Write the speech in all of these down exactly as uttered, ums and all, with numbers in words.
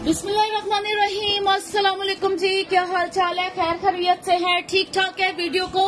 बिस्मिल्लाहिर्रहमानिर्रहीम। अस्सलाम वालेकुम जी, क्या हाल चाल है? खैर खैरियत से है? ठीक ठाक है? वीडियो को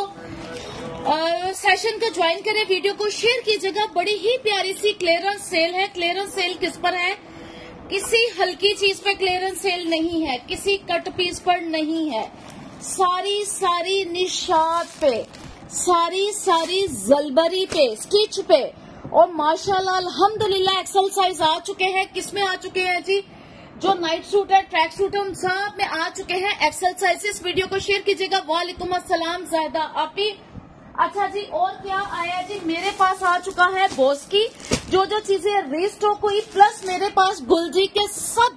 आ, सेशन को ज्वाइन करें, वीडियो को शेयर कीजिएगा। बड़ी ही प्यारी सी क्लियरेंस सेल है। क्लियरेंस सेल किस पर है? किसी हल्की चीज पे क्लियरेंस सेल नहीं है, किसी कट पीस पर नहीं है, सारी सारी निशात पे, सारी सारी जलबरी पे, स्टिच पे, और माशाल्लाह अल्हम्दुलिल्लाह एक्सल साइज आ चुके हैं। किसमें आ चुके हैं जी? जो नाइट सूट है, ट्रैक सूट है, उन सब में आ चुके हैं एक्सल साइज। इस वीडियो को शेयर कीजिएगा। वालेकुम अस्सलाम जायदा आपी। अच्छा जी, और क्या आया जी? मेरे पास आ चुका है बॉस की जो जो चीजें रीस्टॉक हुई, प्लस मेरे पास गुलजी के सब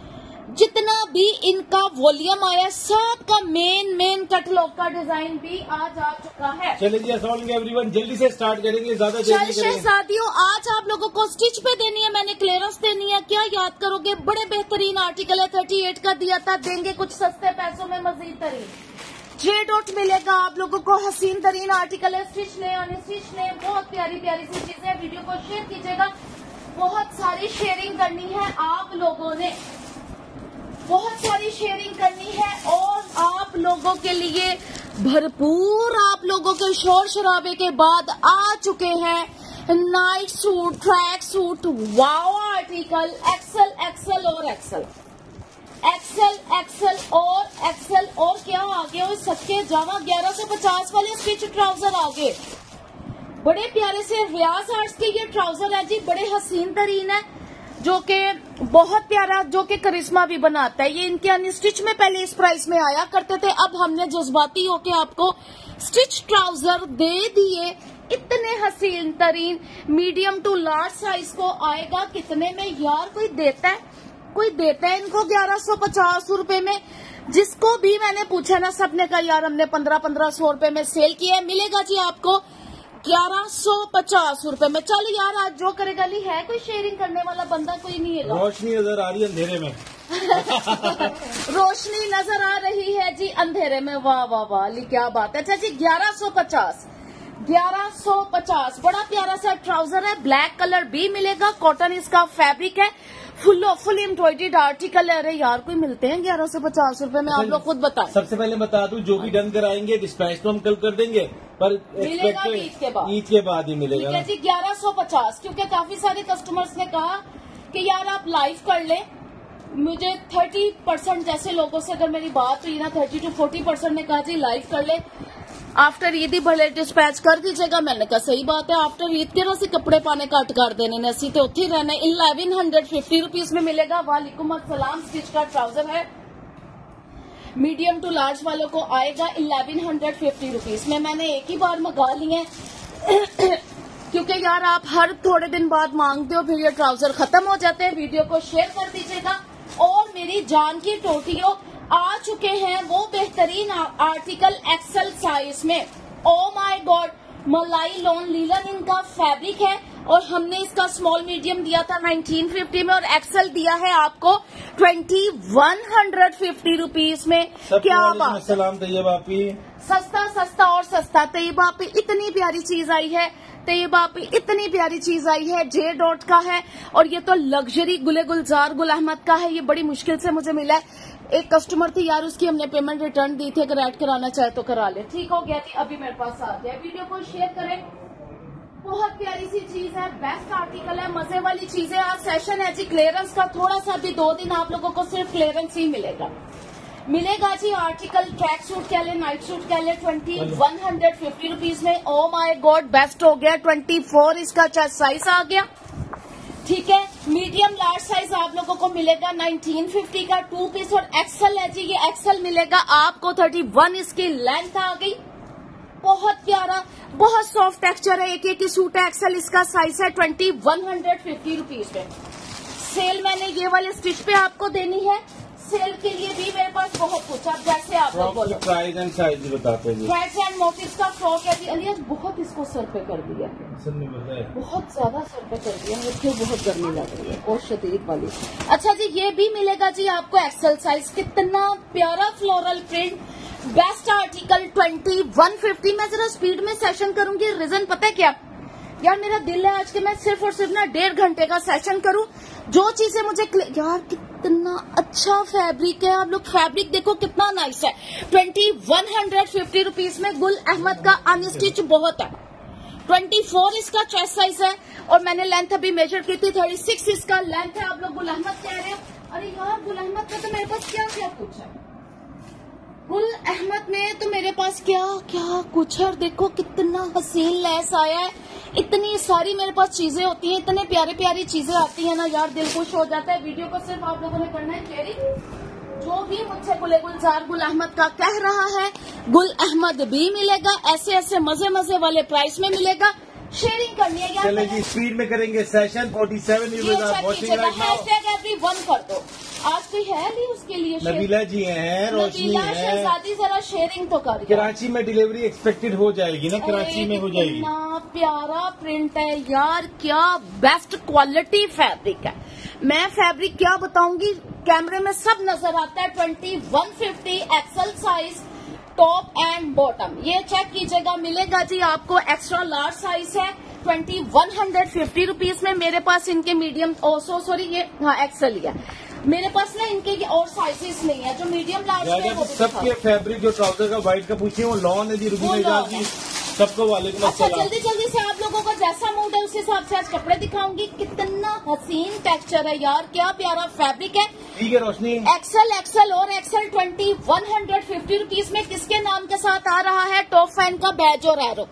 जितना भी इनका वॉल्यूम आया, सब का मेन मेन कटलॉग का डिजाइन भी आज आ चुका है। चलिए जी, अस्सलाम वालेकुम एवरीवन, जल्दी से स्टार्ट करेंगे, ज्यादा देर नहीं करेंगे। शादियों आज आप लोगों को स्टिच पे देनी है, मैंने क्लियरेंस देनी है। क्या याद करोगे? बड़े बेहतरीन आर्टिकल है, थर्टी एट का दिया था, देंगे कुछ सस्ते पैसों में मजीद तरीन। जे डॉट मिलेगा आप लोगों को, हसीन तरीन आर्टिकल है। स्टिच ले और स्टिच ले, बहुत प्यारी प्यारी सी चीजें। वीडियो को शेयर कीजिएगा, बहुत सारी शेयरिंग करनी है आप लोगों ने, बहुत सारी शेयरिंग करनी है। और आप लोगों के लिए भरपूर, आप लोगों के शोर शराबे के बाद आ चुके हैं night suit, track suit, wow article, XL XL और एक्सल, एक्सल एक्सल और एक्सल। और क्या आगे? और सबके जावा ग्यारह सौ पचास वाले स्टिच ट्राउजर आगे, बड़े प्यारे से रियाज आर्ट्स के ये ट्राउजर है जी, बड़े हसीन तरीन है, जो कि बहुत प्यारा, जो कि करिश्मा भी बनाता है। ये इनके अनस्टिच में पहले इस प्राइस में आया करते थे, अब हमने जज्बाती होके आपको स्टिच ट्राउजर दे दिए। इतने हसीन तरीन मीडियम टू लार्ज साइज को आएगा कितने में यार? कोई देता है? कोई देता है इनको ग्यारह सौ पचास रूपये में? जिसको भी मैंने पूछा ना, सबने कहा यार हमने पंद्रह पंद्रह सौ रूपये में सेल किया है। मिलेगा जी आपको ग्यारह सौ पचास रूपये में। चल यार, आज जो करेगा ली है, कोई शेयरिंग करने वाला बंदा कोई नहीं है। रोशनी नजर आ रही है अंधेरे में। रोशनी नजर आ रही है जी अंधेरे में। वाह वाह वाह, ली क्या बात है। अच्छा जी, ग्यारह सौ पचास, ग्यारह सौ पचास, बड़ा प्यारा सा ट्राउजर है। ब्लैक कलर भी मिलेगा, कॉटन इसका फैब्रिक है, फुल फुल एम्ब्रॉयडर्ड आर्टिकल है। अरे यार, कोई मिलते हैं ग्यारह सौ पचास रूपये में? आप लोग खुद बताएं। सबसे पहले बता दूं, जो भी डन कराएंगे डिस्पैच तो हम कल कर देंगे, पर मिलेगा ईद के बाद, ईद के बाद ही मिलेगा। ठीक है जी, ग्यारह सौ पचास। क्योंकि काफी सारे कस्टमर्स ने कहा कि यार आप लाइव कर ले, मुझे थर्टी परसेंट जैसे लोगों से अगर मेरी बात हुई ना, थर्टी टू फोर्टी परसेंट ने कहा जी लाइव कर ले, आफ्टर ईद ही भले डिस्पैच कर दीजिएगा। मैंने कहा सही बात है, आफ्टर ईद के ना सी कपड़े पाने कट कर देने ने, असी तो उत्थे रहना। इलेवन हंड्रेड फिफ्टी रुपीज में मिलेगा। वालेकुम अस्सलाम। स्टिच का ट्राउजर है, मीडियम टू लार्ज वालों को आएगा इलेवन हंड्रेड फिफ्टी रुपीज में। मैंने एक ही बार मंगा लिए क्योंकि यार आप हर थोड़े दिन बाद मांगते हो, फिर ये ट्राउजर खत्म हो जाते हैं। वीडियो को शेयर कर दीजिएगा। और मेरी जान की टोटियों आ चुके हैं वो बेहतरीन आर्टिकल एक्सल साइज में। ओ माय गॉड, मलाई लॉन लीलन इनका फैब्रिक है, और हमने इसका स्मॉल मीडियम दिया था नाइनटीन फिफ्टी में, और एक्सल दिया है आपको twenty one hundred fifty rupees में। क्या बात। सलाम तैयबा आपी। सस्ता सस्ता और सस्ता। तैयबा पे इतनी प्यारी चीज आई है, तैयबा पे इतनी प्यारी चीज आई है। जे डॉट का है, और ये तो लग्जरी गुले गुलजार गुल अहमद का है। ये बड़ी मुश्किल से मुझे मिला है। एक कस्टमर थी यार, उसकी हमने पेमेंट रिटर्न दी थी, अगर ऐड कराना चाहे तो करा ले। ठीक हो गया थी, अभी मेरे पास आ गया। वीडियो को शेयर करें, बहुत प्यारी सी चीज है, बेस्ट आर्टिकल है, मजे वाली चीज है। आज सेशन है जी क्लियरेंस का, थोड़ा सा भी, दो दिन आप लोगों को सिर्फ क्लियरेंस ही मिलेगा। मिलेगा जी आर्टिकल ट्रैक सूट कह ले, नाइट सूट कह ले, twenty one hundred fifty rupees में। ओ माय गॉड, बेस्ट हो गया। ट्वेंटी फोर इसका चेस्ट साइज आ गया। ठीक है, मीडियम लार्ज साइज आप लोगों को मिलेगा नाइनटीन फिफ्टी का, टू पीस। और एक्सल है जी, ये एक्सल मिलेगा आपको थर्टी वन, इसकी लेंथ आ गई। बहुत प्यारा, बहुत सॉफ्ट टेक्सचर है, एक एक सूट है। एक्सल इसका साइज है twenty one hundred fifty rupees में। सेल मैंने ये वाले स्टिच पे आपको देनी है। सेल के लिए भी मेरे पास बहुत कुछ, अब जैसे आप लोग बोलो। प्राइस एंड साइज बताते हैं। थ्रेड्स एंड मोटिव्स का फ्रॉक है जी। अलिया बहुत इसको सर पे कर दिया, बहुत ज्यादा सर पे कर दिया है, क्यों? बहुत गर्मी लग रही है, और शदीद वाली। अच्छा जी, ये भी मिलेगा जी आपको एक्सल साइज। कितना प्यारा floral print, best article twenty one fifty. मैं जरा स्पीड में सेशन करूंगी, रीजन पता है क्या? यार मेरा दिल है आज के मैं सिर्फ और सिर्फ ना डेढ़ घंटे का सेशन करूं, जो चीजें मुझे यार कितना अच्छा फैब्रिक है। आप लोग फैब्रिक देखो कितना नाइस है। Twenty one hundred fifty rupees में गुल अहमद का अनस्टिच बहुत है। ट्वेंटी फोर इसका चेस्ट साइज है और मैंने लेंथ अभी मेजर की थी, थर्टी सिक्स इसका लेंथ है। आप लोग गुल अहमद कह रहे हो, अरे यार गुल अहमद का तो मेरे पास क्या क्या कुछ है। गुल अहमद में तो मेरे पास क्या क्या कुछ है। और देखो कितना हसीन लेस आया है। इतनी सारी मेरे पास चीजें होती हैं, इतने प्यारी प्यारी चीजें आती हैं ना यार, दिल खुश हो जाता है। वीडियो को सिर्फ आप लोगों ने करना है शेयरिंग। जो भी मुझसे गुले गुलजार गुल अहमद का कह रहा है, गुल अहमद भी मिलेगा, ऐसे ऐसे मजे मजे वाले प्राइस में मिलेगा। शेयरिंग करनी है यार। चलें जी, स्पीड में करेंगे session. Forty seven every one कर दो। आज कोई है नहीं उसके लिए। नबीला जी हैं, रोशनी है, शहजादी, जरा शेयरिंग तो कर। कराची में डिलीवरी एक्सपेक्टेड हो जाएगी ना, कराची में हो जाएगी। इतना प्यारा प्रिंट है यार, क्या बेस्ट क्वालिटी फैब्रिक है। मैं फैब्रिक क्या बताऊंगी, कैमरे में सब नजर आता है। Twenty one fifty XL size, top and bottom. ये चेक कीजिएगा, मिलेगा जी आपको। एक्स्ट्रा लार्ज साइज है, twenty one hundred fifty rupees में। मेरे पास इनके मीडियम, ओ सो सॉरी, ये हाँ एक्सल ही है मेरे पास ना। इनके ये और साइजेस नहीं है, जो मीडियम लार्ज है वो सबके फैब्रिक जो ट्राउजर का व्हाइट का पूछिए वो लॉन है जी, रुबीना जी सबको वालेकुम अच्छा। अस्सलाम। जल्दी जल्दी से आप लोगों का जैसा मूड है उस हिसाब से आज कपड़े दिखाऊंगी। कितना हसीन टेक्सचर है यार, क्या प्यारा फैब्रिक है। ठीक है रोशनी, एक्सल एक्सल और XL twenty one hundred fifty rupees में। किसके नाम के साथ आ रहा है टॉप फैन का बैज और एरो?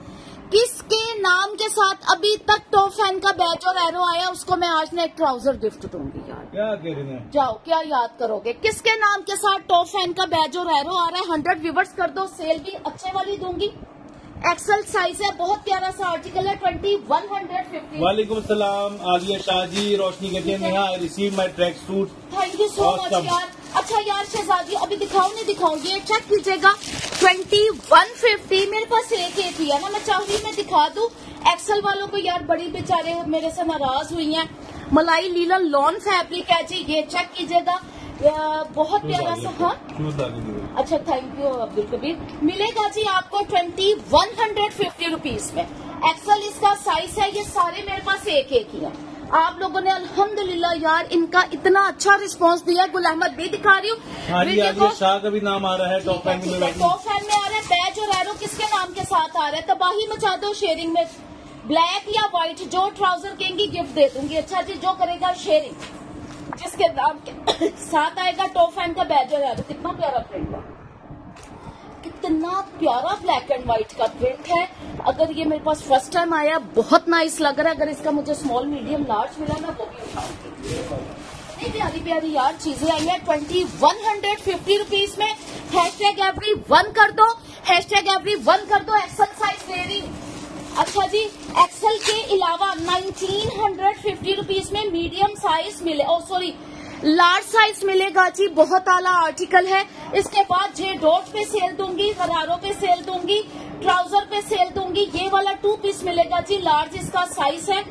किसके नाम के साथ अभी तक टॉप फैन का बैज और एरो आया, उसको मैं आज ना एक ट्राउजर गिफ्ट दूंगी यार। क्या कह रही हैं? जाओ, क्या याद करोगे? किसके नाम के साथ टॉप फैन का बैज और एरो आ रहा है? हंड्रेड व्यूवर्स कर दो, सेल भी अच्छे वाली दूंगी। एक्सल साइज है, बहुत प्यारा सा आर्टिकल है, ट्वेंटी वन हंड्रेड फिफ्टी। वालेकुम सलाम आलिया शाह जी। रोशनी कहती है Neha I receive my track suit. Thank you so much यार। अच्छा यार शहजादी, अभी दिखाऊं नहीं दिखाऊंगी, ये चेक कीजिएगा। ट्वेंटी वन फिफ्टी मेरे पास एक एक ही है ना, मैं चाहूंगी मैं दिखा दूं। एक्सल वालों को यार बड़ी बेचारे मेरे से नाराज हुई हैं। मलाई लीलन लॉन फैब्रिक है जी, ये चेक कीजिएगा। बहुत प्यारा सा। हाँ अच्छा, थैंक यू अब्दुल कबीर। मिलेगा जी आपको twenty one hundred fifty rupees में। एक्सल इसका साइज है, ये सारे मेरे पास एक एक ही है। आप लोगों ने अल्हम्दुलिल्लाह यार इनका इतना अच्छा रिस्पांस दिया। गुल अहमद भी दिखा रही हूँ, शाह का भी नाम आ रहा है टॉप फैन में। टॉप फैन में आ रहा है। बैज और एरो किसके नाम के साथ आ रहा है? तबाही मचा दो शेयरिंग में। ब्लैक या व्हाइट जो ट्राउजर कहेंगी गिफ्ट दे दूंगी। अच्छा जी, जो करेगा शेयरिंग, जिसके नाम के साथ आएगा टॉप फैन का बैज और एरो। कितना प्यारा प्रिंट है, कितना प्यारा ब्लैक एंड व्हाइट का प्रिंट है। अगर ये मेरे पास फर्स्ट टाइम आया, बहुत नाइस लग रहा है। अगर इसका मुझे स्मॉल मीडियम लार्ज मिला ना, वो भी उठाऊंगी। नहीं प्यारी प्यारी यार चीजें आई है twenty one hundred fifty rupees में। हैशटैग एवरी वन कर दो, हैशटैग एवरी वन कर दो। एक्सल साइज ले रही। अच्छा जी, एक्सल के अलावा नाइनटीन हंड्रेड फिफ्टी रुपीज में मीडियम साइज मिले, ओ सॉरी लार्ज साइज मिलेगा जी। बहुत आला आर्टिकल है। इसके बाद जे डॉट पे सेल दूंगी, गरारों पे सेल दूंगी, ट्राउजर पे सेल दूंगी। ये वाला टू पीस मिलेगा जी, लार्ज इसका साइज है,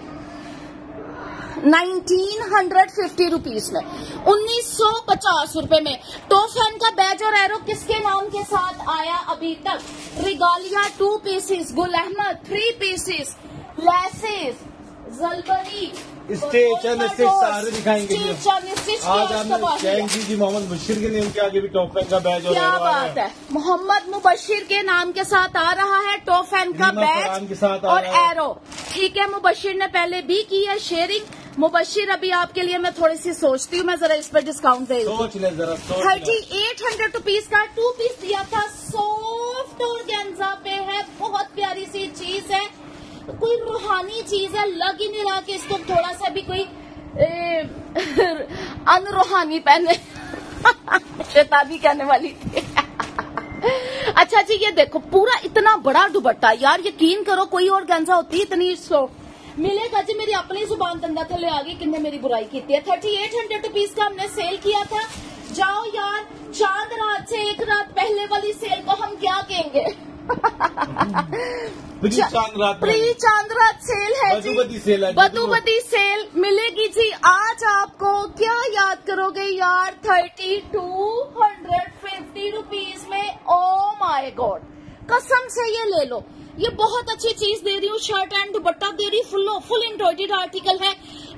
नाइनटीन हंड्रेड फिफ्टी रुपीज में, उन्नीस सौ पचास रूपये में। टॉप फैन का बैज और एरो किसके नाम के साथ आया अभी तक? Regalia two pieces, Gul Ahmed three pieces, laces, Zellbury, station सारे दिखाएंगे। आज हमने जैन जी जी मोहम्मद मुबशिर के नेम के आगे भी टॉप फैन का बैज और क्या बात है। मोहम्मद मुबशिर के नाम के साथ आ रहा है टॉप फैन का बैज के साथ और एरो। ठीक है, मुबशिर ने पहले भी की है शेयरिंग। मुबशिर अभी आपके लिए मैं थोड़ी सी सोचती हूँ, मैं जरा इस पर डिस्काउंट दे सोच ले जरा। थर्टी एट हंड्रेड रुपीज का टू पीस दिया था, सॉफ्ट ऑर्गेन्जा पे है, बहुत प्यारी सी चीज है, कोई रूहानी चीज है। लग ही नहीं रहा कि इसको थोड़ा सा भी कोई अनरूहानी पहने शैतानी कहने वाली थी। अच्छा जी, ये देखो पूरा इतना बड़ा दुपट्टा यार, यकीन करो कोई और गंजा होती इतनी सॉफ्ट मिलेगा जी। मेरी अपनी जुबान दंदा थले आ गई, किन्ने मेरी बुराई की है। थर्टी एट हंड्रेड रुपीज का हमने सेल किया था। जाओ यार, चांद रात से एक रात पहले वाली सेल को हम क्या कहेंगे? प्री चांद रात, प्री चांद रात सेल है जी, बदूबदी सेल है, बदूबदी सेल मिलेगी जी आज आपको। क्या याद करोगे यार, thirty two hundred fifty rupees में। ओ माय गॉड, कसम से ये ले लो, ये बहुत अच्छी चीज दे रही हूँ। शर्ट एंड दुपट्टा दे रही, फुल फुल एम्ब्रॉयडर्ड आर्टिकल है।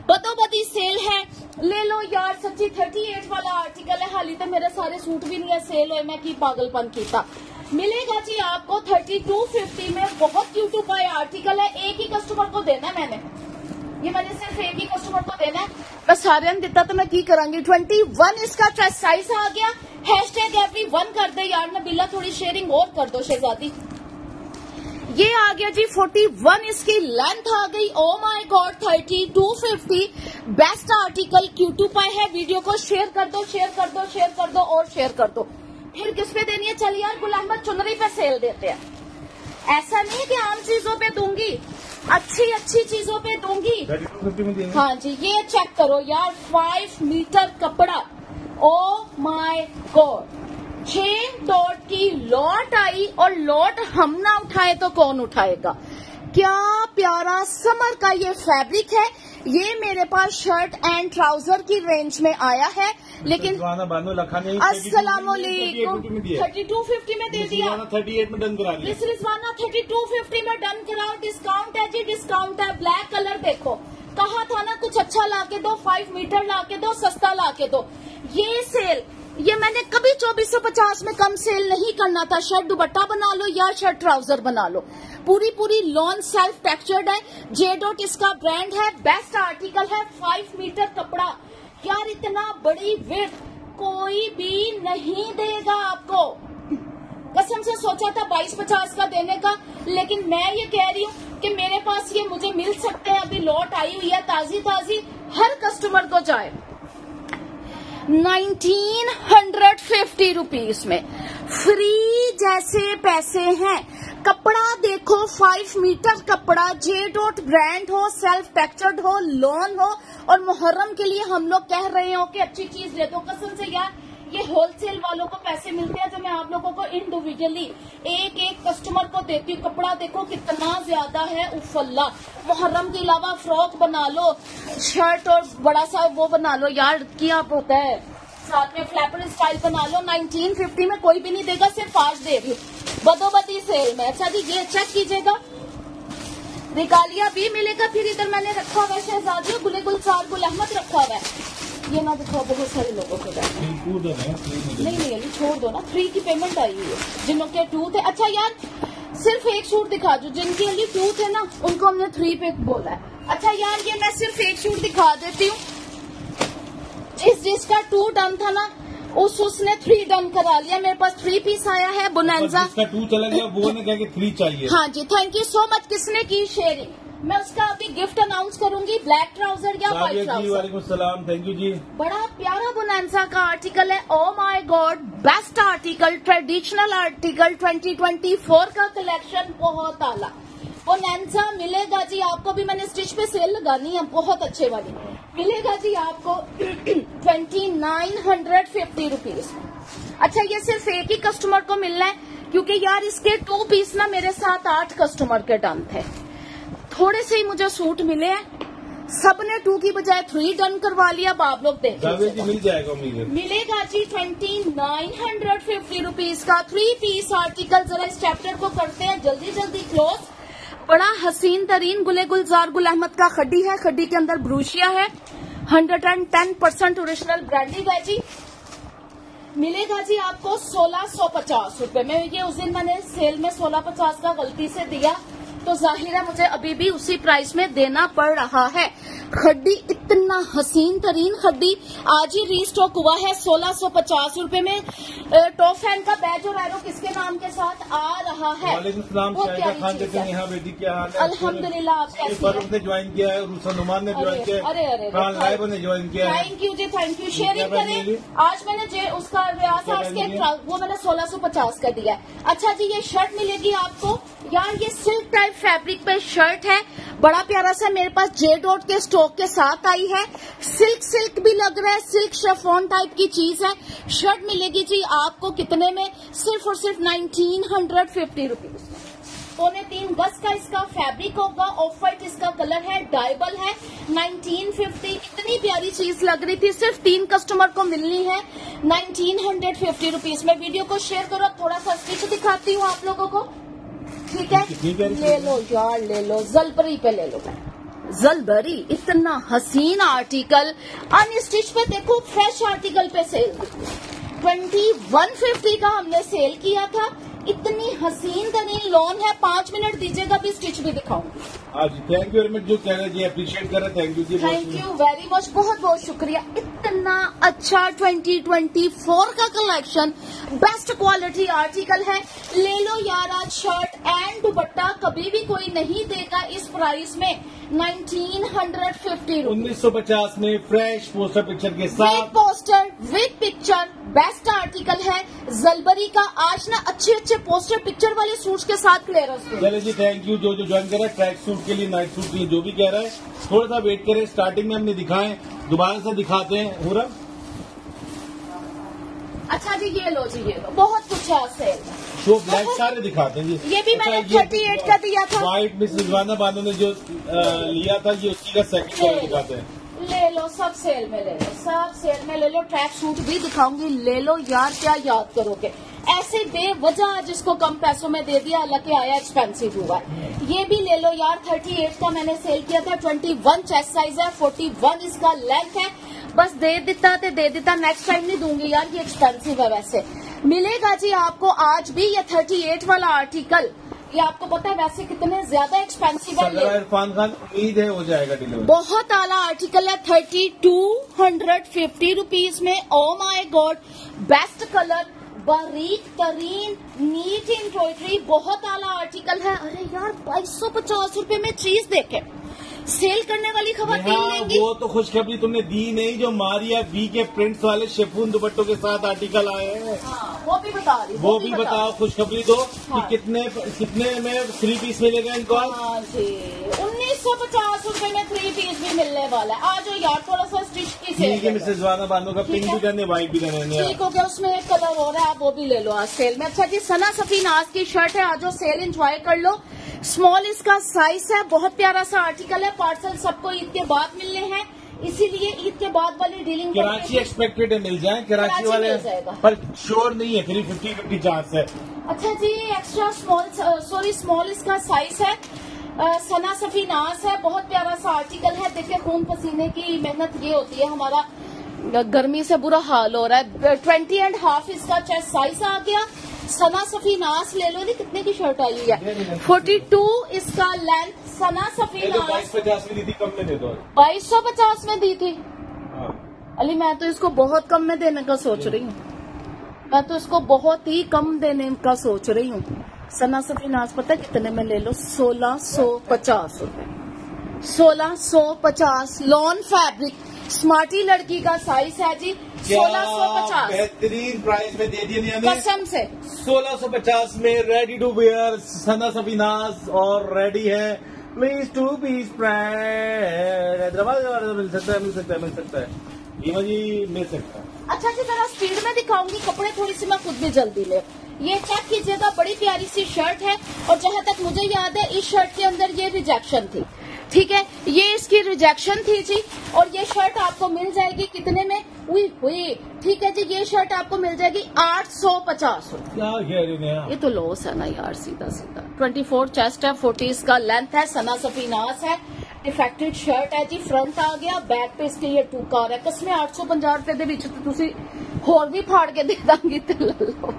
बदोबदी सेल है, ले लो यार सच्ची। अड़तीस वाला आर्टिकल है, हाली तो मेरे सारे सूट भी नहीं है सेल हुए, मैं की पागलपन किया। मिलेगा जी आपको थर्टी टू फिफ्टी में, बहुत क्यूट टू बाय आर्टिकल है। एक ही कस्टमर को देना है मैंने, ये मैंने सिर्फ एक ही कस्टमर को देना है, बस सारे ने दिता तो मैं की करांगी। ट्वेंटी वन इसका चेस्ट साइज आ गया। हैशटैग एवरी वन कर दे यार नबीला, थोड़ी शेयरिंग और कर दो शहजादी। ये आ गया जी फोर्टी वन, इसकी लेंथ आ गई। Oh my God thirty two fifty, best article क्यूटू पाए है। वीडियो को शेयर कर दो, शेयर कर दो, शेयर कर दो और शेयर कर दो। फिर किस पे देनी है? चलिए यार गुल अहमद चुनरी पे सेल देते हैं। ऐसा नहीं है कि आम चीजों पे दूंगी, अच्छी अच्छी चीजों पे दूंगी। हाँ जी, ये चेक करो यार, फाइव मीटर कपड़ा। ओ माय गॉड, छह डॉट की लॉट आई, और लॉट हम ना उठाए तो कौन उठाएगा। क्या प्यारा समर का ये फैब्रिक है। ये मेरे पास शर्ट एंड ट्राउजर की रेंज में आया है, लेकिन अस्सलामुअलैकुम थर्टी टू फिफ्टी में दे दिया। थर्टी एट में डन करा लिया। रिजवाना थर्टी टू फिफ्टी में डन कराओ। डिस्काउंट है जी, डिस्काउंट है। ब्लैक कलर देखो, कहा था ना कुछ अच्छा लाके दो, फाइव मीटर लाके दो, सस्ता लाके दो। ये सेल, ये मैंने कभी चौबीस सौ पचास में कम सेल नहीं करना था। शर्ट दुपट्टा बना लो या शर्ट ट्राउजर बना लो, पूरी पूरी लॉन सेल्फ टेक्सचर्ड है। जे डॉट इसका ब्रांड है, बेस्ट आर्टिकल है। फाइव मीटर कपड़ा यार, इतना बड़ी विड्थ कोई भी नहीं देगा आपको। कसम से सोचा था बाईस पचास का देने का, लेकिन मैं ये कह रही हूँ कि मेरे पास ये मुझे मिल सकते हैं। अभी लॉट आई हुई है ताजी ताजी, हर कस्टमर को जाए। नाइनटीन हंड्रेड फिफ्टी रुपीज में फ्री जैसे पैसे हैं। कपड़ा देखो, फाइव मीटर कपड़ा, जे डॉट ब्रांड हो, सेल्फ टेक्सचर्ड हो, लॉन हो, और मुहर्रम के लिए हम लोग कह रहे हो कि अच्छी चीज ले दो। कसम से यार, ये होलसेल वालों को पैसे मिलते हैं जो मैं आप लोगों को इंडिविजुअली एक एक कस्टमर को देती हूँ। कपड़ा देखो कितना ज्यादा है, उफल्ला। मुहर्रम के अलावा फ्रॉक बना लो, शर्ट और बड़ा सा वो बना लो यार, क्या होता है साथ में फ्लैपर स्टाइल बना लो। नाइनटीन फिफ्टी में कोई भी नहीं देगा, सिर्फ आज दे रही हूँ बदोबदी सेल में। अच्छा जी, ये चेक कीजिएगा, रिकालिया भी मिलेगा। फिर इधर मैंने रखा हुआ है शहजादी गुले गुलजार गुल अहमद रखा हुआ है। ये ना दिखाओ, बहुत सारे लोगों को नहीं नहीं अभी छोड़ दो ना, फ्री की पेमेंट आई हुई है जिनों के टू थे। अच्छा यार, सिर्फ एक सूट दिखा दो, जिनके लिए टू थे ना उनको हमने थ्री पे बोला है। अच्छा यार, ये मैं सिर्फ एक सूट दिखा देती हूँ। जिस जिसका टू डन था ना, उस उसने थ्री डन करा लिया। मेरे पास थ्री पीस आया है बोनांजा। जिसका टू चला गया वो ने कहा कि थ्री चाहिए। हाँ जी, थैंक यू सो मच। किसने की शेयरिंग, मैं उसका अभी गिफ्ट अनाउंस करूंगी। ब्लैक ट्राउजर या व्हाइट ट्राउजर। वालेकुम सलाम, थैंक यू जी। बड़ा प्यारा बोनांजा का आर्टिकल है। Oh my God, best article, traditional article, twenty twenty four का कलेक्शन, बहुत आला बोनांजा मिलेगा जी आपको। भी मैंने स्टिच पे सेल लगानी है, बहुत अच्छे वाली मिलेगा जी आपको twenty nine hundred fifty rupees. अच्छा, ये सिर्फ एक ही कस्टमर को मिलना है, क्योंकि यार इसके टू पीस ना मेरे साथ आठ कस्टमर के डन थे। थोड़े से ही मुझे सूट मिले हैं, सबने टू की बजाय थ्री डन करवा लिया। अब आप लोग देख लीजिए, मिल जाएगा मिलेगा जी twenty nine hundred fifty rupees का थ्री पीस आर्टिकल। जरा इस चैप्टर को करते हैं जल्दी जल्दी क्लोज। बड़ा हसीन तरीन गुले गुलजार गुल अहमद का खड्डी है, खड्डी के अंदर ब्रूशिया है, hundred and ten percent original branding है जी। मिलेगा जी आपको सोलह सौ पचास रूपये में। ये उस दिन मैंने सेल में सोलह पचास का गलती से दिया, तो जाहिर है मुझे अभी भी उसी प्राइस में देना पड़ रहा है। खड्डी इतना हसीन तरीन खड्डी आज ही रीस्टॉक हुआ है सोलह सौ पचास रूपये में। टॉप फैन का बैज और एरो किसके नाम के साथ आ रहा है? बेटी क्या हाल है? अल्हम्दुलिल्लाह, आप कैसी ने ज्वाइन किया है, रुसनुमान ने ज्वाइन किया है, अरे अरे लाइव ने ज्वाइन किया है। थैंक यू जी, थैंक यू। शेयरिंग करें। आज मैंने जे उसका रियाज आर्ट्स के वो मैंने सोलह सौ पचास का दिया है। अच्छा जी, ये शर्ट मिलेगी आपको यार, ये सिल्क टाइप फैब्रिक पे शर्ट है, बड़ा प्यारा सा मेरे पास जे डॉट के स्टॉक के साथ आई है। सिल्क सिल्क भी लग रहा है, सिल्क शेफॉन टाइप की चीज है। शर्ट मिलेगी जी आपको कितने में? सिर्फ और सिर्फ नाइनटीन हंड्रेड फिफ्टी रुपीज। पौने तीन गज का इसका फैब्रिक होगा, ऑफ व्हाइट इसका कलर है, डायबल है। नाइनटीन फिफ्टी, इतनी प्यारी चीज लग रही थी, सिर्फ तीन कस्टमर को मिलनी है नाइनटीन हंड्रेड फिफ्टी रुपीज में। वीडियो को शेयर करो, थोड़ा सा स्टिच दिखाती हूँ आप लोगों को, ठीक है? ले लो यार, ले लो, जलपरी पे ले लो। जलबरी, इतना हसीन आर्टिकल अनस्टिच पे देखो, फ्रेश आर्टिकल पे सेल ट्वेंटी वन फिफ्टी का हमने सेल किया था। इतनी हसीन तरीन लॉन है, पांच मिनट दीजिएगा भी स्टिच भी दिखाऊंगी। हाँ जी, थैंक यू वेरी मच। जो कह रहे जी अप्रिशिएट कर रहे, थैंक यू जी, थैंक यू वेरी मच, बहुत बहुत शुक्रिया। इतना अच्छा ट्वेंटी ट्वेंटी फोर का कलेक्शन, बेस्ट क्वालिटी आर्टिकल है, ले लो यार आज शर्ट एंड दुपट्टा, कभी भी कोई नहीं देगा इस प्राइस में। नाइनटीन हंड्रेड फिफ्टी उन्नीस सौ पचास में फ्रेश पोस्टर पिक्चर के साथ, with poster with picture, best article है जलबरी का। आज ना अच्छे अच्छे पोस्टर पिक्चर वाले सूट्स के साथ क्लियरेंस। चले जी, थैंक यू। जो जो ज्वाइन कर रहा है ट्रैक सूट के लिए, नाइट सूट के लिए, जो भी कह रहा है, थोड़ा सा वेट करें। स्टार्टिंग में हमने दिखाए, दोबारा से दिखाते हैं। पूरा अच्छा जी, ये लो जी, ये लो, बहुत कुछ है सेल में। शो ब्लैक सारे दिखाते हैं जी। ये भी अच्छा, मैंने थर्टी एट का दिया था। व्हाइट में रिजवाना बानो ने जो आ, लिया था, ये उसी का सेकंड कलर दिखाते हैं। ले लो, सब सेल में ले लो, सब सेल में ले लो। ट्रैक सूट भी दिखाऊंगी, ले लो यार, क्या याद करोगे। ऐसे बेवजह जिसको कम पैसों में दे दिया, हालांकि आया एक्सपेंसिव हुआ। ये भी ले लो यार, थर्टी एट का मैंने सेल किया था। ट्वेंटी वन चेस्ट साइज है, फोर्टी वन इसका लेंथ है। बस दे देता तो दे देता, नेक्स्ट टाइम नहीं दूंगी यार, ये एक्सपेंसिव है। वैसे मिलेगा जी आपको आज भी ये थर्टी एट वाला आर्टिकल। ये आपको पता है वैसे कितने ज्यादा एक्सपेंसिव है। इरफान खान, उम्मीद है हो जाएगा डिलीवर। बहुत आला आर्टिकल है, thirty two hundred fifty rupees में। Oh my God, best colour, बारीक तरीन नीट एम्ब्रॉयडरी, बहुत आला आर्टिकल है। अरे यार, बाईस सौ पचास रूपये में चीज देखे, सेल करने वाली खबरदार लेंगी। वो तो खुशखबरी तुमने दी नहीं, जो मारिया वी के प्रिंट्स वाले शिफॉन दुपट्टों के साथ आर्टिकल आए हैं। हाँ, वो भी बता रही, वो, वो भी बताओ, खुशखबरी दो। हाँ। कि कितने कितने में थ्री पीस मिलेगा इनको? हाँ जी, उन्नीस सौ पचास रूपये में थ्री पीस भी मिलने वाला है। आज यार थोड़ा सा स्टिच की सेल है। मिसेज वाना बानो का पिंक भी करने, व्हाइट भी करने, ठीक हो गया। उसमें एक कलर हो रहा है, आप वो भी ले लो आज सेल में। अच्छा जी, सना सफी नाज की शर्ट है, आज सेल एंजॉय कर लो। स्मॉल इसका साइज है, बहुत प्यारा सा आर्टिकल है। पार्सल सबको ईद के बाद मिलने हैं, इसीलिए ईद के बाद वाली डीलिंग कराची एक्सपेक्टेड है मिल जाए, कराची वाले पर श्योर नहीं है। थ्री फिफ्टी फिफ्टी चार्ज है। अच्छा जी, एक्स्ट्रा स्मॉल, सॉरी स्मॉल इसका साइज है। आ, सना सफी नाज है, बहुत प्यारा सा आर्टिकल है। देखिए, खून पसीने की मेहनत ये होती है, हमारा गर्मी से बुरा हाल हो रहा है। ट्वेंटी एंड हाफ इसका चेस्ट साइज आ गया। सना सफी नाज ले लो। नहीं, कितने की शर्ट आई हुई है? फोर्टी टू इसका लेंथ। सना सफी नाज बाईस पचास में दी थी, कम में दे दो। बाईस सौ पचास में दी थी। अली, मैं तो इसको बहुत कम में देने का सोच रही हूँ। मैं तो इसको बहुत ही कम देने का सोच रही हूँ। सना सफी नाज पता है कितने में ले लो? सोलह सौ पचास रूपये। सोलह सौ पचास लॉन फैब्रिक, स्मार्टी लड़की का साइज है जी। सोलह सौ पचास बेहतरीन प्राइस में दे दिया कसम से। सोलह सौ पचास में ready to wear Sana Safi Naz, और रेडी है please two piece brand. Hyderabad मिल सकता है, मिल सकता है, मिल सकता है, रीमा जी मिल सकता है। अच्छा जी, जरा स्पीड में दिखाऊंगी कपड़े, थोड़ी सी मैं खुद भी जल्दी ले। ये चेक कीजिएगा, बड़ी प्यारी सी शर्ट है। और जहां तक मुझे याद है, इस शर्ट के अंदर ये रिजेक्शन थी, ठीक है, ये इसकी रिजेक्शन थी जी। और ये शर्ट आपको मिल जाएगी कितने में? हुई हुई ठीक है जी, ये शर्ट आपको मिल जाएगी आठ सौ पचास रूपये। क्या कह रही हैं? ये तो लॉस है ना यार, सीधा सीधा। ट्वेंटी फोर चेस्ट है, फोर्टी इसका लेंथ है। सना सफी नाज है, डिफेक्टेड शर्ट है जी। फ्रंट आ गया, बैक पे इसके ये टूका आ रहा है। कसमें आठ सौ पंजाह रुपए दे विच तो तुसी होर भी फाड़ के दे दांगी ते ले लो।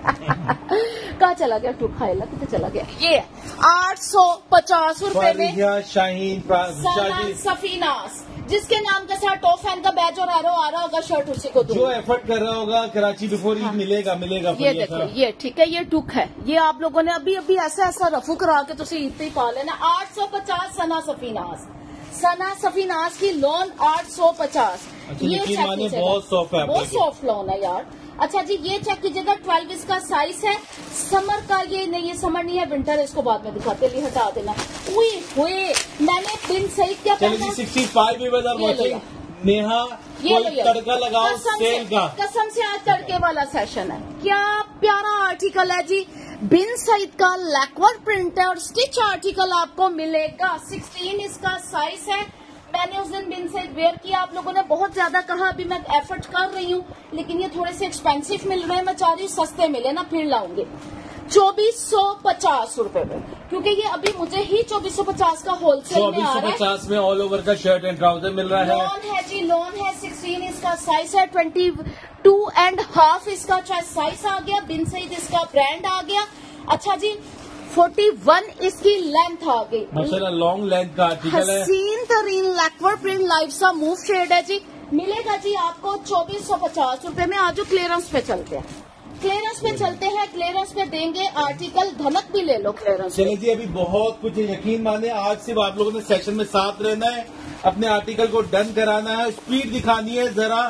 कहाँ चला गया टूका? है कितने चला गया? ये आठ सौ पचास रूपये में शाहीन सना सफी नाज, जिसके नाम के साथ टॉप फैन का बैच और एरो आ रहा होगा, शर्ट उसी को जो एफर्ट कर रहा होगा कराची बिफोर ईद। हाँ। मिलेगा मिलेगा। ये देखो, ये ठीक है, ये टुक है। ये आप लोगों ने अभी अभी ऐसा ऐसा रफू करा के तुसी ईद पे ही पा लेना। आठ सौ पचास सना सफी नाज, सना सफी नाज की लोन आठ सौ पचास। ये बहुत सॉफ्ट है, बहुत सॉफ्ट लोन है यार। अच्छा जी, ये चेक कीजिएगा, ट्वेल्व इसका साइज है। समर का ये नहीं, ये समर नहीं है, विंटर, इसको बाद में दिखाते हैं, हटा देना। हुए हुए मैंने बिन सही क्या पहना? सिक्सटी फाइव नेहा, ये तड़का लगाओ सेल का। कसम से आज तड़के वाला सेशन है। क्या प्यारा आर्टिकल है जी, बिन सईद का लैकवर्ड प्रिंट है और स्टिच आर्टिकल आपको मिलेगा। सिक्सटीन इसका साइज है। मैंने उस दिन बिन सईद वेयर किया, आप लोगों ने बहुत ज्यादा कहा, अभी मैं एफर्ट कर रही हूँ, लेकिन ये थोड़े से एक्सपेंसिव मिल रहे हैं। मैं चाह रही हूँ सस्ते मिले ना, फिर लाऊंगी। चौबीस सौ पचास रूपये में क्योंकि ये अभी मुझे ही चौबीस सौ पचास का होलसेल में चौबीस आ सौ रहा है। पचास में ऑल ओवर का शर्ट एंड ट्राउजर मिल रहा है। लोन है जी, लोन है सिक्सटीन, इसका साइज है ट्वेंटी टू एंड हाफ, इसका साइज आ गया, बिन सईद इसका ब्रांड आ गया। अच्छा जी, फोर्टी वन इसकी लेंथ आ गई, माशाल्लाह लॉन्ग लेंथ का आर्टिकल है। हसीन तरीन लैक्वर प्रिंट लाइव सा मूव शेड है जी, मिलेगा जी आपको चौबीस सौ पचास रूपये में। आज जो क्लियरेंस पे चलते हैं, क्लियरेंस पे चलते हैं, क्लियरेंस पे देंगे आर्टिकल, धनक भी ले लो क्लियरेंस। चलिए जी, अभी बहुत कुछ है, यकीन माने आज सिर्फ आप लोगों ने सेशन में साथ रहना है, अपने आर्टिकल को डन कराना है, स्पीड दिखानी है, जरा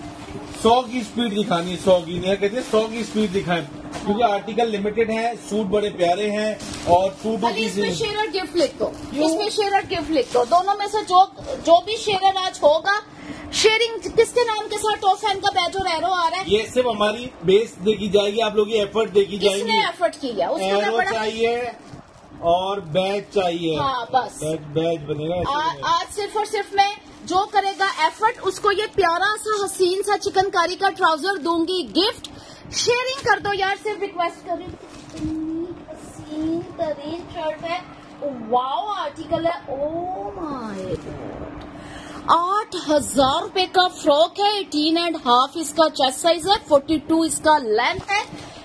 सौ की स्पीड दिखानी है, सौ की नहीं कहते हैं, सौ की स्पीड दिखाएं, क्योंकि आर्टिकल लिमिटेड है, सूट बड़े प्यारे हैं और टू टू की इसमें शेरर गिफ्ट लिख दो, इसमें शेरर गिफ्ट लिख दो, दोनों में से जो जो भी शेरर आज होगा, शेयरिंग किसके नाम के साथ टॉप फैन का बैच और एरो आ रहा है, ये सिर्फ हमारी बेस देखी जाएगी, आप लोग की एफर्ट देखी जाएगी। किसने एफर्ट किया उसमें एरो बड़ा चाहिए और बैच चाहिए। हाँ बस बैच बैच बनेगा ऐसे आ, बनेगा। आज सिर्फ और सिर्फ मैं जो करेगा एफर्ट उसको ये प्यारा सा हसीन सा चिकनकारी का ट्राउजर दूंगी गिफ्ट। शेयरिंग कर दो यार, सिर्फ रिक्वेस्ट कर रही हूँ। इतनी हसीन तरीन शर्ट है, वाओ आर्टिकल है, ओ माय गॉड। आठ हजार रूपये का फ्रॉक है, एटीन एंड हाफ इसका चेस्ट साइज है, फोर्टी टू इसका लेंथ है,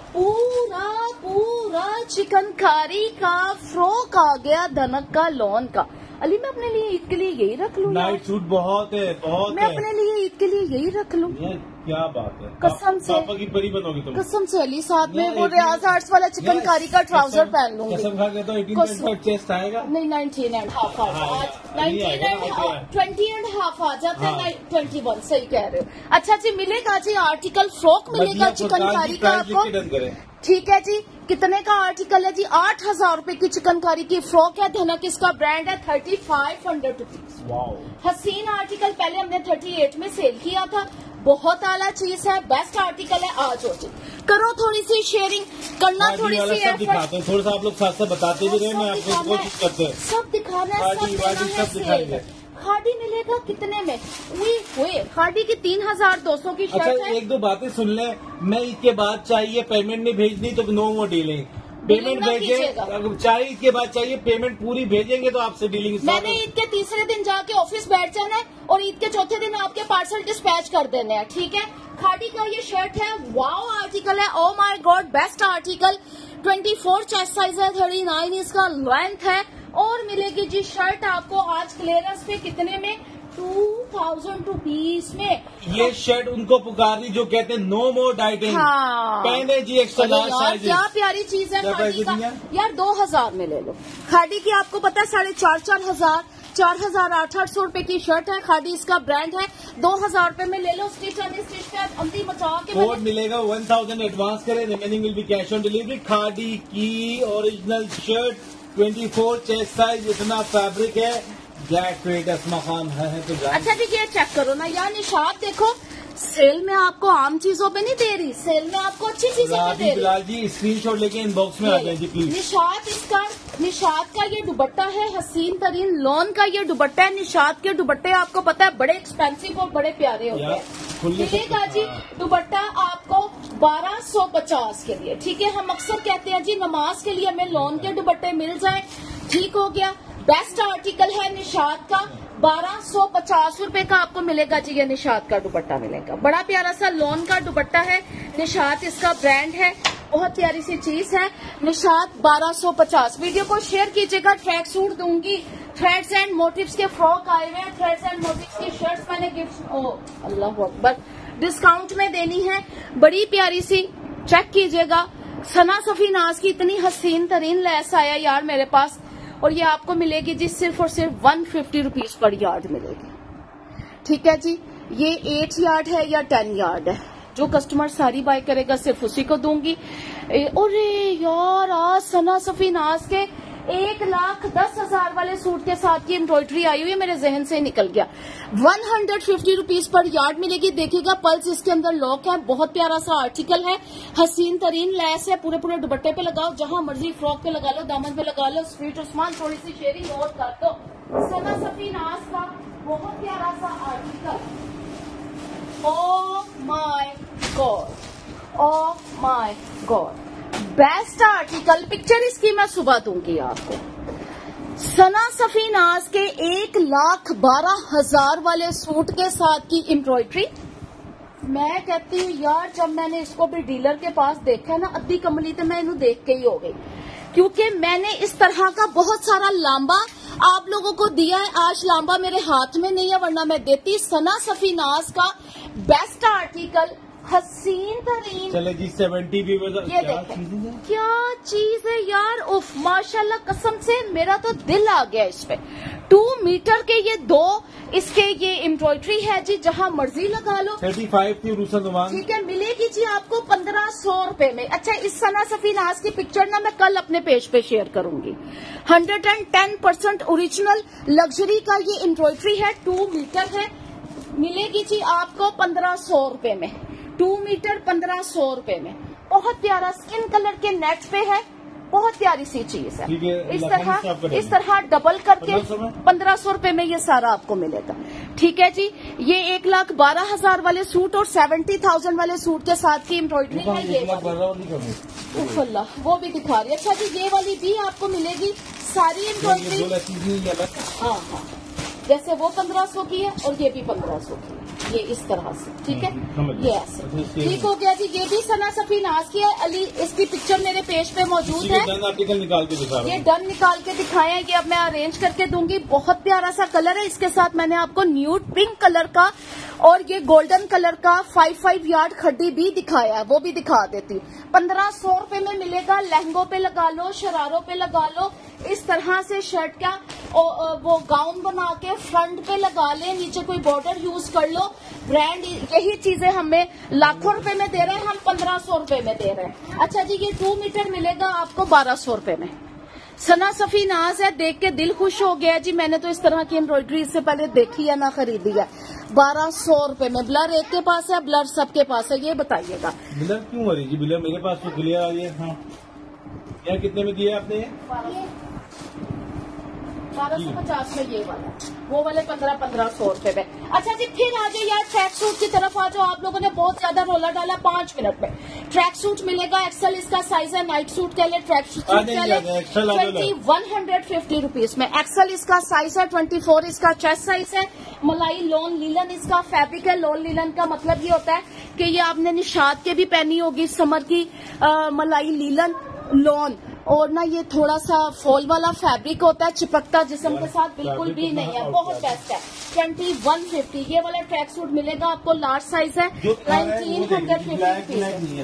पूरा पूरा चिकनकारी का फ्रॉक आ गया, धनक का लॉन का। अली मैं अपने लिए ईद के लिए यही रख लूँ, नाइट सूट बहुत है, बहुत मैं है। अपने लिए ईद के लिए यही रख लूँ, ये क्या बात है, कसम से। पापा की परी बनोगी तुम। कसम से अली, साथ में मैं वो एक- रियाज आर्ट्स वाला चिकनकारी का ट्राउजर कसम- पहन लूंगी। कसम खा के तो एटीन कसम- पॉइंट फाइव चेस्ट आएगा। नहीं नाइनटीन एंड हाफ हाँ, आज नहीं नाइनटीन आएगा, एंड आएगा। ट्वेंटी एंड हाफ आ जाते हाँ। हैं, ट्वेंटी वन सही कह रहे हो। अच्छा जी, मिलेगा जी आर्टिकल फ्रॉक मिलेगा चिकनकारी का आपको, डन करें। ठीक है जी। कितने का आर्टिकल है जी? आठ हजार रूपये की चिकनकारी की फ्रॉक है, धनक इसका ब्रांड है, thirty five hundred rupees. Wow, हसीन आर्टिकल पहले हमने थर्टी एट में सेल किया था, बहुत आला चीज है, बेस्ट आर्टिकल है। आज हो जी, करो थोड़ी सी शेयरिंग, करना खादी थोड़ी वाला सी सब एफर्ट, दिखाते हैं, थोड़ा सा आप लोग साथ साथ बताते भी रहे, मैं आपको सब कोशिश करते हैं। सब दिखाना है, सब खादी देना वादी है, सब दिखाएंगे। सेल। खादी मिलेगा कितने में? हुई हुए खादी की तीन हजार दो सौ की शर्ट अच्छा, है। एक दो बातें सुन ले, मैं इसके बाद चाहिए पेमेंट नहीं भेजनी तो नो मोर डीलिंग, पेमेंट ना भेजे, कीजिएगा। अगर चाहिए इसके बाद चाहिए पेमेंट पूरी भेजेंगे तो आपसे डीलिंग मैंने ईद के तीसरे दिन जाके ऑफिस बैठ जाना है और ईद के चौथे दिन आपके पार्सल डिस्पैच कर देने हैं, ठीक है। खादी का ये शर्ट है, वाओ आर्टिकल है, oh my God best article. Twenty four chest size है, थर्टी नाइन इसका लेंथ है, और मिलेगी जी शर्ट आपको आज क्लियरेंस पे कितने में? टू थाउजेंड रुपीज में। ये शर्ट उनको पुकारनी जो कहते हैं नो मोर डाइटिंग, हाँ। पहने जी एक्स्ट्रा अरे लार्ज यार साइज। क्या प्यारी चीज है क्या खादी प्राइस का दिया? यार, दो हजार में ले लो। खादी की आपको पता है साढ़े चार चार हजार चार हजार आठ आठ सौ रूपये की शर्ट है, खादी इसका ब्रांड है, दो हजार रूपये में ले लो। स्टिच एंड स्टिच पे अंती बचा के कोड मैंने- मिलेगा, वन थाउजेंड एडवांस करें, remaining will be cash on delivery. Khadi की original shirt, twenty four chest size, इतना फैब्रिक है, ब्लैक रेट असमा खान है तो जान। अच्छा जी, ये चेक करो ना यार, निशात देखो, सेल में आपको आम चीजों पे नहीं दे रही, सेल में आपको अच्छी चीजों पे राजी दे रही। बिलाल जी स्क्रीनशॉट लेके इनबॉक्स में आ जाए जी प्लीज। निशात इसका निशात का ये दुपट्टा है, हसीन तरीन लॉन का ये दुपट्टा है। निशात के दुपट्टे आपको पता है बड़े एक्सपेंसिव और बड़े प्यारे होते यार, हैं। खुले से- मिलेगा जी दुपट्टा आपको बारह सौ पचास के लिए, ठीक है। हम अक्सर कहते हैं जी नमाज के लिए हमें लॉन के दुपट्टे मिल जाए, ठीक हो गया। बेस्ट आर्टिकल है निशात का, बारह सौ पचास रूपये का आपको मिलेगा जी, ये निशात का दुपट्टा मिलेगा। बड़ा प्यारा सा लॉन का दुपट्टा है, निशात इसका ब्रांड है, बहुत प्यारी सी चीज है। निशात बारह सौ पचास। वीडियो को शेयर कीजिएगा, ट्रैक सूट दूंगी, थ्रेड्स एंड मोटिव्स के फ्रॉक आए हुए हैं, थ्रेड्स एंड मोटिव्स की शर्ट्स मैंने गिफ्ट, ओ अल्लाह अकबर, डिस्काउंट में देनी है, बड़ी प्यारी सी, चेक कीजिएगा। सना सफी नाज की इतनी हसीन तरीन लेस आया यार मेरे पास, और ये आपको मिलेगी जी सिर्फ और सिर्फ one fifty rupees per yard मिलेगी, ठीक है जी। ये एट यार्ड है या टेन यार्ड है, जो कस्टमर सारी बाय करेगा सिर्फ उसी को दूंगी। अरे यार, आज सना सफी नाज के एक लाख दस हजार वाले सूट के साथ की एम्ब्रॉयडरी आई हुई है, मेरे जहन से निकल गया। One hundred fifty rupees per yard मिलेगी। देखिएगा पल्स इसके अंदर लॉक है, बहुत प्यारा सा आर्टिकल है, हसीन तरीन लैस है, पूरे पूरे दुपट्टे पे लगाओ, जहां मर्जी फ्रॉक पे लगा लो, दामन पे लगा लो, स्वीट उस्मान थोड़ी सी शेयरिंग और कर दो। सना सफी नाज का बहुत प्यारा सा article, oh my god, oh my God, best article, picture इसकी मैं सुबह दूंगी आपको। सना सफीनाज के एक लाख बारह हजार वाले सूट के साथ की एम्ब्रॉयडरी। मैं कहती हूँ यार, जब मैंने इसको भी डीलर के पास देखा ना, अद्धी कमली तो मैं इन्हें देख के ही हो गई, क्योंकि मैंने इस तरह का बहुत सारा लांबा आप लोगों को दिया है। आज लांबा मेरे हाथ में नहीं है, वरना मैं देती। सना सफीनाज का बेस्ट आर्टिकल, हसीन तरीन। चले जी सेवेंटी भी ये देखें क्या चीज है यार, उफ माशाल्लाह, कसम से मेरा तो दिल आ गया इस पे। टू मीटर के ये दो इसके ये एम्ब्रॉयडरी है जी, जहां मर्जी लगा लो। थर्टी फाइव थी रूसन दुमान, ठीक है, मिलेगी जी आपको पंद्रह सौ रूपये में। अच्छा, इस सना सफीनाज की पिक्चर ना मैं कल अपने पेज पे शेयर करूंगी। Hundred and ten percent original luxury का ये एम्ब्रॉयडरी है, टू मीटर है, मिलेगी जी आपको पंद्रह सौ रूपये में। टू मीटर पंद्रह सौ रूपये में, बहुत प्यारा स्किन कलर के नेट पे है, बहुत प्यारी सी चीज है। इस तरह इस तरह डबल करके पंद्रह सौ रूपये में ये सारा आपको मिलेगा। ठीक है जी, ये एक लाख बारह हजार वाले सूट और सेवेंटी थाउजेंड वाले सूट के साथ की एम्ब्रॉयडरी है। ये अल्लाह, वो भी दिखा रही है। अच्छा जी, ये वाली भी आपको मिलेगी सारी एम्ब्रॉयडरी। हाँ हाँ, जैसे वो पंद्रह सौ की है और ये भी पंद्रह सौ की है, ये इस तरह से। ठीक है, ये ऐसे ठीक हो गया जी। ये भी सना सफीनाज की है, अली इसकी पिक्चर मेरे पेज पे मौजूद है। डन आर्टिकल निकाल के दिखा, ये डन निकाल के दिखाया, ये अब मैं अरेंज करके दूंगी। बहुत प्यारा सा कलर है, इसके साथ मैंने आपको न्यूड पिंक कलर का और ये गोल्डन कलर का फाइव फाइव यार्ड खड्डी भी दिखाया है, वो भी दिखा देती हूँ। पंद्रह सौ रूपये में मिलेगा, लहंगों पे लगा लो, शरारों पे लगा लो, इस तरह से शर्ट का वो गाउन बना के फ्रंट पे लगा ले, नीचे कोई बॉर्डर यूज कर लो। ब्रांड यही चीजें हमें लाखों रुपए में दे रहे हैं, हम पंद्रह सौ रूपये में दे रहे हैं। अच्छा जी, ये टू मीटर मिलेगा आपको बारह सौ रूपये में। सना सफीनाज है, देख के दिल खुश हो गया जी। मैंने तो इस तरह की एम्ब्रॉयडरी इससे पहले देखी है ना खरीदी है। बारह सौ रूपये में। ब्लर एक के पास है, ब्लर सबके पास है, ये बताइएगा। ब्लर क्यों आ रही जी? ब्लर मेरे पास तो क्लियर आ रही है। हाँ, यार कितने में दिया आपने? बारह सौ पचास में ये वाला, वो वाले पंद्रह पंद्रह सौ रूपये में। अच्छा जी, फिर आ जाए यार ट्रैक सूट की तरफ आ जाओ। आप लोगों ने बहुत ज्यादा रोला डाला, पांच मिनट में ट्रैक सूट मिलेगा। एक्सल इसका साइज है, नाइट सूट के लिए ट्रैक सूट के लिए twenty one hundred fifty rupees में। एक्सल इसका साइज है, ट्वेंटी फोर इसका चेस्ट साइज है। मलाई लॉन लीलन इसका फैब्रिक है। लॉन लीलन का मतलब ये होता है कि ये आपने निशात के भी पहनी होगी, समर की आ, मलाई लीलन लॉन। और ना ये थोड़ा सा फॉल वाला फैब्रिक होता है, चिपकता जिस्म के साथ बिल्कुल भी नहीं है, बहुत बेस्ट है। ट्वेंटी वन फिफ्टी ये वाला ट्रैक सूट मिलेगा आपको, लार्ज साइज है, नाइनटीन हंड्रेड फिफ्टी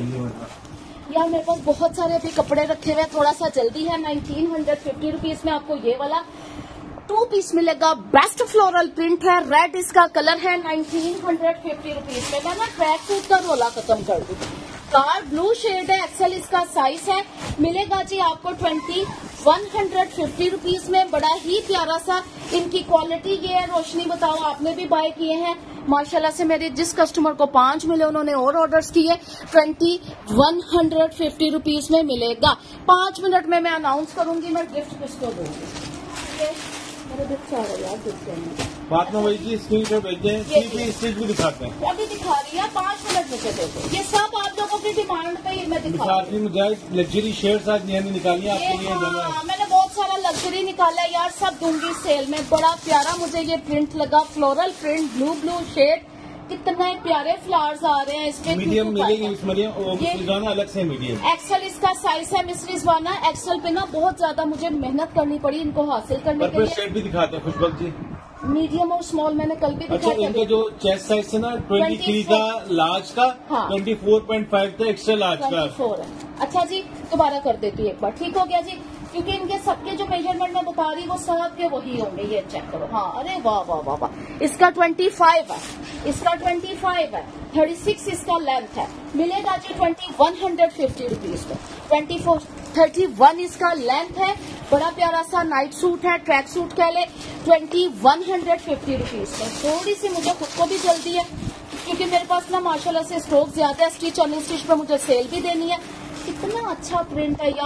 रुपीज। यार मेरे पास बहुत सारे अभी कपड़े रखे हुए हैं, थोड़ा सा जल्दी है। नाइनटीन हंड्रेड फिफ्टी रुपीज में आपको ये वाला टू पीस मिलेगा। बेस्ट फ्लोरल प्रिंट है, रेड इसका कलर है, नाइनटीन हंड्रेड फिफ्टी रुपीज में। मैं ना ट्रैक सूट का रोला खत्म कर दूँ। कार ब्लू शेड है, एक्सेल इसका साइज है, मिलेगा जी आपको twenty one hundred fifty rupees में। बड़ा ही प्यारा सा इनकी क्वालिटी ये है। रोशनी बताओ, आपने भी बाय किए हैं माशाल्लाह से। मेरे जिस कस्टमर को पांच मिले उन्होंने और ऑर्डर्स किए। Twenty one hundred fifty rupees में मिलेगा। पांच मिनट में मैं अनाउंस करूंगी मैं गिफ्ट किसको दूंगी। मेरे बच्चा आ रहा है बात में वही चीज स्क्रीन पर भेजते हैं, स्टिच भी दिखाते हैं। अभी दिखा रही है, पांच मिनट मुझे दे दो। ये सब आप लोगों की डिमांड पे ही मैं दिखा रही हूँ। मुझे लग्जरी शेड्स आज निकाली आपके लिए। हाँ, मैंने बहुत सारा लग्जरी निकाला है यार, सब दूंगी सेल में। बड़ा प्यारा मुझे ये प्रिंट लगा, floral print, blue blue shade, कितने प्यारे फ्लावर्स आ रहे हैं इसमें। मीडियम मिलेगी मिस मरियम, और अलग से मीडियम। एक्सेल इसका साइज है मिस रिजवाना। एक्सेल पे ना बहुत ज्यादा मुझे मेहनत करनी पड़ी इनको हासिल करने के लिए। शेड भी दिखाते हैं खुशबक जी। मीडियम और स्मॉल मैंने कल भी अच्छा, इनका जो चेस्ट साइज है ना ट्वेंटी थ्री का लार्ज का, ट्वेंटी फोर पॉइंट फाइव का एक्स्ट्रा लार्ज का फोर है। अच्छा जी, दोबारा कर देती हूँ एक बार, ठीक हो गया जी। क्योंकि इनके सबके जो मेजरमेंट मैं बता रही वो सब के वही होंगे। ये चेक करो। हाँ, अरे वाह वाह वाह वाह। इसका ट्वेंटी फाइव है, इसका ट्वेंटी फाइव है, थर्टी सिक्स इसका लेंथ है, मिलेगा जी twenty one hundred fifty rupees में। ट्वेंटी फोर थर्टी वन इसका लेंथ है। बड़ा प्यारा सा नाइट सूट है, ट्रैक सूट कह ले, twenty one hundred fifty rupees में। थोड़ी सी मुझे खुद को भी जल्दी है क्योंकि मेरे पास ना माशाल्लाह से स्टॉक ज्यादा है। स्टिच अन स्टिच पे मुझे सेल भी देनी है। कितना अच्छा प्रिंट है यार।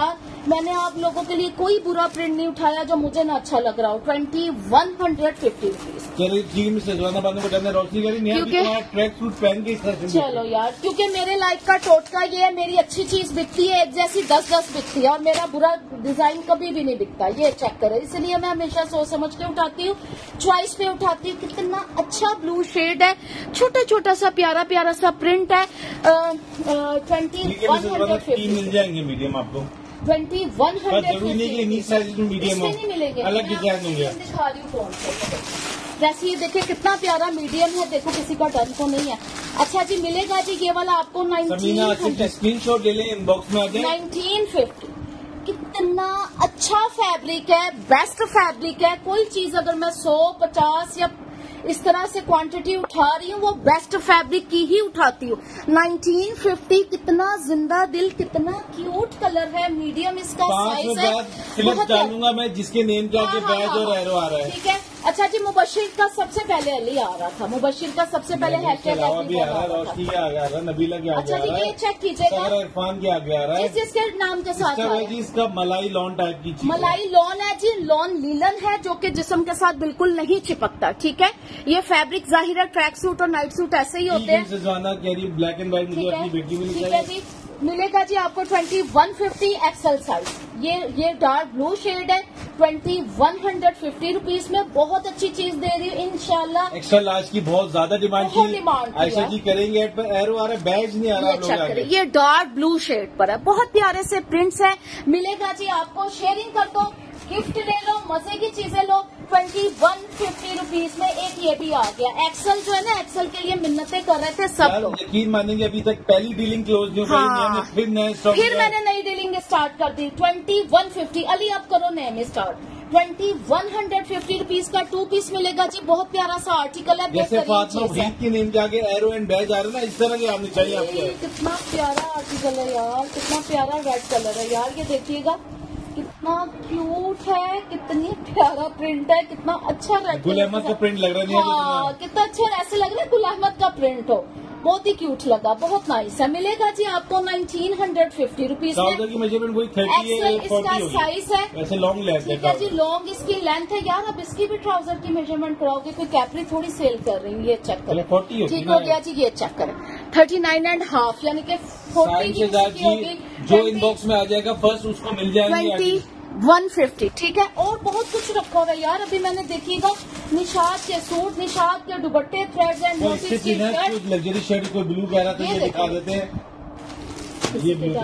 मैंने आप लोगों के लिए कोई बुरा प्रिंट नहीं उठाया जो मुझे ना अच्छा लग रहा हो। Twenty one hundred fifty rupees. चलिए जी, मैं सजवाना बांधने को डरने रोशनी करी नहीं, क्योंकि ट्रैक सूट पहन के इस तरह से चलो यार, क्योंकि मेरे लाइफ का टोटका ये है, मेरी अच्छी चीज बिकती है एक जैसी दस दस बिकती है, और मेरा बुरा डिजाइन कभी भी नहीं बिकता। ये चेक करें, इसलिए मैं हमेशा सोच समझ के उठाती हूँ, च्वाइस पे उठाती हूँ। कितना अच्छा ब्लू शेड है, छोटा छोटा सा प्यारा प्यारा सा प्रिंट है। ट्वेंटी वन हंड्रेड फिफ्टी मिल जाएंगे मीडियम आपको। ट्वेंटी वन हंड्रेड जरूरी नहीं कि इन्हीं साइज में मीडियम हो, नहीं मिलेंगे, अलग डिजाइन होंगे। दिखा रही हूँ फोन से। जैसे ये देखिए कितना प्यारा मीडियम है, देखो किसी का डर तो नहीं है। अच्छा जी, मिलेगा जी ये वाला आपको नाइनटीन स्क्रीन शॉट ले लें, इनबॉक्स में आ जाए। Nineteen fifty. कितना अच्छा फैब्रिक है, बेस्ट फैब्रिक है। कोई चीज अगर मैं सौ पचास या इस तरह से क्वांटिटी उठा रही हूँ, वो बेस्ट फैब्रिक की ही उठाती हूँ। Nineteen fifty. कितना जिंदा दिल, कितना क्यूट कलर है, मीडियम इसका साइज है। बहुत डालूंगा मैं जिसके नेम के आगे बैज और एरो आ रहा है। ठीक है। अच्छा जी, मुबशिर का सबसे पहले अली आ रहा था, मुबशिर का सबसे पहले हैशटैग भी आ रहा है, रोशनी के आगे आ रहा है, नबीला के आगे अच्छा आ रहा है। ये चेक कीजिएगा, इरफान के आगे आ रहा है, जिसके नाम के साथ है जी। इसका मलाई लॉन टाइप की चीज, मलाई लॉन है जी, लॉन लीलन है, जो कि जिस्म के साथ बिल्कुल नहीं चिपकता। ठीक है। ये फैब्रिक जाहिर है ट्रैक सूट और नाइट सूट ऐसे ही होते हैं। सजवाना कह रही ब्लैक एंड व्हाइट, मुझे अपनी बेटी भी ठीक है जी, मिलेगा जी आपको twenty one fifty XL size. ये ये डार्क ब्लू शेड है, twenty one hundred fifty rupees में बहुत अच्छी चीज दे रही हूँ इंशाल्लाह। एक्स्ट्रा लार्ज की बहुत ज्यादा डिमांड बहुत डिमांड थी आयशा जी करेंगे, एड पर एरो आ रहा है, बैज नहीं आ रहा। ये चेक करें, ये डार्क ब्लू शेड पर है, बहुत प्यारे से प्रिंट्स है। मिलेगा जी आपको, शेयरिंग कर दो, गिफ्ट ले लो, मजे की चीजें लो। ट्वेंटी वन फिफ्टी रुपीज में एक ये भी आ गया। एक्सल जो है ना, एक्सल के लिए मिन्नतें कर रहे थे सब लोग। यकीन मानेंगे अभी तक पहली डीलिंग क्लोज नहीं हो हाँ। पाई, फिर नए स्टॉक फिर मैंने नई डीलिंग स्टार्ट कर दी। Twenty one fifty. अली अब करो नए में start. Twenty one hundred fifty rupees का टू पीस मिलेगा जी, बहुत प्यारा सा आर्टिकल है, जैसे फातिमा वहीद की नेम के आगे एरो एंड बैज आ रहे हैं ना, इस तरह के आने चाहिए आपको। कितना प्यारा आर्टिकल है यार, कितना प्यारा रेड कलर है यार, ये देखिएगा कितना क्यूट है, कितनी प्यारा प्रिंट है, कितना अच्छा रेड गुल अहमद का प्रिंट लग रहा है। हाँ, कितना अच्छा, ऐसे लग रहा है गुल अहमद का प्रिंट हो, बहुत ही क्यूट लगा, बहुत नाइस है। मिलेगा जी आपको नाइनटीन हंड्रेड फिफ्टी रुपीज में। की मेजरमेंट वही थर्टी है, इसका साइज है, वैसे लॉन्ग लेंथ ठीक है जी, लॉन्ग इसकी लेंथ है यार। अब इसकी भी ट्राउजर की मेजरमेंट कराओगे, कोई कैपरी थोड़ी सेल कर रही है। ये चेक करें, फोर्टी ठीक हो गया जी, ये चेक करें, थर्टी नाइन एंड हाफ यानी कि फोर्टी की होगी। जो इनबॉक्स में आ जाएगा फर्स्ट उसको मिल जाएगी वन फिफ्टी। ठीक है। और बहुत कुछ रखा हुआ है यार, अभी मैंने देखिएगा निशाद के सूट, निशाद के दुपट्टे, थ्रेड्स एंड मोटिव्स की शर्ट, लग्जरी शर्ट, कोई ब्लू कह रहा था, ये दिखा देते हैं। ये ब्लू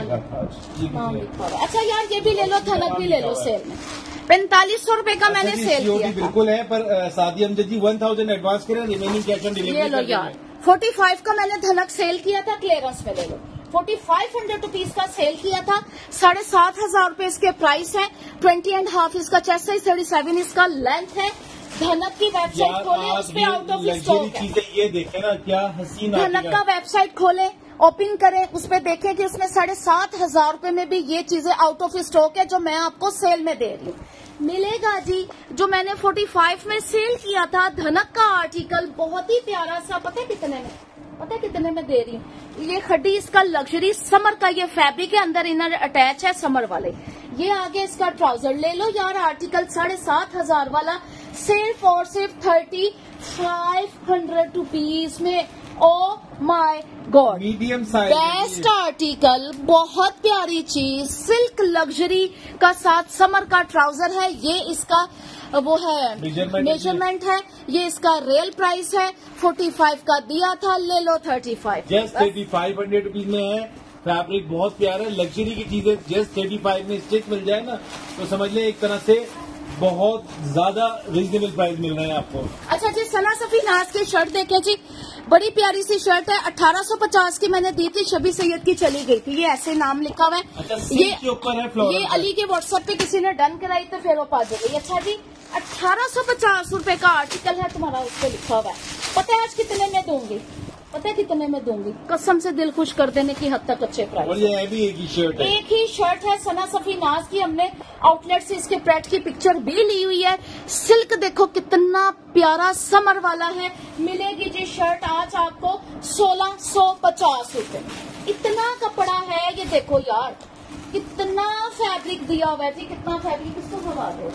दिखा। अच्छा यार, ये भी ले लो, धनक भी ले लो सेल में। पैंतालीस सौ रूपये का मैंने सेल किया था। बिल्कुल है, पर सादी Amjad ji one thousand advance करें, रिमेनिंग कैश ऑन डिलीवरी। ये लो यार, फोर्टी फाइव का मैंने धनक सेल किया था, क्लियरेंस में ले लो। फोर्टी फाइव हंड्रेड रुपीज का सेल किया था, साढ़े सात हजार रूपये इसके प्राइस है। ट्वेंटी एंड हाफ इसका चेस्ट साइज, थर्टी सेवन इसका लेंथ है। धनक की वेबसाइट खोले, उस पे आउट ऑफ स्टॉक है। ये देखे ना क्या हसीन। धनक का वेबसाइट खोले, ओपन करें, उस पे देखें कि उसमें साढ़े सात हजार रूपये में भी ये चीजें आउट ऑफ स्टॉक है, जो मैं आपको सेल में दे रही हूँ। मिलेगा जी, जो मैंने फोर्टी फाइव में सेल किया था धनक का आर्टिकल, बहुत ही प्यारा सा, पता है कितने में, पता है कितने में दे रही हूँ। ये खड्डी इसका लग्जरी समर का ये फैब्रिक है, अंदर इनर अटैच है समर वाले। ये आगे इसका ट्राउजर ले लो यार, आर्टिकल साढ़े सात हजार वाला, सिर्फ और सिर्फ थर्टी फाइव हंड्रेड रुपीज में। Oh my god, medium size best article, बहुत प्यारी चीज, सिल्क लग्जरी का साथ समर का ट्राउजर है। ये इसका वो है मेजरमेंट है, ये इसका रियल प्राइस है, फोर्टी फाइव का दिया था, ले लो thirty five. Just thirty five hundred rupees में है। फैब्रिक बहुत प्यारा है, लग्जरी की चीजें जस्ट थर्टी फाइव में स्टिच मिल जाए ना, तो समझ ले एक तरह से बहुत ज्यादा रीजनेबल प्राइस मिल रहा है आपको। अच्छा जी, सना सफी नाज की शर्ट देखें जी, बड़ी प्यारी सी शर्ट है, अठारह सौ पचास की मैंने दी थी, शबी सैयद की चली गई थी। ये ऐसे नाम लिखा हुआ है। अच्छा, ये के ऊपर है फ्लोरल, ये अली के व्हाट्सएप पे किसी ने डन कराई तो फिर वो पा गई। अच्छा जी, अठारह सौ पचास रूपये का आर्टिकल है तुम्हारा, उस पर लिखा हुआ है। पता है आज कितने में दूंगी, पता है कितने में दूंगी, कसम से दिल खुश कर देने की हद तक अच्छे प्राइस। और ये भी एक ही शर्ट है, एक ही शर्ट है सना सफी नाज की, हमने आउटलेट से इसके प्रेट की पिक्चर भी ली हुई है। सिल्क देखो कितना प्यारा समर वाला है। मिलेगी जी शर्ट आज आपको सोलह सौ पचास रूपये, इतना कपड़ा है ये देखो यार, कितना फैब्रिक दिया हुआ है जी, कितना फैब्रिक, इसको हवा दो।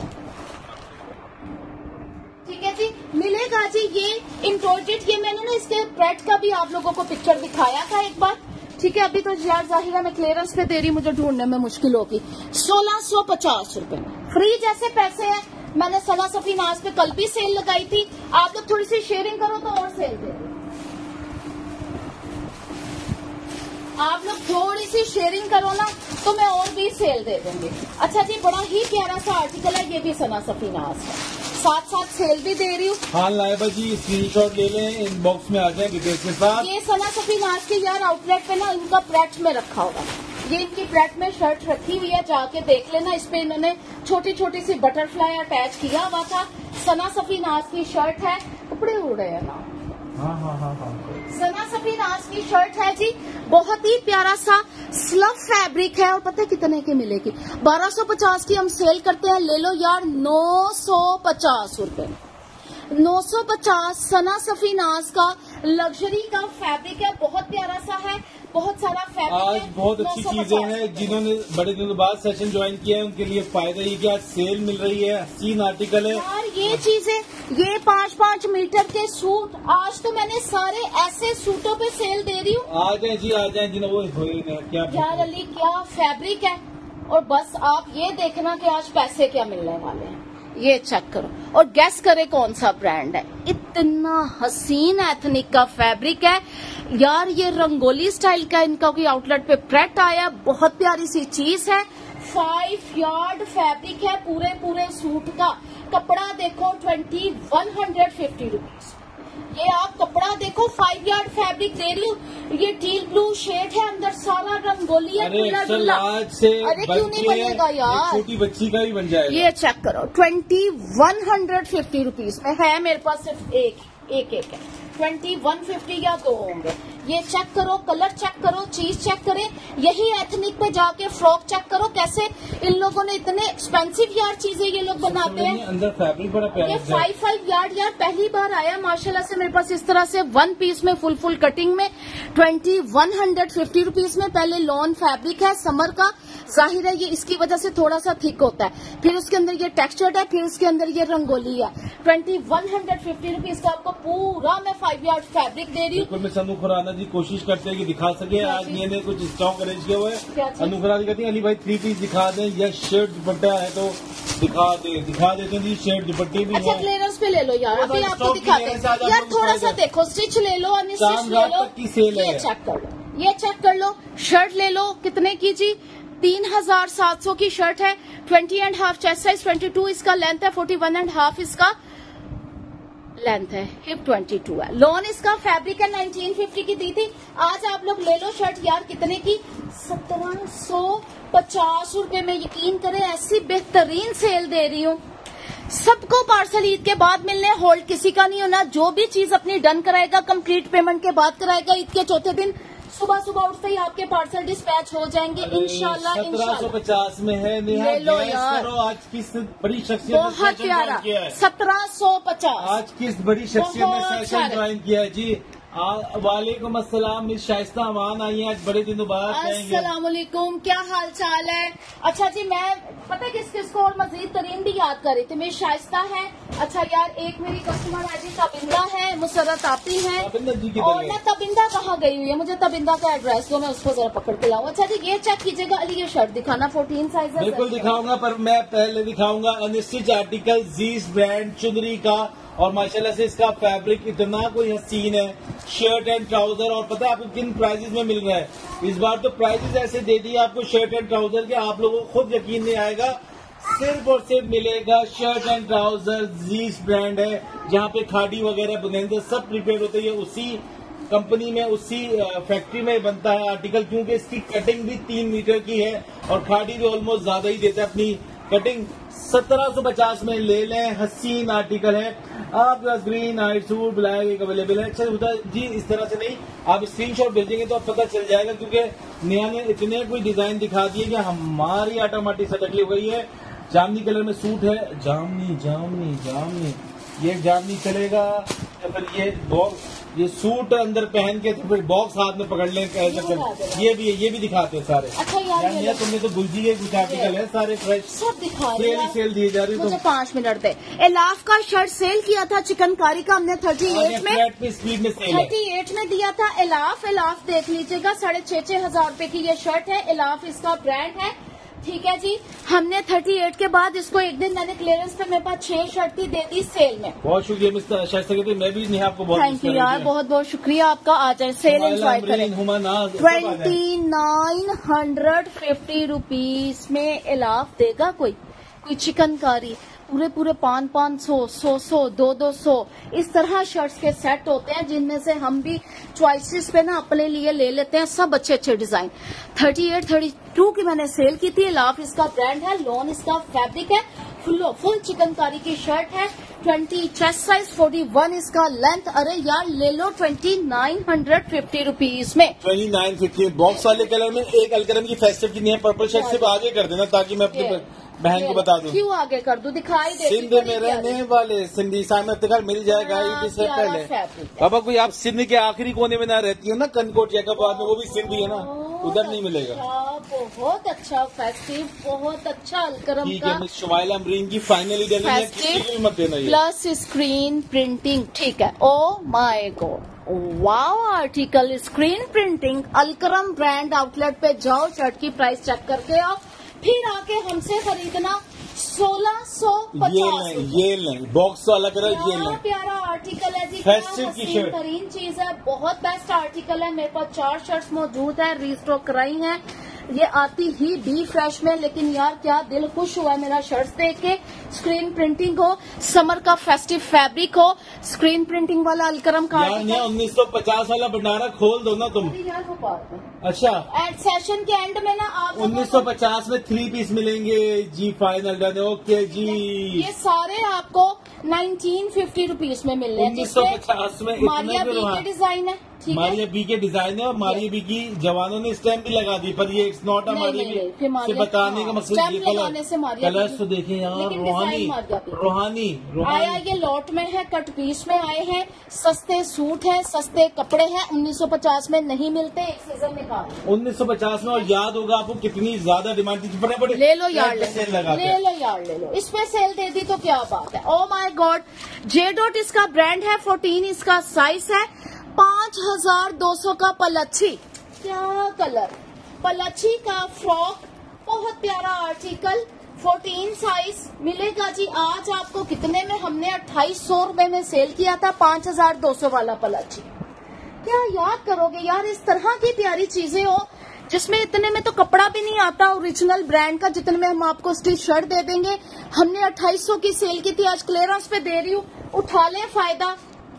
ठीक है जी, मिलेगा जी ये इंपोर्टेड। ये मैंने ना इसके प्रेट का भी आप लोगों को पिक्चर दिखाया था एक बार। ठीक है, अभी तो यार जाहिर मैं क्लियरेंस पे दे रही, मुझे ढूंढने में मुश्किल होगी। सोलह सौ पचास रूपये में फ्री जैसे पैसे हैं। मैंने सना सफी नाज पे कल भी सेल लगाई थी, आप लोग थोड़ी सी शेयरिंग करो तो और सेल दे। आप लोग थोड़ी सी शेयरिंग करो ना तो मैं और भी सेल दे दूंगी। अच्छा जी, बड़ा ही प्यारा सा आर्टिकल है, ये भी सना सफी नाज है, साथ साथ सेल भी दे रही हूँ। हाँ लाइबा जी, स्क्रीनशॉट ले लें, इनबॉक्स में आ जाए डिटेल्स के साथ। ये सना सफी नाज के यार आउटलेट पे ना इनका प्रेट में रखा होगा, ये इनकी प्रेट में शर्ट रखी हुई है, जाके देख लेना। इस पे इन्होंने छोटी छोटी सी बटरफ्लाई अटैच किया हुआ था। सना सफी नाज की शर्ट है, कपड़े उड़ रहे हैं ना। हाँ हाँ हाँ हाँ सना सफी नाज की शर्ट है जी, बहुत ही प्यारा सा स्लव फैब्रिक है। और पता है कितने की मिलेगी? बारह सौ पचास की हम सेल करते हैं, ले लो यार नौ सौ पचास रूपये। नौ सौ पचास सना सफी नाज का लग्जरी का फैब्रिक है, बहुत प्यारा सा है, बहुत सारा फैब्रिक आज है। बहुत अच्छी चीजें हैं। जिन्होंने बड़े दिनों बाद सेशन ज्वाइन किया है उनके लिए फायदा ये कि आज सेल मिल रही है, हसीन आर्टिकल है यार। ये चीजें, ये पाँच पाँच मीटर के सूट, आज तो मैंने सारे ऐसे सूटों पे सेल दे रही हूँ। आ जाए जी, आ जाए जिन्हें वो क्या यार अली क्या फैब्रिक है। और बस आप ये देखना कि आज पैसे क्या मिलने वाले हैं, ये चेक करो और गैस करे कौन सा ब्रांड है। इतना हसीन एथनिक का फैब्रिक है यार, ये रंगोली स्टाइल का इनका कोई आउटलेट पे प्रेट आया, बहुत प्यारी सी चीज है। फाइव यार्ड फैब्रिक है पूरे पूरे सूट का। कपड़ा देखो twenty one hundred fifty rupees. ये आप कपड़ा देखो, फाइव यार्ड फैब्रिक दे रही हूँ। ये टील ब्लू शेड है, अंदर सारा रंगोली है। अरे आज से अरे क्यों नहीं बनेगा यार, छोटी बच्ची का भी बन जाएगा। ये चेक करो twenty one hundred fifty rupees में है। मेरे पास सिर्फ एक एक एक है, ट्वेंटी वन फिफ्टी या दो होंगे। ये चेक करो, कलर चेक करो, चीज चेक करें। यही एथनिक पे जाके फ्रॉक चेक करो, कैसे इन लोगों ने इतने एक्सपेंसिव यार चीजें ये लोग बनाते हैं। अंदर फैब्रिक बड़ा प्यारा ये फाइव फाइव यार्ड यार पहली बार आया माशाल्लाह से मेरे पास इस तरह से वन पीस में फुल फुल कटिंग में twenty one hundred fifty rupees में। पहले लॉन फैब्रिक है समर का, जाहिर है ये इसकी वजह से थोड़ा सा थिक होता है, फिर उसके अंदर ये टेक्सचर्ड है, फिर उसके अंदर ये रंगोली है। Twenty one hundred fifty rupees का आपको पूरा मैं फाइव यार्ड फैब्रिक दे रही हूँ। मैं सनु खुराना जी कोशिश करते हैं कि दिखा सके। आज मैंने कुछ स्टॉक अरेंज किया हुआ है। अनु खुराना जी कहती है अली भाई थ्री पीस दिखा दें या शर्ट दुपट्टा है तो दिखा दे दिखा देते हैं जी। शर्ट दुपट्टे भी अच्छा क्लियरेंस पे ले लो यार, अभी आपको दिखाते हैं यार। थोड़ा सा देखो, स्टिच ले लो, अनस्टिच ले लो, की सेल है। ये चेक कर लो, ये चेक कर लो। शर्ट ले लो, कितने की जी? तीन हजार सात सौ की शर्ट है। Twenty and half chest size, twenty two इसका लेंथ है, फोर्टी वन एंड हाफ इसका लेंथ है, हिप ट्वेंटी टू है। लॉन इसका फैब्रिक है, नाइनटीन फिफ्टी की दी थी। आज आप लोग ले लो शर्ट यार, कितने की? सत्रह सौ पचास रूपये में। यकीन करें ऐसी बेहतरीन सेल दे रही हूँ। सबको पार्सल ईद के बाद मिलने, होल्ड किसी का नहीं होना। जो भी चीज अपनी डन कराएगा कंप्लीट पेमेंट के बाद कराएगा, ईद के चौथे दिन सुबह सुबह उठते ही आपके पार्सल डिस्पैच हो जाएंगे इंशाल्लाह। सत्रह सौ पचास में है। ले लो यार, करो आज किस बड़ी शख्सियत बहुत प्यारा। सत्रह सौ पचास आज किस बड़ी शख्सियत ने सेशन ज्वाइन किया है जी। वालेकुम अस्सलाम, मिस शाइस्ता अमान आई है आज बड़े दिनों बाद। अस्सलाम वालेकुम, क्या हाल चाल है? अच्छा जी, मैं पता है किस किस को और मजीद तरीन भी याद कर रही थी। मिस शाइस्ता है, अच्छा यार एक मेरी कस्टमर है जी तबिंदा है, मुसरत आपी है, और ना तबिंदा कहाँ गई हुई है, मुझे तबिंदा का एड्रेस दो, मैं उसको जरा पकड़ के लाऊं। अच्छा जी ये चेक कीजिएगा, अली ये शर्ट दिखाना, फोर्टीन साइज है। बिल्कुल दिखाऊंगा, पर मैं पहले दिखाऊंगा अनस्टिच आर्टिकल जीस ब्रांड चुनरी का। और माशाल्लाह से इसका फैब्रिक इतना कोई हसीन है, शर्ट एंड ट्राउजर। और पता है आपको किन प्राइजेस में मिल रहा है इस बार? तो प्राइजेस ऐसे दे दिए आपको शर्ट एंड ट्राउजर के, आप लोगों को खुद यकीन नहीं आएगा। सिर्फ और सिर्फ मिलेगा शर्ट एंड ट्राउजर, जीस ब्रांड है, जहाँ पे खाड़ी वगैरह बुनेंगे सब प्रिपेयर होते हैं उसी कंपनी में, उसी फैक्ट्री में बनता है आर्टिकल। क्योंकि इसकी कटिंग भी तीन मीटर की है और खाड़ी भी ऑलमोस्ट ज्यादा ही देता है अपनी कटिंग। सत्रह सौ पचास में ले लें, हसीन आर्टिकल है। आपके पास ग्रीन नाइट सूट ब्लैक एक अवेलेबल है। अच्छा होता जी, इस तरह से नहीं, आप स्क्रीनशॉट भेजेंगे तो आप पता चल जाएगा, क्योंकि नया ने इतने कोई डिजाइन दिखा दिए कि हमारी ऑटोमेटिक सटकली हो गई है। जामनी कलर में सूट है, जामनी जामनी जामनी, ये जामनी चलेगा या फिर ये बॉक्स, ये सूट अंदर पहन के तो फिर बॉक्स हाथ में पकड़ लें ये दिखा दे। ये भी है, ये भी दिखाते हैं सारे। अच्छा यार यार ये यार लो। तुमने तो भूल गए कुछ आर्टिकल है सारे फ्रेश सब दिखा रहे सेल ही हैं। सेल दिए जा रही है मुझे तुम। पाँच मिनट दे। एलाफ का शर्ट सेल किया था चिकनकारी का हमने थर्टी एट में फ्लैट पे स्पीड में सेल है। थर्टी एट में दिया था। एलाफ एलाफ देख लीजिएगा, साढ़े छह छह हजार रूपए की ये शर्ट है। एलाफ इसका ब्रांड है, ठीक है जी। हमने थर्टी एट के बाद इसको एक दिन मैंने क्लियरेंस पे मेरे पास छह शर्ट थी दे दी सेल में। बहुत शुक्रिया मिस्टर शायद सकते मैं भी नहीं आपको बहुत थैंक यू यार, बहुत बहुत शुक्रिया आपका। आ जाए सेल एंजॉय करें। Twenty nine hundred fifty rupees में एलाफ देगा कोई कोई चिकनकारी पूरे पूरे पाँच पाँच सौ सौ सौ दो दो सौ इस तरह शर्ट्स के सेट होते हैं जिनमें से हम भी चॉइसेस पे ना अपने लिए ले लेते हैं सब अच्छे अच्छे design. Thirty eight thirty two की मैंने सेल की थी। लाफ इसका ब्रांड है, लॉन इसका फैब्रिक है, फुल फुल चिकनकारी की शर्ट है। Twenty chest size, forty one इसका लेंथ। अरे यार ले लो twenty nine hundred fifty rupees में। ट्वेंटी नाइन फिफ्टी बॉक्स वाले कलर में एक अलकरम की फेस्टिव की नहीं है, पर्पल शर्ट सिर्फ आगे कर देना ताकि मैं अपने बहन को बता दूं। क्यों आगे कर दूं, दिखाई दे। सिंध में रहने वाले सिंधी सामने इफ्तिखार मिल जाएगा ईद से पहले। बाबा कोई आप सिंध के आखिरी कोने में ना रहती हो ना, कनकोट जैकबाद में, वो भी सिंधी है ना, उधर नहीं मिलेगा। बहुत अच्छा फेस्टिव, बहुत अच्छा अलकरम ठीक का है मिस शुमाइला अमरीन की फाइनली डेली है, किसी को भी मत देना ये। प्लस स्क्रीन प्रिंटिंग, ठीक है। Oh my god, wow article screen printing. Alkaram brand outlet पे जाओ, शर्ट की प्राइस चेक करके आओ, फिर आके हमसे खरीदना। सोलह सौ ये पचास लें ये लें बॉक्स वाला कलर, ये क्या लें। प्यारा आर्टिकल है जी, फेस्टिव की शर्ट। बेहतरीन चीज है, बहुत बेस्ट आर्टिकल है। मेरे पास चार शर्ट्स मौजूद है, रीस्टॉक कराई हैं। ये आती ही बी फ्रेश में, लेकिन यार क्या दिल खुश हुआ है मेरा शर्ट्स देख के। स्क्रीन प्रिंटिंग हो, समर का फेस्टिव फैब्रिक हो, स्क्रीन प्रिंटिंग वाला अलकरम का यार यहाँ उन्नीस सौ पचास वाला भंडारा खोल दो ना तुम। यार वो बात है। अच्छा एट सेशन के एंड में ना आप उन्नीस सौ पचास में थ्री पीस मिलेंगे जी, फाइनल डन। ओके जी, ये सारे आपको नाइनटीन फिफ्टी रुपीज में मिल रहे हैं। उन्नीस सौ पचास में मारिया बी के डिजाइन है, ठीक है। मारिया बी के डिजाइन है और मारिया बी की जवानों ने स्टैम्प भी लगा दी, पर ये इट्स नॉट अ नहीं, मारिया नहीं, बी नहीं, फिर से मारिया- बताने का हाँ, मकसद स्टैम्प ये लगाने से मारिया कलर्स बी- तो देखें यार, लेकिन रूहानी डिजाइन मारिया बी। रूहानी आया रूहानी। ये लॉट में है, कट पीस में आए हैं, सस्ते सूट हैं, सस्ते कपड़े हैं। उन्नीस सौ पचास में नहीं मिलते, एक सीजन निकाल उन्नीस सौ पचास में, और याद होगा आपको कितनी ज्यादा डिमांड थी। फटाफट ले लो यार, ले सेल लगा ले लो यार, ले लो। इस पे सेल दे दी तो क्या बात है। Oh my god, J dot इसका ब्रांड है, फोर्टीन इसका साइज है, पांच हजार दो सौ का पलच्छी। क्या कलर, पलच्छी का फ्रॉक, बहुत प्यारा आर्टिकल, फोर्टीन साइज मिलेगा जी आज आपको कितने में। हमने अट्ठाईस सौ रूपये में सेल किया था, पांच हजार दो सौ वाला पलच्छी। क्या याद करोगे यार, इस तरह की प्यारी चीजें हो जिसमें इतने में तो कपड़ा भी नहीं आता ओरिजिनल ब्रांड का, जितने में हम आपको स्टिच शर्ट दे देंगे। हमने अट्ठाईस सौ की सेल की थी, आज क्लियरेंस पे दे रही हूँ, उठा ले फायदा।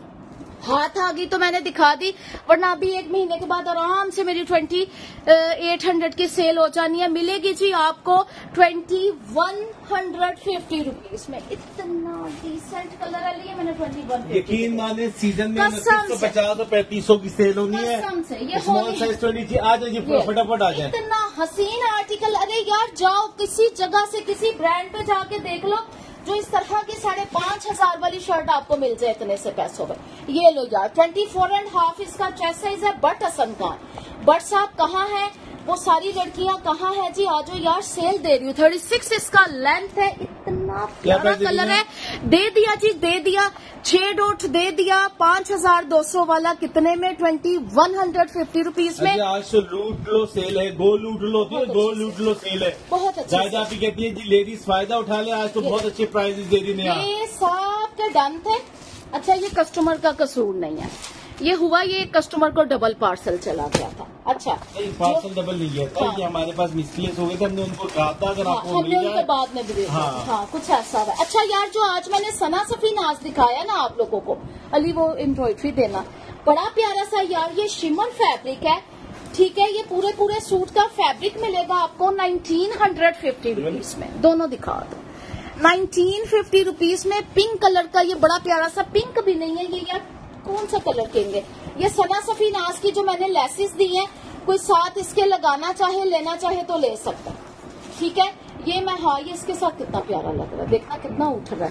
हाथ आ गई तो मैंने दिखा दी, वरना अभी एक महीने के बाद आराम से मेरी ट्वेंटी एट हंड्रेड की सेल हो जानी है। मिलेगी जी आपको twenty one hundred fifty rupees में। इतना डिसेंट कलर है, लिए मैंने ट्वेंटी वन यकीन माने सीजन में कसम उन्नीस सौ से। पचास और पैंतीस सौ की सेल होनी है। कसम से, ये स्मॉल होली- साइज ट्वेंटी जी आ जाए जी, फटाफट आ जाए। इतना हसीन आर्टिकल। अरे यार जाओ किसी जगह से किसी ब्रांड पे जाके देख लो जो इस तरह की साढ़े पांच हजार वाली शर्ट आपको मिल जाए इतने से पैसों में। ये लो यार, ट्वेंटी फोर एंड हाफ इसका चेस्ट साइज है। बट हसन खान, बट साहब कहाँ है, वो सारी लड़कियां कहाँ है जी, आ जाओ यार, सेल दे रही हूँ। थर्टी सिक्स इसका लेंथ है, इतना प्यारा कलर है, दे दिया जी, दे दिया। छह डॉट दे दिया, पांच हजार दो सौ वाला कितने में, twenty one hundred fifty rupees में। आज तो लूट लो सेल है, गो लूट लो, गो लूट लो सेल है। बहुत अच्छा जायदा आप कहती है जी लेडीज फायदा उठा ले, आज तो बहुत अच्छे प्राइजेस दे रही है। ये सब के डन थे। अच्छा ये कस्टमर का कसूर नहीं है, ये हुआ ये कस्टमर को डबल पार्सल चला गया था। अच्छा पार्सल डबल नहीं गया था, ये हमारे पास मिसप्लेस हो गए थे, हमने उनको कहा था अगर हाँ, आपको हमने मिल उनके जाए। बाद में भी देखा। हाँ। हाँ कुछ ऐसा है। अच्छा यार जो आज मैंने सना सफी नाज दिखाया ना आप लोगों को, अली वो एम्ब्रॉयडरी देना, बड़ा प्यारा सा यार, ये शिमर फैब्रिक है, ठीक है। ये पूरे पूरे सूट का फैब्रिक मिलेगा आपको नाइनटीन हंड्रेड फिफ्टी रुपीज में। दोनों दिखा दो, नाइनटीन फिफ्टी रुपीज में। पिंक कलर का ये बड़ा प्यारा सा, पिंक भी नहीं है ये यार, कौन सा कलर कहेंगे। ये सना सफी नाज की जो मैंने लेसिस दी है, कोई साथ इसके लगाना चाहे लेना चाहे तो ले सकता है, ठीक है। ये मैं, हाँ ये इसके साथ कितना प्यारा लग रहा है, देखना कितना उठ रहा है।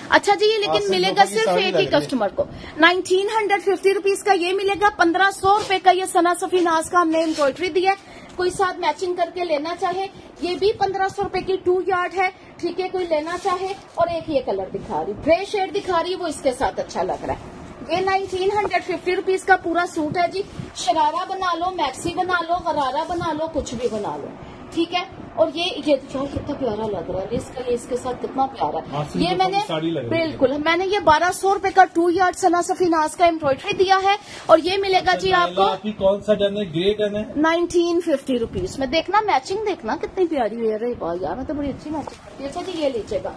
अच्छा जी, ये लेकिन आसिफ मिलेगा लोगों की सिर्फ साड़ी एक लग ही रही है। कस्टमर को। नाइनटीन हंड्रेड फिफ्टी रुपीज का ये मिलेगा। पंद्रह सौ रुपए का ये सना सफी नाज का हमने एम्ब्रॉयडरी दिया है। कोई साथ मैचिंग करके लेना चाहे, ये भी पंद्रह सौ रुपए की टू यार्ड है, ठीक है, कोई लेना चाहे। और एक ये कलर दिखा रही, ग्रे शेड दिखा रही है, वो इसके साथ अच्छा लग रहा है। ये नाइनटीन हंड्रेड फिफ्टी रुपीज का पूरा सूट है जी। शरारा बना लो, मैक्सी बना लो, गरारा बना लो, कुछ भी बना लो, ठीक है। और ये ये यार कितना प्यारा लग रहा है इसका, ये इसके साथ कितना प्यारा है। आसिफ ये लोगों मैंने की साड़ी लग रही है। बिल्कुल, मैंने ये बारह सौ रुपए का टू यार्ड सना सफी नाज का एम्ब्रॉयडरी दिया है। और ये मिलेगा जी आपको आपकी कौन सा डन है? ग्रे डन है। नाइनटीन फिफ्टी रुपीज में। देखना मैचिंग, देखना कितनी प्यारी वेयर है। वाह यार, मैं तो बड़ी अच्छी मैचिंग करती है। अच्छा जी, ये लीजिएगा,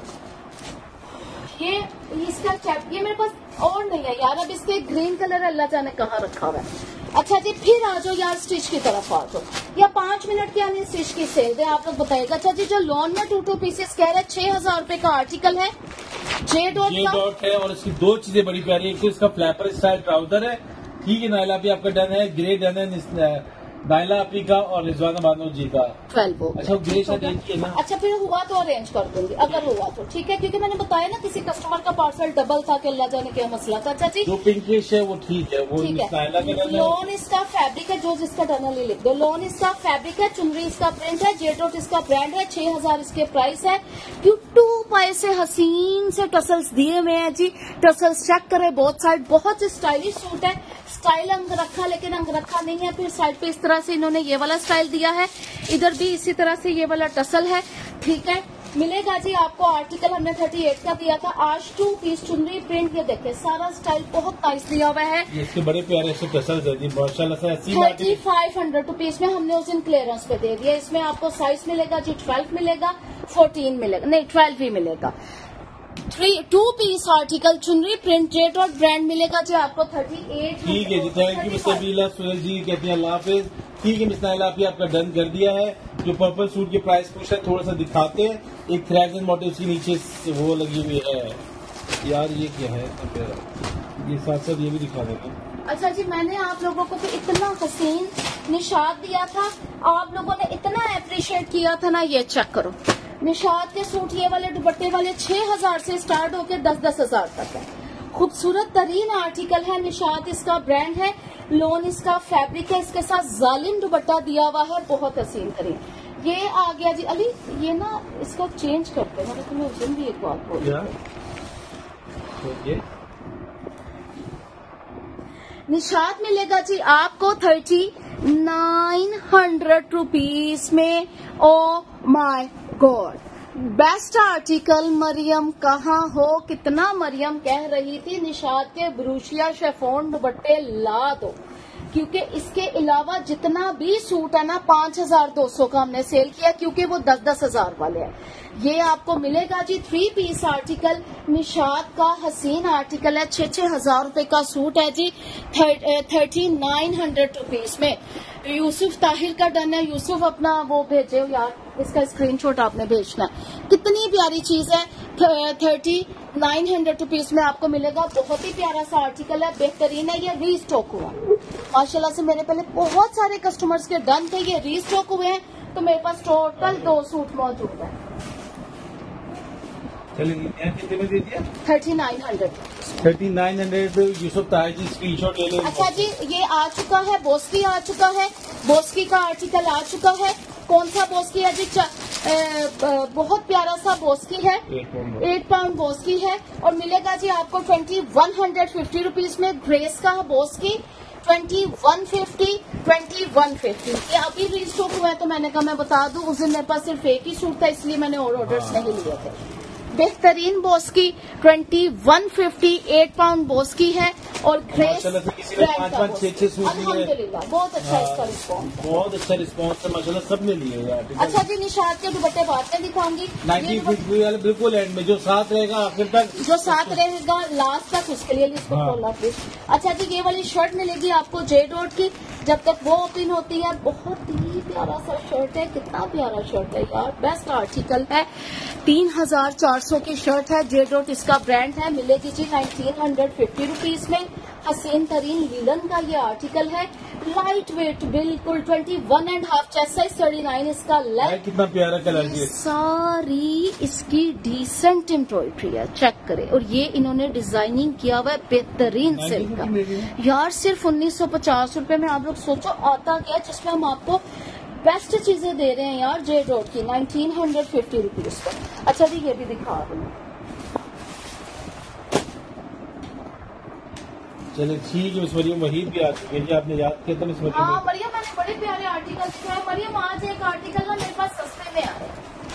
ये इसका चैप, ये मेरे पास और नहीं है यार। अब इसके ग्रीन कलर अल्लाह जाने कहाँ रखा हुआ है। अच्छा जी, फिर आ जाओ यार स्टिच की तरफ आ जाओ, या पांच मिनट की आने स्टिच की सेल है, आप लोग बताइएगा। अच्छा जी, जो लॉन में टू टू पीसेस कह रहे हैं, छह हजार रुपए का आर्टिकल है, जे डॉट ये का। डॉट है और इसकी दो चीजें बड़ी प्यारी है। एक तो इसका फ्लैपर स्टाइल ट्राउजर है, ठीक है। नायला भी आपका डन है, ग्रे डन है, निस- नायला आपी का और रिजवाना बानो जी का। ट्वेल्व अच्छा, ग्रे शायद एक ही है ना। अच्छा, फिर हुआ तो अरेंज कर दूंगी, अगर हुआ तो ठीक है, क्योंकि मैंने बताया ना किसी कस्टमर का पार्सल डबल था कि अल्लाह जाने क्या मसला था। अच्छा जी, जो पिंकिश है वो ठीक है, वो ठीक नायला का है। डन है। लॉन इसका फैब्रिक है, जो जिसका टनल ही लिख दो। लॉन इसका फैब्रिक है, चुनरी इसका प्रिंट है, जेडोट इसका ब्रांड है, छह हजार इसके प्राइस है। टू पाए से हसीन से टसल्स दिए हुए हैं जी। टसल्स चेक करें बहुत साइड, बहुत स्टाइलिश सूट है। स्टाइल अंग रखा, लेकिन अंग रखा नहीं है। फिर साइड पे इस तरह से इन्होंने ये वाला स्टाइल दिया है, इधर भी इसी तरह से ये वाला टसल है, ठीक है। मिलेगा जी आपको, आर्टिकल हमने अड़तीस का दिया था। आज टू पीस चुनरी प्रिंट, ये देखे सारा स्टाइल बहुत नाइस दिया हुआ है। ये इसके बड़े प्यारे से टसल्स है जी, माशाल्लाह से अस्सी थर्टी फाइव हंड्रेड रुपीज में हमने उस दिन क्लियरेंस पे दे दिया। इसमें आपको साइज मिलेगा जी, ट्वेल्व मिलेगा, फोर्टीन मिलेगा, नहीं ट्वेल्व ही मिलेगा। थ्री टू पीस आर्टिकल चुनरी प्रिंट जेट और ब्रांड मिलेगा जी आपको थर्टी एट। ठीक है जी, थैंक यू मिस्टर बीला। सुहेल जी कहती हैं अल्लाह हाफिज। ठीक है मिस नायला, आपकी आपका डन कर दिया है। जो पर्पल सूट के प्राइस पूछ है थोड़ा सा दिखाते हैं। एक थ्रेड्स एंड मोटिव्स के नीचे से वो लगी हुई है यार, ये क्या है? ये साथ साथ ये भी दिखा देना। अच्छा जी, मैंने आप लोगों को तो इतना हसीन निशात दिया था, आप लोगों ने इतना अप्रिशिएट किया था ना। ये चेक करो, निशात के सूट ये वाले दुपट्टे वाले छह हजार से स्टार्ट होकर दस दस हजार तक है। खूबसूरत तरीन आर्टिकल है। निशात इसका ब्रांड है, लोन इसका फैब्रिक है, इसके साथ जालिम दुपट्टा दिया हुआ है, बहुत हसीन तरीन। ये आ गया जी अली, ये ना इसका चेंज करते हैं, मैंने तुम्हें उस दिन भी एक बात बोली। निशात मिलेगा जी आपको थर्टी नाइन हंड्रेड रुपीज में। Oh my God, best article. Maryam कहाँ हो? कितना मरियम कह रही थी निशात के ब्रूशिया शेफोन दुपट्टे ला दो, क्योंकि इसके अलावा जितना भी सूट है ना पांच हजार दो सौ का हमने सेल किया, क्योंकि वो दस दस हजार वाले हैं। ये आपको मिलेगा जी थ्री पीस आर्टिकल, निशात का हसीन आर्टिकल है। छह छह हजार रूपये का सूट है जी, थर्टी नाइन हंड्रेड रुपीज में। यूसुफ ताहिर का डन है। यूसुफ अपना वो भेजे यार, इसका स्क्रीनशॉट आपने भेजना है। कितनी प्यारी चीज है, थर्टी नाइन हंड्रेड रुपीज में आपको मिलेगा। बहुत ही प्यारा सा आर्टिकल है, बेहतरीन है। ये रीस्टॉक हुआ माशाल्लाह से, मेरे पहले बहुत सारे कस्टमर्स के डन थे, ये रीस्टॉक हुए हैं, तो मेरे पास टोटल दो सूट मौजूद है। कितने में दे दिया? Thirty nine hundred thirty nine hundred Yousuf Tahir ji screenshot ले लें। अच्छा जी, ये आ चुका है, बोस्की आ चुका है, बोस्की का आर्टिकल आ चुका है। कौन सा बोस्की है जी? च, ए, बहुत प्यारा सा बोस्की है, एट पाउंड बोस्की है, और मिलेगा जी आपको twenty one hundred fifty rupees में। ग्रेस का बोस्की twenty one fifty, twenty one fifty. ये अभी रीस्टॉक हुआ है, तो मैंने कहा मैं बता दूं, उस दिन मेरे पास सिर्फ एक ही सूट था, इसलिए मैंने और ऑर्डर्स नहीं लिए थे। बेहतरीन बोस्की twenty one fifty, eight pound बोस्की है, और ग्रेस किसी ने पाँच पाँच छह छह सूट लिए। अल्हम्दुलिल्लाह बहुत अच्छा इसका रिस्पॉन्स है, बहुत अच्छा रिस्पॉन्स है माशाल्लाह, सब ने लिए यार। अच्छा जी, निशात के दुपट्टे बाद में दिखाऊंगी। नाइनटी फिफ्टी वाले बिल्कुल एंड में, जो साथ रहेगा आखिर तक, जो साथ रहेगा लास्ट तक, उसके लिए लिस्ट हाँ। खोलना प्लीज। अच्छा जी, ये वाली शर्ट मिलेगी आपको जे डॉट की, जब तक वो ओपन होती है। बहुत ही प्यारा सा शर्ट है, कितना प्यारा शर्ट है यार, बेस्ट आर्टिकल है। तीन हजार चार सौ की शर्ट है, जे डॉट इसका ब्रांड है, मिलेगी जी नाइनटीन हंड्रेड फिफ्टी रुपीज में। हसीन तरीन लीलन का ये आर्टिकल है, लाइट वेट बिल्कुल twenty one and half chest size, thirty nine इसका है लेंथ। कितना प्यारा कलर जी। सारी इसकी डिसेंट एम्ब्रॉयडरी है, चेक करें। और ये इन्होंने डिजाइनिंग किया हुआ है बेहतरीन सिल्क का। यार सिर्फ उन्नीस सौ पचास रूपये में आप लोग सोचो आता क्या, जिसमें हम आपको बेस्ट चीजें दे रहे हैं यार। जे डॉट की नाइनटीन हंड्रेड फिफ्टी रुपीज पर। अच्छा जी ये भी दिखा दूँ। चलिए ठीक है, मिस मरियम वहीद भी आ चुकी है जी, आपने याद किया था मिस मरियम। हाँ मरियम, मैंने बड़े प्यारे आर्टिकल दिखाए। मरियम आज एक आर्टिकल ना मेरे पास सस्ते में आया।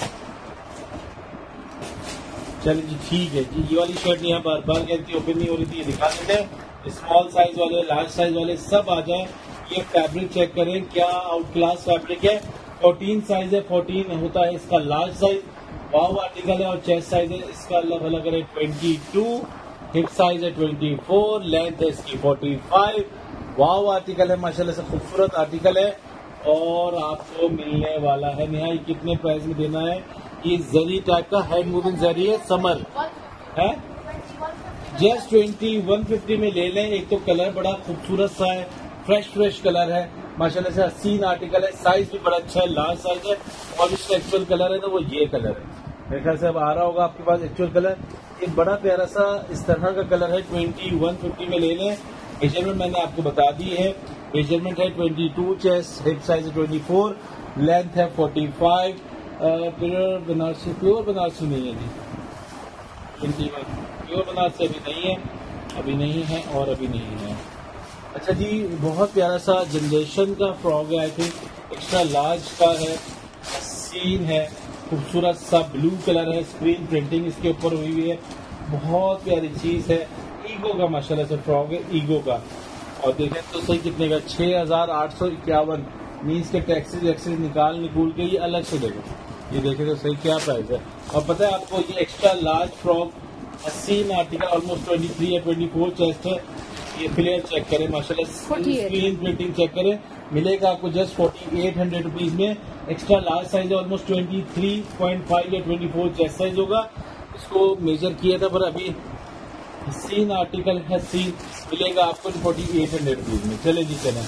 चलिए जी ठीक है जी, ये वाली शर्ट यहाँ बार बार कहती ओपन नहीं हो रही थी, ये दिखा देते हैं। स्मॉल साइज वाले, लार्ज साइज वाले सब आ जाए। ये फैब्रिक चेक करें, क्या आउट क्लास फैब्रिक है। फोर्टीन साइज है, फोर्टीन होता है इसका लार्ज साइज। वाव आर्टिकल है। और चेस्ट साइज है इसका अलग अलग है ट्वेंटी टू, हिप साइज है ट्वेंटी फोर, लेंथ है इसकी फोर्टी फाइव। वाव आर्टिकल है, माशाल्लाह से खूबसूरत आर्टिकल है। और आपको मिलने वाला है निहाई कितने प्राइस में देना है। ये जरी टाइप का हैंड मूविंग जरी है, समर है, जस्ट ट्वेंटी वन फिफ्टी में ले लें। एक तो कलर बड़ा खूबसूरत सा है, फ्रेश फ्रेश कलर है, माशाल्लाह से हसीन आर्टिकल है। साइज भी बड़ा अच्छा है, लार्ज साइज है। और इसका एक्चुअल कलर है ना वो ये कलर है, मेरे ख्याल से अब आ रहा होगा आपके पास एक्चुअल कलर। एक बड़ा प्यारा सा इस तरह का कलर है, ट्वेंटी वन फिफ्टी में ले लें। मेजरमेंट मैंने आपको बता दी है, मेजरमेंट है twenty two, chest hip size है ट्वेंटी फोर, लेंथ है forty five. Pure Banarasi, pure Banarasi नहीं है जी, ट्वेंटी वन प्योर बनारसी अभी नहीं है, अभी नहीं है और अभी नहीं है। अच्छा जी, बहुत प्यारा सा जनरेशन का फ्रॉक है, आई थिंक एक्स्ट्रा लार्ज का है, सीन है, खूबसूरत सा ब्लू कलर है, स्क्रीन प्रिंटिंग इसके ऊपर हुई हुई है, बहुत प्यारी चीज है। ईगो का माशाल्लाह से फ्रॉक है, ईगो का। और देखें तो सही कितने का, छह हजार आठ सौ इक्यावन मीन्स के टैक्सेस वैक्सेस निकाल निकूल के ये अलग से देखो, ये देखें तो सही क्या प्राइस है। और पता है आपको ये एक्स्ट्रा लार्ज फ्रॉक हसीन आर्टिकल ऑलमोस्ट ट्वेंटी थ्री या ट्वेंटी फोर चेस्ट है। ये फ्लेयर चेक करें माशाल्लाह, स्क्रीन प्रिंटिंग चेक करें, मिलेगा आपको just forty eight hundred rupees में। एक्स्ट्रा लार्ज साइज है, almost twenty three point five या ट्वेंटी फोर चेस्ट साइज होगा। इसको मेजर किया था पर अभी हसीन आर्टिकल हसीन मिलेगा आपको फोर्टी एट हंड्रेड रुपीज में। चले जी चलें,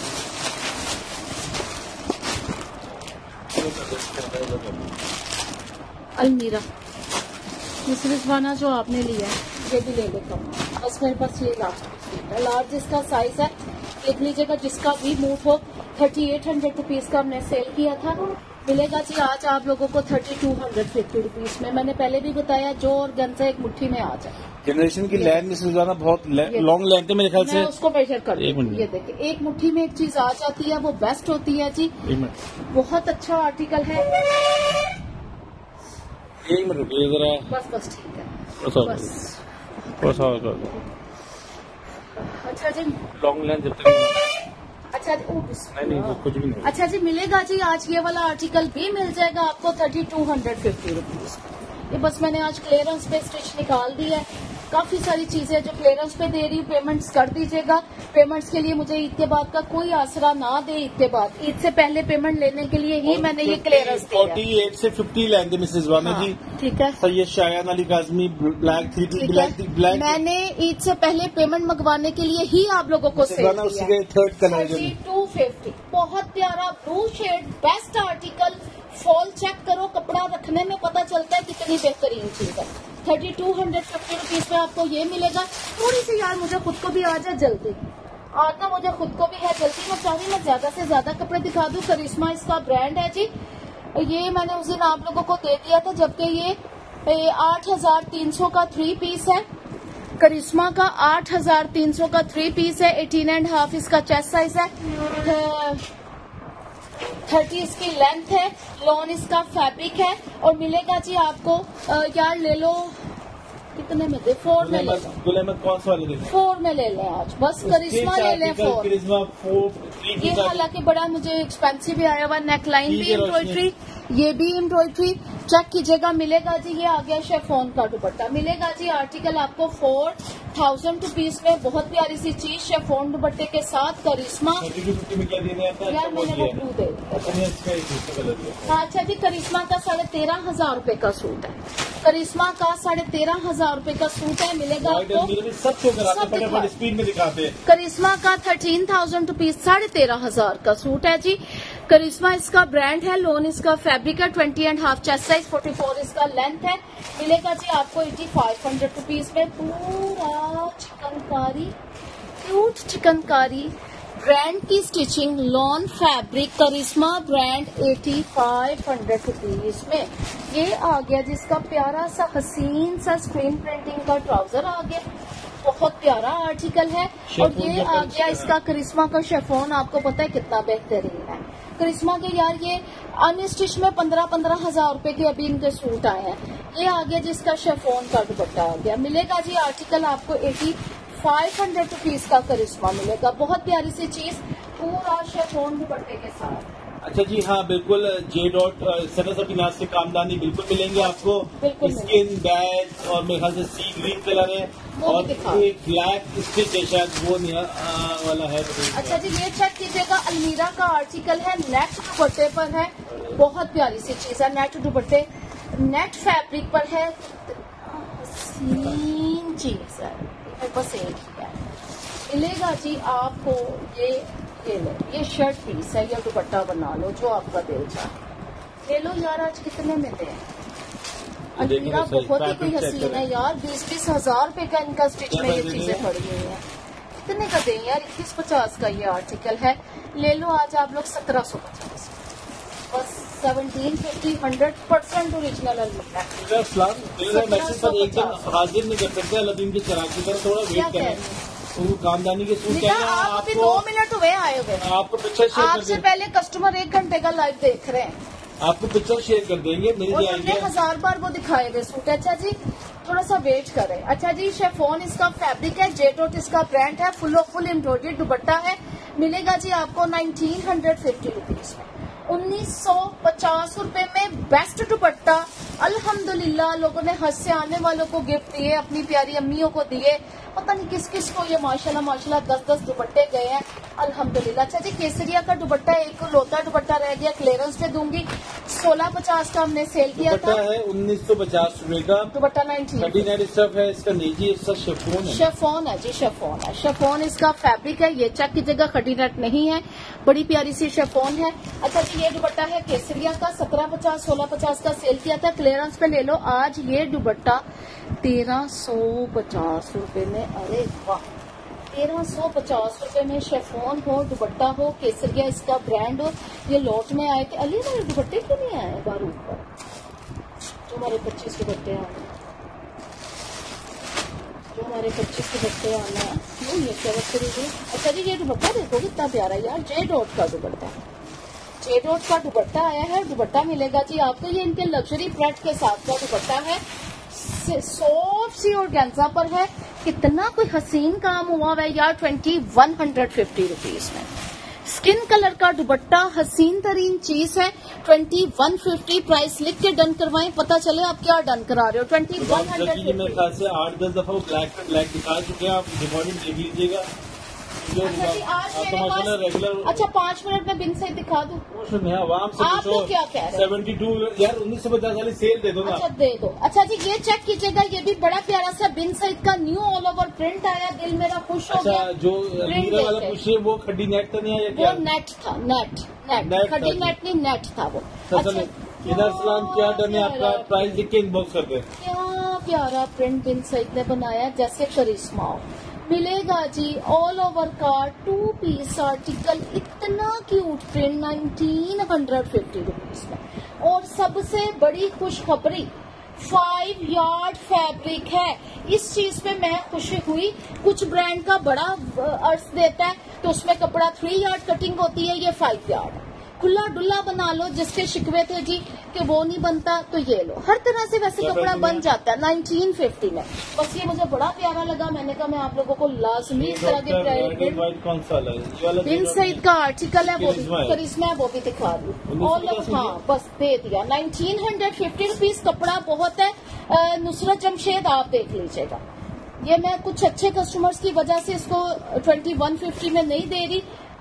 अलमीरा दूसरी रिजवाना जो आपने लिया है ये भी ले लेता हूँ, बस मेरे पास ये लास्ट है। लार्ज इसका साइज है, देख लीजिएगा जिसका भी मूड हो। थर्टी एट हंड्रेड रुपीज का हमने सेल किया था, मिलेगा जी आज आप लोगों को thirty two hundred fifty rupees में। मैंने पहले भी बताया जो और गंजा एक मुट्ठी में आ जाए। जनरेशन की लेंथ मिस रोजाना बहुत लॉन्ग लेंथ है मेरे ख्याल से, उसको मेजर कर दूं। ये देखिए एक मुट्ठी में एक चीज आ जाती है, वो बेस्ट होती है जी। बहुत अच्छा आर्टिकल है। एक मिनट रुकिए जरा, बस बस ठीक है, बस बस और कर दो। अच्छा जी लॉन्ग लेंथ जब तक अच्छा जी, नहीं नहीं कुछ भी नहीं। अच्छा जी मिलेगा जी आज ये वाला आर्टिकल भी मिल जाएगा आपको thirty two hundred fifty rupees. ये बस मैंने आज क्लियरेंस पे स्टिच निकाल दी है। काफी सारी चीजें जो क्लियरेंस पे दे रही हूँ, पेमेंट्स कर दीजिएगा। पेमेंट्स के लिए मुझे ईद के बाद का कोई आसरा ना दे, ईद के बाद, ईद से पहले पेमेंट लेने के लिए ही मैंने ये क्लियरेंस दिया। फोर्टी एट से फिफ्टी लेंथ है मिसेज वाना जी, ठीक है। Syed Shayan Ali Kazmi black three black black मैंने ईद से पहले पेमेंट मंगवाने के लिए ही आप लोगों को सेल किया। उसी के थर्ड कलर है टू फिफ्टी, बहुत प्यारा blue shade, best article. Fall check करो, कपड़ा रखने में पता चलता है कितनी बेहतरीन चीज है। Thirty two hundred fifty rupees में आपको ये मिलेगा। थोड़ी सी यार मुझे खुद को भी आ जाए जल्दी, आज ना मुझे खुद को भी है जल्दी। मैं चाहती मैं ज्यादा से ज्यादा कपड़े दिखा दूं। करिश्मा इसका ब्रांड है जी। ये मैंने उस दिन आप लोगों को दे दिया था, जबकि ये आठ हजार तीन सौ का थ्री पीस है। करिश्मा का आठ हजार तीन सौ का थ्री पीस है। एटीन एंड हाफ इसका चेस्ट साइज है, थर्टी इसकी लेंथ है, लॉन इसका फैब्रिक है। और मिलेगा जी आपको आ, यार ले लो कितने में दे, फोर में ले लो। कौन सा वाले फोर में ले लें आज, बस करिश्मा ले लें फोर। करिश्मा फोर ये हालांकि बड़ा मुझे एक्सपेंसिव भी आया हुआ। नेकलाइन भी एम्ब्रॉयडरी, ये भी एम्ब्रॉयडरी चेक कीजिएगा। मिलेगा जी, ये आ गया शेफोन का दुपट्टा। मिलेगा जी आर्टिकल आपको फोर थाउजेंड रुपीज में, बहुत प्यारी सी चीज शेफोन दुपट्टे के साथ। करिश्मा यार मैंने वो ब्लू दे दिया। हाँ अच्छा जी, करिश्मा का साढ़े तेरह हजार रूपये का सूट है। करिश्मा का साढ़े तेरह हजार रूपए का सूट है, मिलेगा आपको। सब शो कराते सब हैं, फटाफट स्पीड में दिखाते हैं। करिश्मा का थर्टीन थाउजेंड रुपीज साढ़े तेरह हजार का सूट है जी। करिश्मा इसका ब्रांड है, लोन इसका फैब्रिक है, twenty and half chest size, forty four इसका लेंथ है, मिलेगा जी आपको एटी फाइव हंड्रेड रुपीज में। पूरा चिकनकारी, क्यूट चिकनकारी ब्रांड की stitching, lawn fabric, Karishma brand eighty five hundred rupees में। ये आ गया जिसका प्यारा सा हसीन सा स्क्रीन प्रिंटिंग का ट्राउजर आ गया, बहुत प्यारा आर्टिकल है। और ये आ गया इसका करिश्मा का शेफोन, आपको पता है कितना बेहतरीन है करिश्मा के यार। ये अनस्टिच में पंद्रह पंद्रह हजार रूपए के अभी इनके सूट आए हैं। ये आ गया जिसका शेफोन का दुपट्टा आ गया, मिलेगा जी आर्टिकल आपको एटी फाइव हंड्रेड रुपीज का करिश्मा मिलेगा। बहुत प्यारी सी चीज, पूरा शेफोन दुपट्टे के साथ। अच्छा जी, हाँ बिल्कुल, जे डॉट सना सफीनाज से कामदानी बिल्कुल मिलेंगे आपको। स्किन बैग और मेरे ख्याल से सी ग्रीन कलर है और एक ब्लैक स्टिच है, शायद वो नहीं वाला है। अच्छा जी, ये चेक कीजिएगा, अलमीरा का आर्टिकल है, नेट दुपट्टे पर है, बहुत प्यारी सी चीज है। नेट दुपट्टे, नेट फैब्रिक पर है, सीन चीज है, बस एक ही है। मिलेगा जी आपको ये ये लो, ये शर्ट पीस है, या दुपट्टा बना लो जो आपका दिल चाहे। ले लो यार, आज कितने में दे? अलमीरा बहुत ही कोई हसीन है यार, बीस बीस हजार रुपए का इनका स्टिच में ये चीजें पड़ी हुई हैं। कितने का दें यार? इक्कीस पचास का ये आर्टिकल है, ले लो आज आप लोग सत्रह सौ पचास, बस seventeen fifty, hundred percent original Almirah. Message पर एकदम हाजिर नहीं कर सकते, अलादीन की चिराग की तरह थोड़ा वेट करें। वो कामदानी के सूट क्या है, आप अभी दो मिनट हुए आए हुए, आपको पिक्चर शेयर आपसे पहले कस्टमर एक घंटे का लाइव देख रहे हैं, आपको पिक्चर शेयर कर देंगे, मिल जाएंगे। हजार बार वो दिखाए गए सूट। अच्छा जी, थोड़ा सा वेट करें। अच्छा जी, शेफोन इसका फैब्रिक है, जेटोट इसका ब्रांड है, फुल ऑफ फुल एम्ब्रॉयडर्ड दुपट्टा है, मिलेगा जी आपको नाइनटीन हंड्रेड फिफ्टी रुपीज में, उन्नीस सौ पचास रूपये में बेस्ट दुपट्टा। अल्हम्दुलिल्लाह लोगों ने हज से आने वालों को गिफ्ट दिए, अपनी प्यारी अम्मियों को दिए, पता नहीं किस किस को ये माशाल्लाह माशाल्लाह दस दस दुपट्टे गए हैं अल्हम्दुलिल्लाह। अच्छा जी, केसरिया का दुपट्टा एक लोता दुपट्टा रह गया, क्लियरेंस पे दूंगी, सोलह पचास का हमने सेल किया था, है उन्नीस सौ पचास रूपये का दुपट्टा नाइनटीन स्टफ है इसका, नीचे इसका शेफोन है, शेफोन है जी, शेफोन है, शेफोन इसका फैब्रिक है। ये चेक कीजिएगा, खड़ी नेट नहीं है, बड़ी प्यारी सी शेफोन है। अच्छा जी, ये दुपट्टा है केसरिया का, सत्रह पचास सोलह पचास का सेल किया था, क्लियरेंस पे ले लो आज ये दुपट्टा तेरह सौ पचास रूपये में। अरे वाह, तेरह सौ पचास रूपये में शेफोन हो, दुपट्टा हो, केसरिया इसका ब्रांड हो। ये लॉट में आए थे, अली हमारे दुपट्टे क्यों नहीं आए बार ऊपर, जो हमारे पच्चीस दुपट्टे आने जो हमारे पच्चीस दुपट्टे आना है क्यों ये क्या रख रही है? अच्छा जी, ये दुपट्टा देखो कितना प्यारा यार, जे डॉट का दुपट्टा, जे डॉट का दुपट्टा आया है। दुपट्टा मिलेगा जी आपको, ये इनके लग्जरी प्रिंट के साथ का दुपट्टा है, सॉफ्ट सी ऑर्गेन्जा पर है, कितना कोई हसीन काम हुआ है यार, twenty one hundred fifty rupees में। स्किन कलर का दुपट्टा, हसीन तरीन चीज है, ट्वेंटी वन फिफ्टी, प्राइस लिख के डन करवाएं, पता चले आप क्या डन करा रहे हो। ट्वेंटी वन हंड्रेड मेरे ख्याल से आठ दस दफा ब्लैक ब्लैक दिखा चुके हैं, आप रिकॉर्डिंग देख लीजिएगा। अच्छा जी, आज मेरे पास रेगुलर, अच्छा पाँच मिनट में बिन सही दिखा दूं, आप लोग क्या कह रहे हैं? सेवेंटी टू यार, उन्नीस सौ पचास वाली सेल दे दो ना। अच्छा दे दो। अच्छा जी, ये चेक कीजिएगा, ये भी बड़ा प्यारा सा बिन सईद का न्यू ऑल ओवर प्रिंट आया, दिल मेरा खुश हो गया। अच्छा, जो मीरा वाला पूछिए वो खड्डी नेट तो नहीं आया क्या? वो नेट था, नेट नेट, खड्डी नेट नहीं, नेट था वो। अच्छा, इधर सलाम, क्या डन है आपका? प्राइस लिख के इनबॉक्स कर दे। क्या प्यारा प्रिंट बिन सईद ने बनाया, जैसे करिश्मा हो। मिलेगा जी ऑल ओवर का टू पीस आर्टिकल, इतना cute print, nineteen hundred fifty rupees में। और सबसे बड़ी खुशखबरी, फाइव यार्ड फैब्रिक है। इस चीज पे मैं खुश हुई, कुछ ब्रांड का बड़ा अर्थ देता है तो उसमें कपड़ा थ्री यार्ड कटिंग होती है, ये फाइव यार्ड खुला डुल्ला बना लो, जिसके शिकवे थे जी कि वो नहीं बनता तो ये लो, हर तरह से वैसे कपड़ा बन जाता है नाइनटीन फिफ्टी में। बस ये मुझे बड़ा प्यारा लगा, मैंने कहा मैं आप लोगों को लाजमी इस तरह के बिन सईद का आर्टिकल है, वो भी करिश्मा है, वो भी दिखा दूँ। और हाँ बस दे दिया, नाइनटीन हंड्रेड फिफ्टी रुपीज, कपड़ा बहुत है। नुसरत जमशेद आप देख लीजिएगा, ये मैं कुछ अच्छे कस्टमर्स की वजह से इसको ट्वेंटी वन फिफ्टी में नहीं दे रही,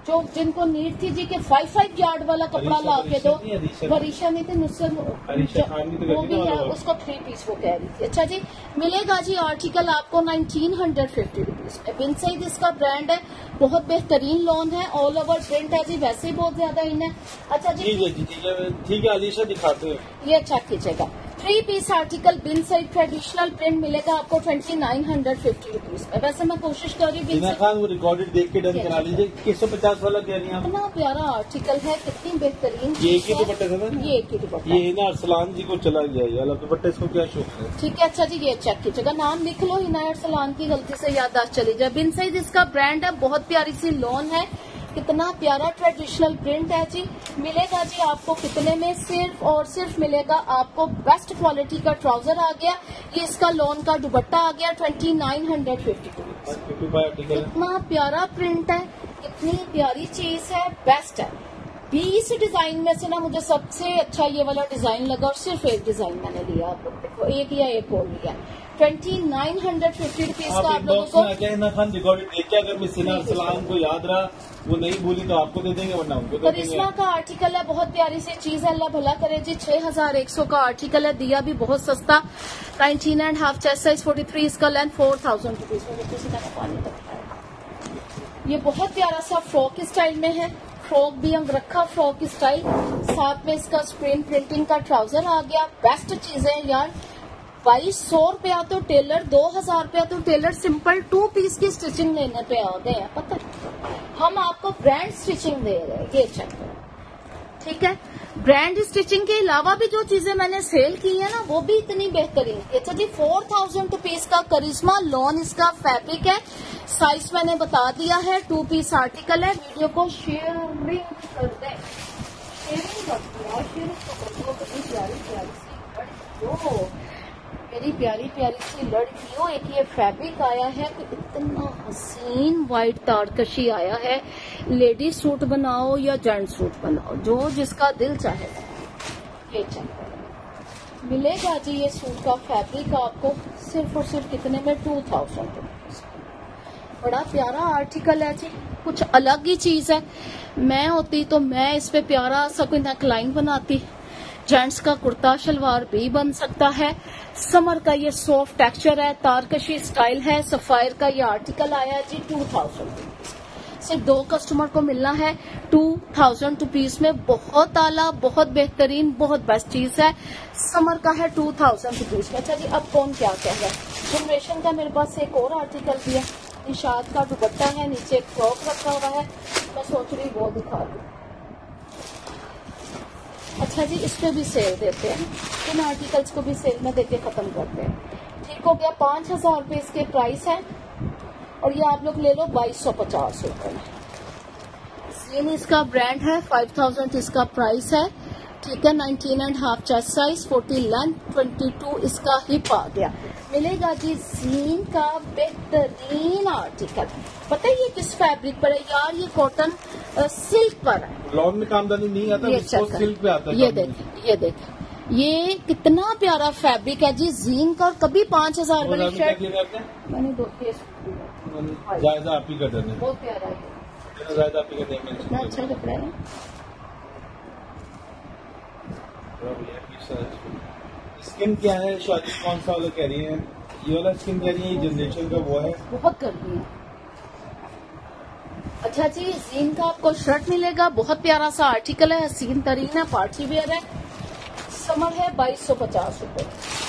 जो जिनको नीड थी जी के फाइव फाइव यार्ड वाला कपड़ा ला के दो, वरीशा नहीं थी नुसरत वो भी है, उसको थ्री पीस वो कह रही थी। अच्छा जी, मिलेगा जी आर्टिकल आपको नाइनटीन हंड्रेड फिफ्टी रुपीज में। बिनसाइड इसका ब्रांड है, बहुत बेहतरीन लॉन है, ऑल ओवर प्रिंट है जी, वैसे ही बहुत ज्यादा इन है। अच्छा जी ठीक है जी, ठीक है ठीक है अलीशा दिखाते हैं, ये चेक कीजिएगा। Three piece article Bin Saeed traditional print मिलेगा आपको twenty nine hundred fifty rupees में। वैसे मैं कोशिश कर रही हूँ खान वो रिकॉर्डेड देख के डन करा लीजिए। एक सौ पचास वाला कह रही हैं, इतना प्यारा आर्टिकल है, कितनी बेहतरीन। ये एक ही दुपट्टे से ना, ये एक ही दुपट्टा, ये ना अरसलान जी को चला गया ये वाला दुपट्टा, इसको क्या शौक है। ठीक है। अच्छा जी, ये चेक कीजिएगा, नाम लिख लो, हिना अरसलान की गलती से याददाश्त चली जाए। बिन साइज इसका ब्रांड है, बहुत प्यारी सी लॉन है, कितना प्यारा ट्रेडिशनल प्रिंट है जी। मिलेगा जी आपको कितने में, सिर्फ और सिर्फ मिलेगा आपको बेस्ट क्वालिटी का ट्राउजर आ गया, ये इसका लॉन का दुपट्टा आ गया twenty nine hundred fifty two. कितना प्यारा प्रिंट है, कितनी प्यारी चीज है, बेस्ट है। बीस डिजाइन में से ना मुझे सबसे अच्छा ये वाला डिजाइन लगा, और सिर्फ एक डिजाइन मैंने लिया, आप लोग देखो, एक या एक और लिया। Twenty nine hundred fifty rupees का आप लोगों को खान रिकॉर्डेड देख के, अगर मिस अरसलान को याद रहा वो नहीं भूली तो आपको दे देंगे, वरना उनको दे देंगे। करिश्मा का आर्टिकल है, बहुत प्यारी सी चीज है, अल्लाह भला करे जी। छह हजार एक सौ का आर्टिकल है, दिया भी बहुत सस्ता, nineteen and half chest size, forty three इसका लेंथ, फोर थाउजेंड रुपीज में किसी का पानी तक। ये बहुत प्यारा सा फ्रॉक स्टाइल में है, फ्रॉक भी अंगरखा फ्रॉक स्टाइल, साथ में इसका स्क्रीन प्रिंटिंग का ट्राउजर आ गया। बेस्ट चीज है यार, बाईस सौ रुपया तो टेलर, दो हजार रुपया तो टेलर सिंपल टू पीस की स्टिचिंग लेने पे आ गए हैं, पता है? हम आपको ब्रांड स्टिचिंग दे रहे हैं, ये चेक करो, ठीक है। ब्रांड स्टिचिंग के अलावा भी जो चीजें मैंने सेल की है ना, वो भी इतनी बेहतरीन। अच्छा जी, फोर थाउजेंड रुपीज का करिश्मा लॉन इसका फैब्रिक है, साइज मैंने बता दिया है, टू पीस आर्टिकल है। वीडियो को शेयरिंग कर दें, शेयरिंग कर दिया, शेयरिंग तो कितनी प्यारी प्यारी सी लड़की, मेरी प्यारी प्यारी सी लड़कियों। एक ये फैब्रिक आया है, तो इतना हसीन व्हाइट तारकशी आया है। लेडी सूट बनाओ या जेंट्स सूट बनाओ, जो जिसका दिल चाहे ये चाहिए मिलेगा जी। ये सूट का फैब्रिक आपको सिर्फ और सिर्फ कितने में, टू थाउजेंड रुपीज। बड़ा प्यारा आर्टिकल है जी, कुछ अलग ही चीज है। मैं होती तो मैं इस पे प्यारा सा कोई नेकलाइन बनाती, जेंट्स का कुर्ता शलवार भी बन सकता है। समर का ये सॉफ्ट टेक्सचर है, तारकशी स्टाइल है, सफायर का ये आर्टिकल आया जी, टू थाउजेंड रुपीज। सिर्फ दो कस्टमर को मिलना है टू थाउजेंड रुपीज में, बहुत आला, बहुत बेहतरीन, बहुत बेस्ट चीज है। समर का है टू थाउजेंड रुपीज में। अच्छा जी, अब कौन क्या कह रहा है। जनरेशन का मेरे पास एक और आर्टिकल भी है, निशाद का दुपट्टा है, नीचे एक फ्रॉक रखा हुआ है, मैं सोच रही वो दिखा दूं। अच्छा जी, इस पे भी सेल देते हैं, इन आर्टिकल्स को भी सेल में देके खत्म करते हैं। ठीक हो गया, पांच हजार रुपए इसके प्राइस है, और ये आप लोग ले लो बाईस सौ पचास रुपए में। जीन इसका ब्रांड है, फाइव थाउजेंड इसका प्राइस है, ठीक है। Nineteen and half chest size, forty length, twenty two इसका हिप आ गया। मिलेगा जी जीन का बेहतरीन आर्टिकल। पता है ये किस फैब्रिक पर है यार, ये कॉटन सिल्क पर है, लॉन में कामदानी नहीं आता, ये सिल्क पे आता है। ये देख, ये देख, ये कितना प्यारा फैब्रिक है जी जीन का, और कभी पांच हजार वाली शर्ट मैंने दो पीस जायजा आप ही कर देना, बहुत प्यारा है, जायजा आप ही कर देंगे, इतना अच्छा कपड़ा है। स्किन क्या है, शादी कौन सा वाला कह रही है, ये वाला स्किन कह रही है, जनरेशन का वो है, बहुत गर्मी है। अच्छा जी, जीन का आपको शर्ट मिलेगा, बहुत प्यारा सा आर्टिकल है, हसीन तरीन है, पार्टी वेयर है, समर है, बाईस सौ पचास रूपये।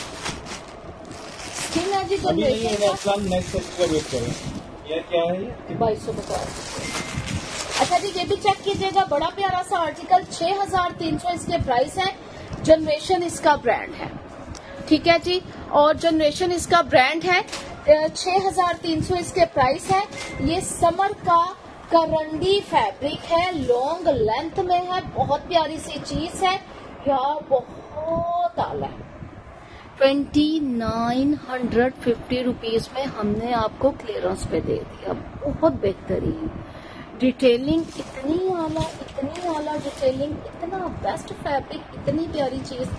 स्किन है जी जनरेशन, नेक्स्ट वेट करें, ये क्या है, ये बाईस सौ पचास। अच्छा जी, ये भी चेक कीजिएगा, बड़ा प्यारा सा आर्टिकल, छह हजार तीन सौ इसके प्राइस है। जनरेशन इसका ब्रांड है, ठीक है जी, और जनरेशन इसका ब्रांड है, छह हजार तीन सौ इसके प्राइस है। ये समर का करंडी फैब्रिक है, लॉन्ग लेंथ में है, बहुत प्यारी सी चीज है यार, बहुत आला है। Twenty nine hundred fifty rupees में हमने आपको क्लियरेंस पे दे दिया, बहुत बेहतरीन डिटेलिंग, इतनी आला, इतनी आला डिटेलिंग, इतना बेस्ट फैब्रिक, इतनी प्यारी चीज।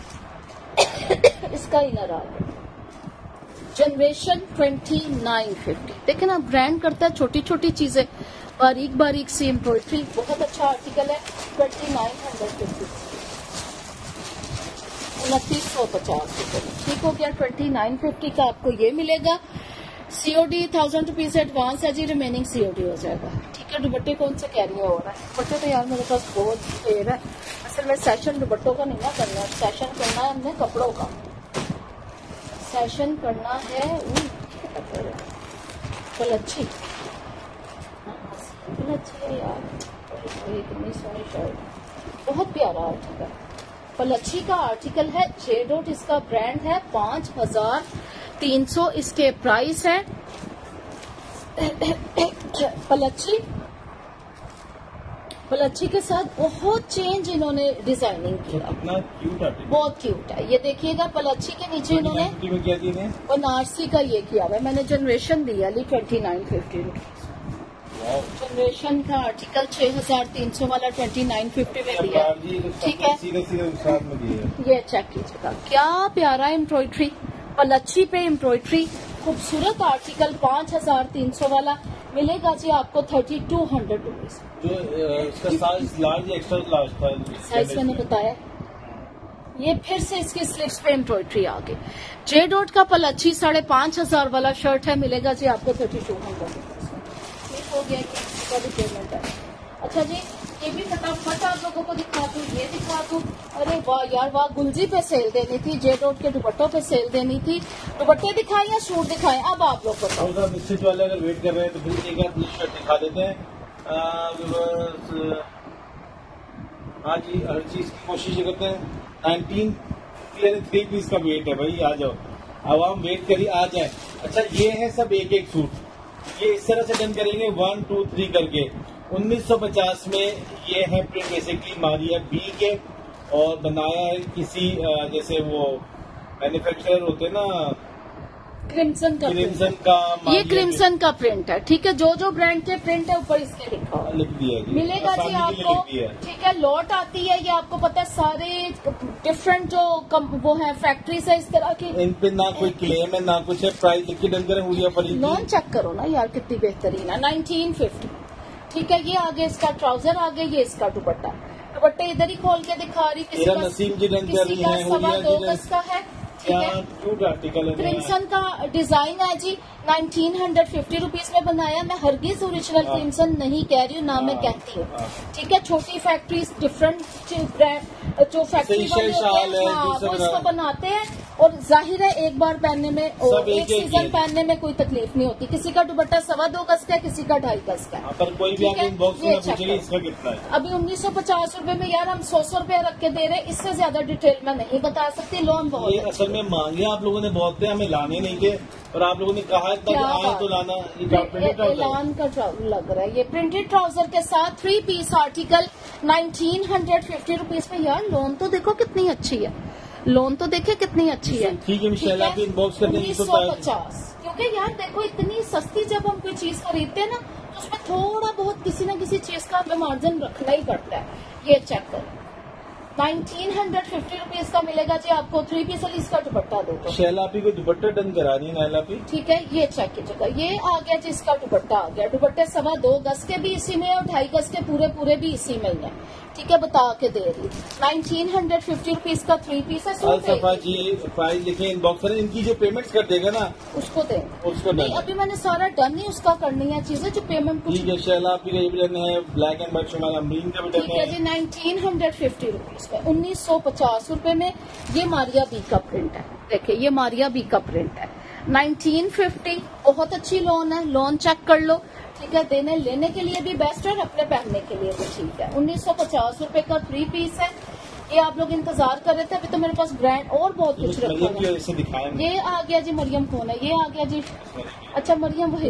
इसका इनर आ गया, जनरेशन ट्वेंटी नाइन फिफ्टी। देखिए ना, ब्रांड करता है छोटी छोटी चीजें, बारीक बारीक सी एम्ब्रॉयडरी, बहुत अच्छा आर्टिकल है। ट्वेंटी नाइन हंड्रेड फिफ्टी, उनतीस सौ पचास रुपये में, ठीक हो गया। ट्वेंटी नाइन फिफ्टी का आपको ये मिलेगा। सीओडी थाउजेंड रुपीज एडवांस है जी, रिमेनिंग सीओडी हो जाएगा, ठीक है। दुपट्टे कौन से कैरी हो रहा है? दुपट्टे तो यार मेरे पास बहुत ढेर है। असल में सेशन दुपट्टों का नहीं ना करना है, सेशन करना है हमने कपड़ों का, सेशन करना है। कल अच्छी कल अच्छी है यार, इतनी सारी शर्ट, बहुत प्यारा आर्टिकल है। पलच्छी का आर्टिकल है, जे डॉट इसका ब्रांड है, पांच हजार तीन सौ इसके प्राइस है। पलच्छी पलच्छी के साथ बहुत चेंज इन्होंने डिजाइनिंग किया, कितना क्यूट है, बहुत क्यूट है। ये देखिएगा पलच्छी के नीचे इन्होंने क्या दी है? बनारसी का ये किया हुआ है, मैंने जनरेशन दिया ली ट्वेंटी नाइन फिफ्टी जनरेशन का आर्टिकल छह हजार तीन सौ वाला ट्वेंटी नाइन फिफ्टी में दिया, ठीक है। सीधे सीधे साथ में दिया। ये चेक कीजिएगा, क्या प्यारा एम्ब्रॉयडरी, पलच्छी पे एम्ब्रॉयडरी, खूबसूरत आर्टिकल, पाँच हजार तीन सौ वाला मिलेगा जी आपको थर्टी टू हंड्रेड रुपीज। जो इसका साइज लार्ज एक्स्ट्रा लार्ज था, साइज मैंने बताया। ये फिर से इसकी स्लीव्स पे एम्ब्रॉयडरी आ गई। जे डॉट का पलच्छी साढ़े पांच हजार वाला शर्ट है, मिलेगा जी आपको थर्टी टू हंड्रेड रुपीज। हो गया कि इसका भी पेमेंट है। अच्छा जी, ये भी फटाफट आप लोगों को दिखा दूं, ये दिखा दूं। अरे वाह यार वाह, गुलजी पे सेल देनी थी, जे डॉट के दुपट्टों पे सेल देनी थी। दुपट्टे दिखाएं या सूट दिखाएं, अब आप लोग बताओ। निश्चित वाले अगर वेट कर रहे हैं तो फिर एक आध शर्ट दिखा देते हैं। हाँ जी, हर चीज की कोशिश करते हैं। नाइनटीन थ्री पीस का वेट है भाई, आ जाओ, अब हम वेट करिए, आ जाए। अच्छा, ये है सब एक एक सूट, ये इस तरह से डन करेंगे वन टू थ्री करके। उन्नीस सौ पचास में ये है प्रिंट, बेसिकली मारिया बी के, और बनाया है किसी जैसे वो मैन्युफैक्चरर होते ना, क्रिम्सन का क्रिम्सन का, ये क्रिम्सन का प्रिंट है, ठीक है। जो जो ब्रांड के प्रिंट है ऊपर इसके लिखा हुआ लिख दिया जी, मिलेगा जी आपको, ठीक है। लॉट आती है, ये आपको पता है, सारे डिफरेंट जो कम, वो है फैक्ट्रीज है इस तरह की, इन पे ना कोई क्लेम है ना कुछ है, प्राइस लिख के डन करें। हुलिया पर नॉन चेक करो ना यार, कितनी बेहतरीन है, नाइनटीन फिफ्टी, ठीक है। ये आगे इसका ट्राउजर आ गया, ये इसका दुपट्टा, दुपट्टे इधर ही खोल के दिखा रही, किसी का नसीम जी डन कर रही है, सवा दो गज का है, आर्टिकल है। क्रिम्सन का डिजाइन है जी, नाइनटीन हंड्रेड फिफ्टी रुपीज में बनाया। मैं हरगिज ओरिजिनल क्रिम्सन नहीं कह रही हूँ, ना मैं कहती हूँ, ठीक है। छोटी फैक्ट्रीज, डिफरेंट ब्रांड जो फैक्ट्री वाले होते हैं, हाँ, वो इसको बनाते हैं, और जाहिर है एक बार पहनने में और एक सीजन पहनने में कोई तकलीफ नहीं होती। किसी का दुपट्टा सवा दो गज का है, किसी का ढाई गज का है, पर कोई भी आगे इनबॉक्स में पूछेगी इसका कितना है। अभी उन्नीस सौ पचास रूपये में यार हम सौ सौ रूपये रख के दे रहे हैं, इससे ज्यादा डिटेल में नहीं बता सकती। लोन बहुत ये असल में मांगे आप लोगों ने बहुत थे, हमें लाने नहीं थे, और आप लोगों ने कहा आए तो लाना। ऐलान का लग रहा है, ये प्रिंटेड ट्राउजर के साथ three piece article nineteen hundred fifty rupees में। यार लोन तो देखो कितनी अच्छी है, लोन तो देखे कितनी अच्छी है, ठीक है। मिशेल आप इनबॉक्स कर देंगे उन्नीस सौ पचास, क्योंकि यार देखो इतनी सस्ती जब हम कोई चीज खरीदते हैं ना, तो उसमें थोड़ा बहुत किसी न किसी चीज का हमें मार्जिन रखना ही पड़ता है। ये चेक करो, नाइनटीन हंड्रेड फिफ्टी रुपीज का मिलेगा जी आपको, थ्री पीस वाली इसका दुपट्टा दे दो। शैलापी को दुपट्टा डन करा रही है नैलापी, ठीक है। ये चेक कीजिएगा, ये आ गया जी इसका दुपट्टा आ गया। दुपट्टे सवा दो गज के भी इसी में और ढाई गज के पूरे पूरे भी इसी में ही है, ठीक है। बता के दे रही, नाइनटीन हंड्रेड फिफ्टी रुपीज का थ्री पीस है। सफा जी प्राइस लिखे इनबॉक्स करें, इनकी जो पेमेंट कर देगा ना उसको दें, उसको नहीं। अभी मैंने सारा डन नहीं उसका करनी है चीजें, जो पेमेंट ठीक है। शैलापी का भी डन है, ब्लैक एंड व्हाइट शुमारा अमरीन का भी डन है जी, नाइनटीन हंड्रेड फिफ्टी रुपीज में, उन्नीस सौ पचास रूपये में। ये मारिया बी का प्रिंट है, देखिए ये मारिया बी का प्रिंट है, नाइनटीन फिफ्टी, बहुत अच्छी लोन है, लोन चेक कर लो, ठीक है। देने लेने के लिए भी बेस्ट है और अपने पहनने के लिए भी ठीक है। उन्नीस सौ पचास रूपये का थ्री पीस है। ये आप लोग इंतजार कर रहे थे, अभी तो मेरे पास ब्रांड और बहुत कुछ रखा है। ये आ गया जी, मरियम कौन है? ये आ गया जी, अच्छा मरियम वही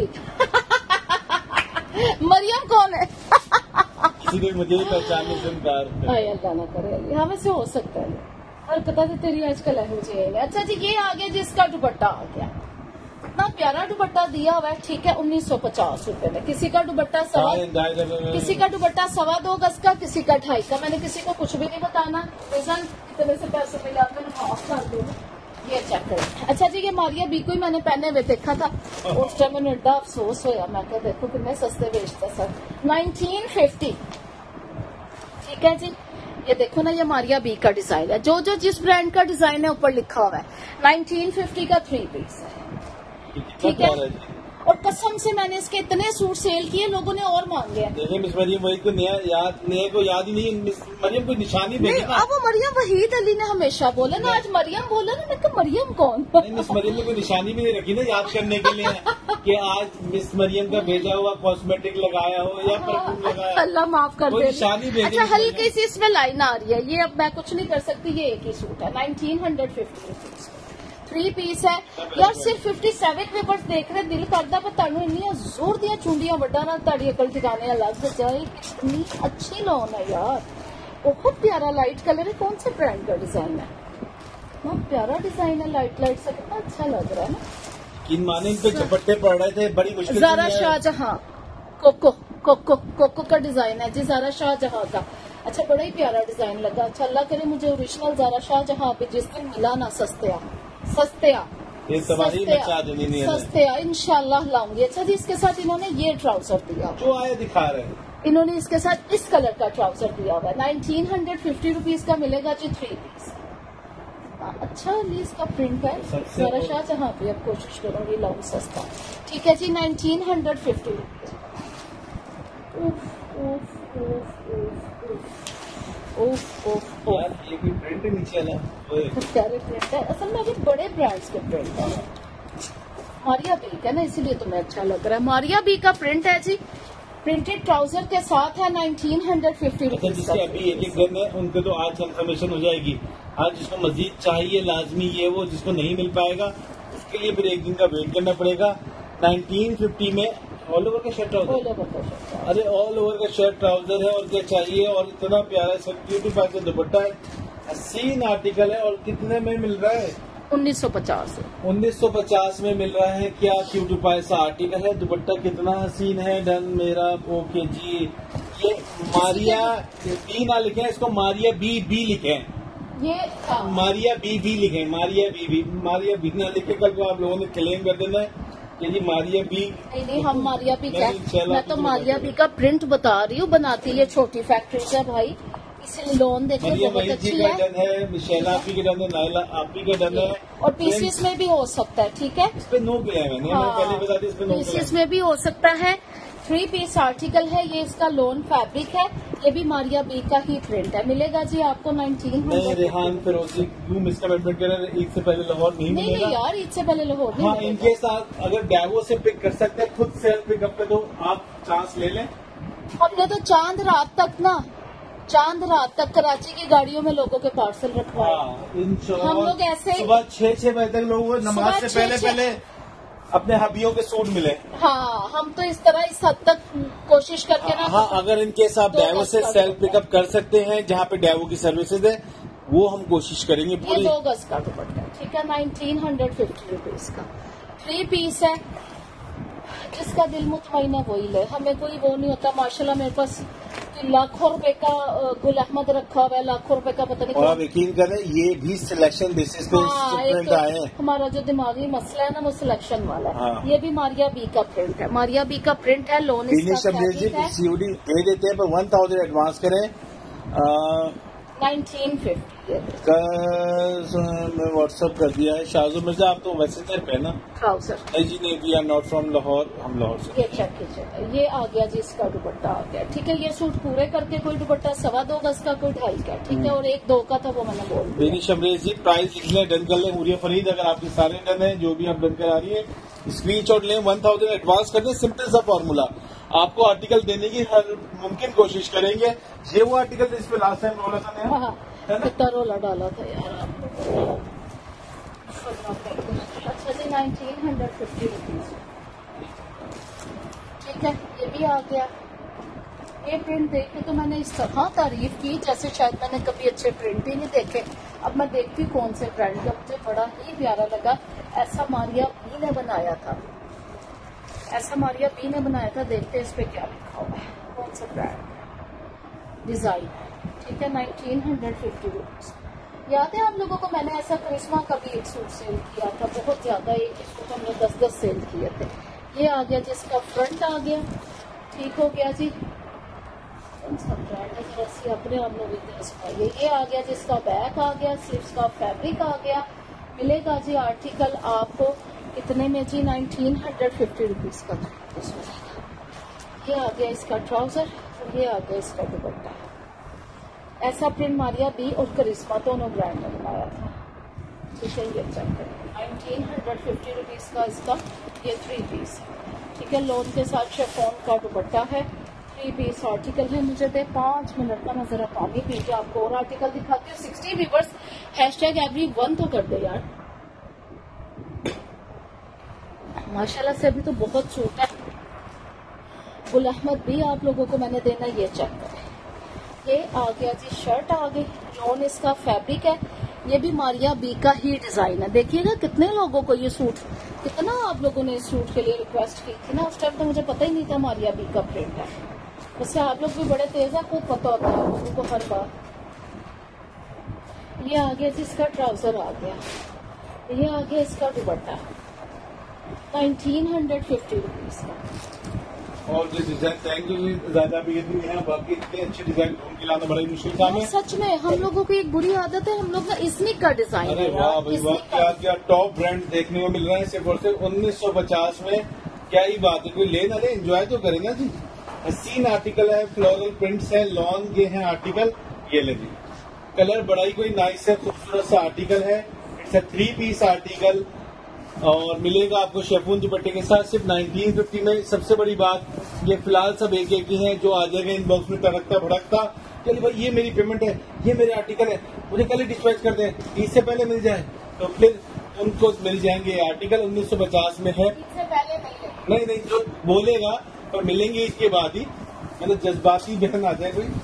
मरियम कौन है? मुझे पहचानने से इनकार, अल्लाह ना करे, हाँ वैसे हो सकता है, हरकत तेरी आजकल है। अच्छा जी, ये आ गया जी, इसका दुपट्टा आ गया, इतना प्यारा दुपट्टा दिया हुआ है, ठीक है। उन्नीस सौ पचास रूपये में। किसी का दुपट्टा सवा किसी का दुपट्टा सवा दो गज का, किसी का ढाई का। मैंने किसी को कुछ भी नहीं बताना, रीजन इतने से पैसे मिला कर माफ कर दो, ये चेक करें। अच्छा जी, ये मारिया बी को ही मैंने पहने हुए देखा था, उस टाइम मैंने एडा अफसोस होया, मैं क्या देखो कितने सस्ते बेचते सर। नाइनटीन फिफ्टी, ठीक है जी। ये देखो ना, ये मारिया बी का डिजाइन है, जो जो जिस ब्रांड का डिजाइन है ऊपर लिखा हुआ है। नाइनटीन फिफ्टी का थ्री पीस है, ठीक है। और कसम से मैंने इसके इतने सूट सेल किए, लोगों ने और मांगे हैं। देखिए मिस मरियम वही को नया याद नए को याद ही नहीं, मिस मरियम कोई निशानी भेजी ना। अब वो मरियम वहीद अली ने हमेशा बोला ना, आज मरियम बोला ना, मैं कहा मरियम कौन? नहीं, मिस मरियम ने कोई निशानी भी नहीं रखी ना याद करने के लिए कि आज मिस मरियम का भेजा हुआ कॉस्मेटिक लगाया हो या परफ्यूम लगाया। अल्लाह माफ कर कोई दे। निशानी भेजी। अच्छा, हल्की सी इसमें लाइन आ रही है, ये अब मैं कुछ नहीं कर सकती, ये एक ही सूट है। Nineteen hundred fifty rupees three piece है यार। सिर्फ फिफ्टी सेवन पेपर्स देख रहे दिल करता, पर तानू इन्नी जोर दिया चुंडियां वड्डा ना ताड़ी अकल ठिकाने अलग जाए। कितनी अच्छी लॉन है यार, बहुत प्यारा लाइट कलर है। कौन से ब्रांड का डिजाइन है? बहुत प्यारा डिजाइन है, लाइट लाइट सा, कितना अच्छा लग रहा है ना। किन माने इन पे झपट्टे पड़ रहे थे, बड़ी मुश्किल। Zara Shahjahan coco coco coco का डिजाइन है जी, ज़ारा शाहजहां का। अच्छा, बड़ा ही प्यारा डिजाइन लगा। अच्छा, अल्लाह करे मुझे ओरिजिनल ज़ारा शाहजहां पे जिस दिन मिला ना, सस्ते सस्ते सस्ते इंशाल्लाह लाऊंगी। अच्छा जी, इसके साथ इन्होंने ये ट्राउजर दिया, जो आए दिखा रहे हैं। इन्होंने इसके साथ इस कलर का ट्राउजर दिया हुआ है। नाइनटीन हंड्रेड फिफ्टी रुपीज का मिलेगा जी थ्री पीस। अच्छा अली इसका प्रिंट है, ज़रा शाहजहां पे अब कोशिश करूंगी लाऊं सस्ता। ठीक है जी, नाइनटीन हंड्रेड फिफ्टी रुपीज। ओफ ओफ यार ये भी प्रिंट नीचे वाला प्यारे प्रिंट है, असल में अभी बड़े ब्रांड्स के प्रिंट है। मारिया बी का ना, इसीलिए तुम्हें अच्छा लग रहा है। मारिया बी का प्रिंट है जी, प्रिंटेड ट्राउजर के साथ है। Nineteen hundred fifty rupees. जिसके अभी एक एक दिन है उनके तो आज कंफर्मेशन हो जाएगी। आज जिसको मजीद चाहिए लाजमी ये वो, जिसको नहीं मिल पाएगा उसके लिए फिर एक दिन का वेट करना पड़ेगा। नाइनटीन फिफ्टी में ऑल ओवर का शर्ट ट्राउजर, अरे ऑल ओवर का शर्ट ट्राउजर है और क्या चाहिए। और इतना प्यारा ब्यूटी पास का दुपट्टा है, हसीन आर्टिकल है। और कितने में मिल रहा है? उन्नीस सौ पचास उन्नीस सौ पचास में मिल रहा है। क्या क्यूटी पास का आर्टिकल है, दुपट्टा कितना हसीन है। डन मेरा ओके जी। ये मारिया बी ना लिखे, इसको मारिया बी बी लिखे, ये मारिया बी बी लिखे, मारिया बी बी मारिया बी ना लिखे। कल को आप लोगों ने क्लेम कर देना है कि जी मारिया बी। नहीं नहीं, हम मारिया बी क्या, मैं तो मारिया बी का प्रिंट बता रही हूँ, बनाती है छोटी फैक्ट्री से भाई, इसलिए लोन देखिए बहुत अच्छी है। डन है, मिशेल आपी का डन है, नाइला आपी का डन है। और पीसीस में भी हो सकता है, ठीक है। इस पे नो किया है मैंने, हाँ, पहले बता दी, इस पे नो पीसीस में भी हो सकता है। थ्री पीस आर्टिकल है ये, इसका लोन फैब्रिक है। ये भी मारिया बी का ही प्रिंट है, मिलेगा जी आपको नाइनटीन हंड्रेड। रेहान फिरोजी क्यों मिसकमिटमेंट कर रहे हैं? ईद से पहले लाहौर नहीं नहीं मिलेगा। नहीं यार, ईद से पहले लाहौर नहीं हाँ, मिलेगा। इनके साथ अगर डैवो से पिक कर सकते हैं, खुद सेल्फ पिकअप पे, तो आप चांस ले लें। हमने तो चांद रात तक ना, चांद रात तक कराची की गाड़ियों में लोगों के पार्सल रखवाए। हाँ, हम लोग ऐसे सुबह छह छह बजे तक लोगों को नमाज से पहले पहले अपने हबियों के सूट मिले। हाँ, हम तो इस तरह इस हद तक कोशिश करके ना। हाँ, अगर इनके साथ डैवो से सेल्फ पिकअप कर सकते हैं, जहाँ पे डैवो की सर्विसेज है, वो हम कोशिश करेंगे पूरी। ये दो गज का दुपट्टा, ठीक है, नाइनटीन हंड्रेड फिफ्टी रुपीज का थ्री पीस है। जिसका दिल मुतमईन है वही ले, हमें कोई वो नहीं होता। माशाल्लाह मेरे पास लाखों रुपए का गुल अहमद रखा हुआ है, लाखों रुपए का पता नहीं। और आप यकीन करें, ये भी सिलेक्शन बेसिस पे प्रिंट आए हैं। हमारा जो दिमागी मसला है ना, वो सिलेक्शन वाला है। हाँ। ये भी मारिया बी का प्रिंट है, मारिया बी का प्रिंट है। लोन सीओडी दे देते हैं, पर वन थाउजेंड एडवांस करें। नाइनटीन फिफ्टी मैं व्हाट्सअप कर दिया है। शाहजू मिर्जा आप तो मैसेंजर पे ना। ट्राउजर नहीं जी नहीं, we are not from Lahore, हम लाहौर से। ये चेक कीजिए, ये आ गया जी, इसका दुपट्टा आ गया, ठीक है। ये सूट पूरे करके कोई दुपट्टा सवा दो गज का, कोई ढाई का, ठीक है। और एक दो का था वो मैंने बोल दिया। बेनी शमरेज जी प्राइस लिख लें, डन कर लें। हुरिया फरीद अगर आपके सारे डन है, जो भी आप डन करा रही है, स्क्रीन शॉट लें, वन थाउजेंड एडवांस कर दें। सिंपल सा फॉर्मूला, आपको आर्टिकल देने की हर मुमकिन कोशिश करेंगे। ये वो आर्टिकल जिसपे लास्ट टाइम रोला था ना, हाँ, कितना रोला डाला था यार आपने। अच्छा जी, नाइनटीन हंड्रेड फिफ्टी रुपीज, ठीक है। ये भी आ गया। ये प्रिंट देख के तो मैंने इस तरह तारीफ की जैसे शायद मैंने कभी अच्छे प्रिंट ही नहीं देखे। अब मैं देखती कौन से ब्रांड का, मुझे बड़ा ही प्यारा लगा। ऐसा मारिया बी ने बनाया था, ऐसा मारिया बी ने बनाया था। देखते इस पे क्या लिखा हुआ है, कौन सा ब्रांड, डिजाइन, ठीक है। नाइनटीन हंड्रेड फिफ्टी रुपीज याद है आप लोगों को मैंने ऐसा करिश्मा का भी एक सूट सेल किया था, बहुत ज्यादा, एक सूट हमने दस दस सेल किए थे। ये आ गया जिसका फ्रंट आ गया, ठीक हो गया जी, जैसे अपने आप लोग इतने। ये आ गया जिसका बैक आ गया, स्लीव्स का फैब्रिक आ गया, मिलेगा जी आर्टिकल आपको कितने में जी, नाइनटीन हंड्रेड फिफ्टी रुपीज का। ये आ गया इसका ट्राउजर, ये आ गया इसका दुपट्टा। ऐसा प्रिंट मारिया बी और करिश्मा दोनों ब्रांड ने बनाया था, ठीक है। ये चेक करें, नाइनटीन हंड्रेड फिफ्टी रुपीज का इसका ये थ्री पीस, ठीक है। लोन के साथ शेफोन का दुपट्टा है, थ्री पीस आर्टिकल है। मुझे दे पांच मिनट का, मैं जरा पानी पी के आपको और आर्टिकल दिखाती हूँ। Sixty viewers hashtag everyone तो कर दे यार, माशाल्लाह से अभी तो बहुत सूट है। गुल अहमद भी आप लोगों को मैंने देना, ये चेक करें। ये आ गया जी शर्ट आ गई, लॉन इसका फैब्रिक है, ये भी मारिया बी का ही डिजाइन है। देखिएगा कितने लोगों को ये सूट, कितना आप लोगों ने इस सूट के लिए रिक्वेस्ट की थी ना, उस टाइम तो मुझे पता ही नहीं था मारिया बी का प्रिंट है। उससे आप लोग भी बड़े तेज है, खूब पता होता है लोगों को हर बार। ये आ गया जी इसका ट्राउजर आ गया, ये आ गया इसका दुपट्टा, नाइनटीन हंड्रेड फिफ्टी रुपीज का। और जो डिजाइन थैंक यू ज्यादा भी नहीं है, बाकी इतने अच्छे डिजाइन ढूंढ के लाना बड़ा ही मुश्किल काम है। सच में हम लोगों की एक बुरी आदत है, हम लोग ना इसनिक का डिजाइन, अरे वाह भाई वाह, क्या क्या टॉप ब्रांड देखने को मिल रहा है सिर्फ और सिर्फ उन्नीस सौ पचास में। क्या ही बात है, कोई ले ना ले, एंजॉय तो करें ना जी। हसीन आर्टिकल है, फ्लोरल प्रिंट्स है, लॉन के हैं आर्टिकल, ये ले जी। कलर बड़ा ही कोई नाइस है, खूबसूरत सा आर्टिकल है। It's a three piece article और मिलेगा आपको शेफून दुपट्टे के साथ सिर्फ नाइनटीन फिफ्टी में। सबसे बड़ी बात, ये फिलहाल सब एक एक ही है, जो आ जाएगा इनबॉक्स में तड़कता भड़कता, चलिए भाई ये मेरी पेमेंट है, ये मेरे आर्टिकल है, मुझे कल ही डिस्पैच कर दें, इससे पहले मिल जाए तो फिर उनको मिल जाएंगे। ये आर्टिकल उन्नीस सौ पचास में है, इससे पहले नहीं नहीं जो बोलेगा पर मिलेंगे इसके बाद ही, मतलब जज्बाती बहन आ जाए कोई,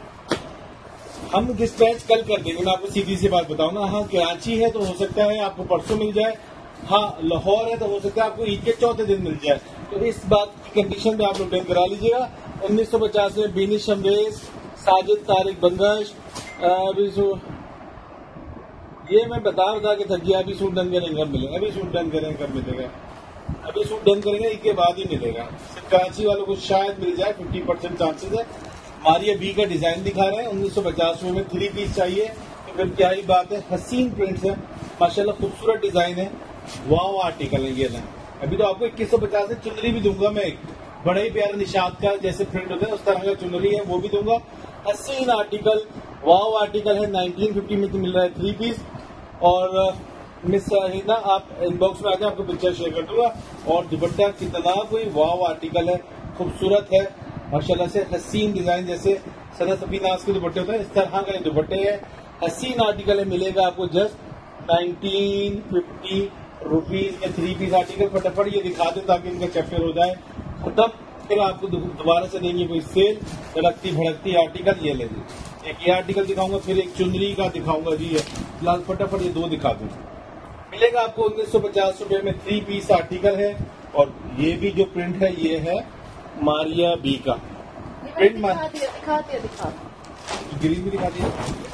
हम डिस्पैच कल कर देंगे। मैं आपको सीधी सी बात बताऊं ना, हाँ कराची है तो हो सकता है आपको परसों मिल जाए, हाँ लाहौर है तो हो सकता है आपको ईद के चौथे दिन मिल जाए। तो इस बात की कंडीशन पे आप लोग डन करा लीजिएगा। उन्नीस सौ पचास में बीनिश शमरेज, साजिद तारिक बंगश, अभी ये मैं बता बता के थक गया। अभी सूट डन करेंगे कब मिलेगा, अभी सूट डन करेंगे कब मिलेगा, अभी सूट डन करेंगे इसके बाद ही मिलेगा। सिर्फ कराची वालों को शायद मिल जाए, फिफ्टी परसेंट चांसेस है। मारिया बी का डिजाइन दिखा रहे हैं, उन्नीस सौ पचास में थ्री पीस चाहिए तो फिर क्या ही बात है। हसीन प्रिंट्स है माशाल्लाह, खूबसूरत डिजाइन है, वाव आर्टिकल है ये ना। अभी तो आपको इक्कीस सौ पचास में चुनरी भी दूंगा मैं, एक बड़ा ही प्यारा निशात का जैसे प्रिंट होता है उस तरह का चुनरी है वो भी दूंगा। हसीन आर्टिकल, वाव आर्टिकल है, नाइनटीन फिफ्टी में मिल रहा है थ्री पीस। और मिस हिना आप इनबॉक्स में आके आपको पिक्चर शेयर कर दूंगा। और दुपट्टा कितना कोई वाव आर्टिकल है, खूबसूरत है माशाल्लाह से। हसीन डिजाइन जैसे सना सफीनाज के दुपट्टे होते हैं इस तरह का दुपट्टे है, हसीन आर्टिकल है, मिलेगा आपको जस्ट नाइनटीन फिफ्टी रुपीज में थ्री पीस आर्टिकल। फटाफट ये दिखा दें ताकि इनका चैप्टर हो जाए खत्म, फिर आपको दोबारा से देंगे कोई सेल। धड़कती भड़कती आर्टिकल ये ले लीजिए, एक ये आर्टिकल दिखाऊंगा, फिर एक चुनरी का दिखाऊंगा जी। फिलहाल फटाफट ये दो दिखा दूं। मिलेगा आपको उन्नीस सौ पचास रुपए में थ्री पीस आर्टिकल है। और ये भी जो प्रिंट है ये है मारिया बी का प्रिंट। दिखा दिया दिखा ग्रीन भी दिखा दिया,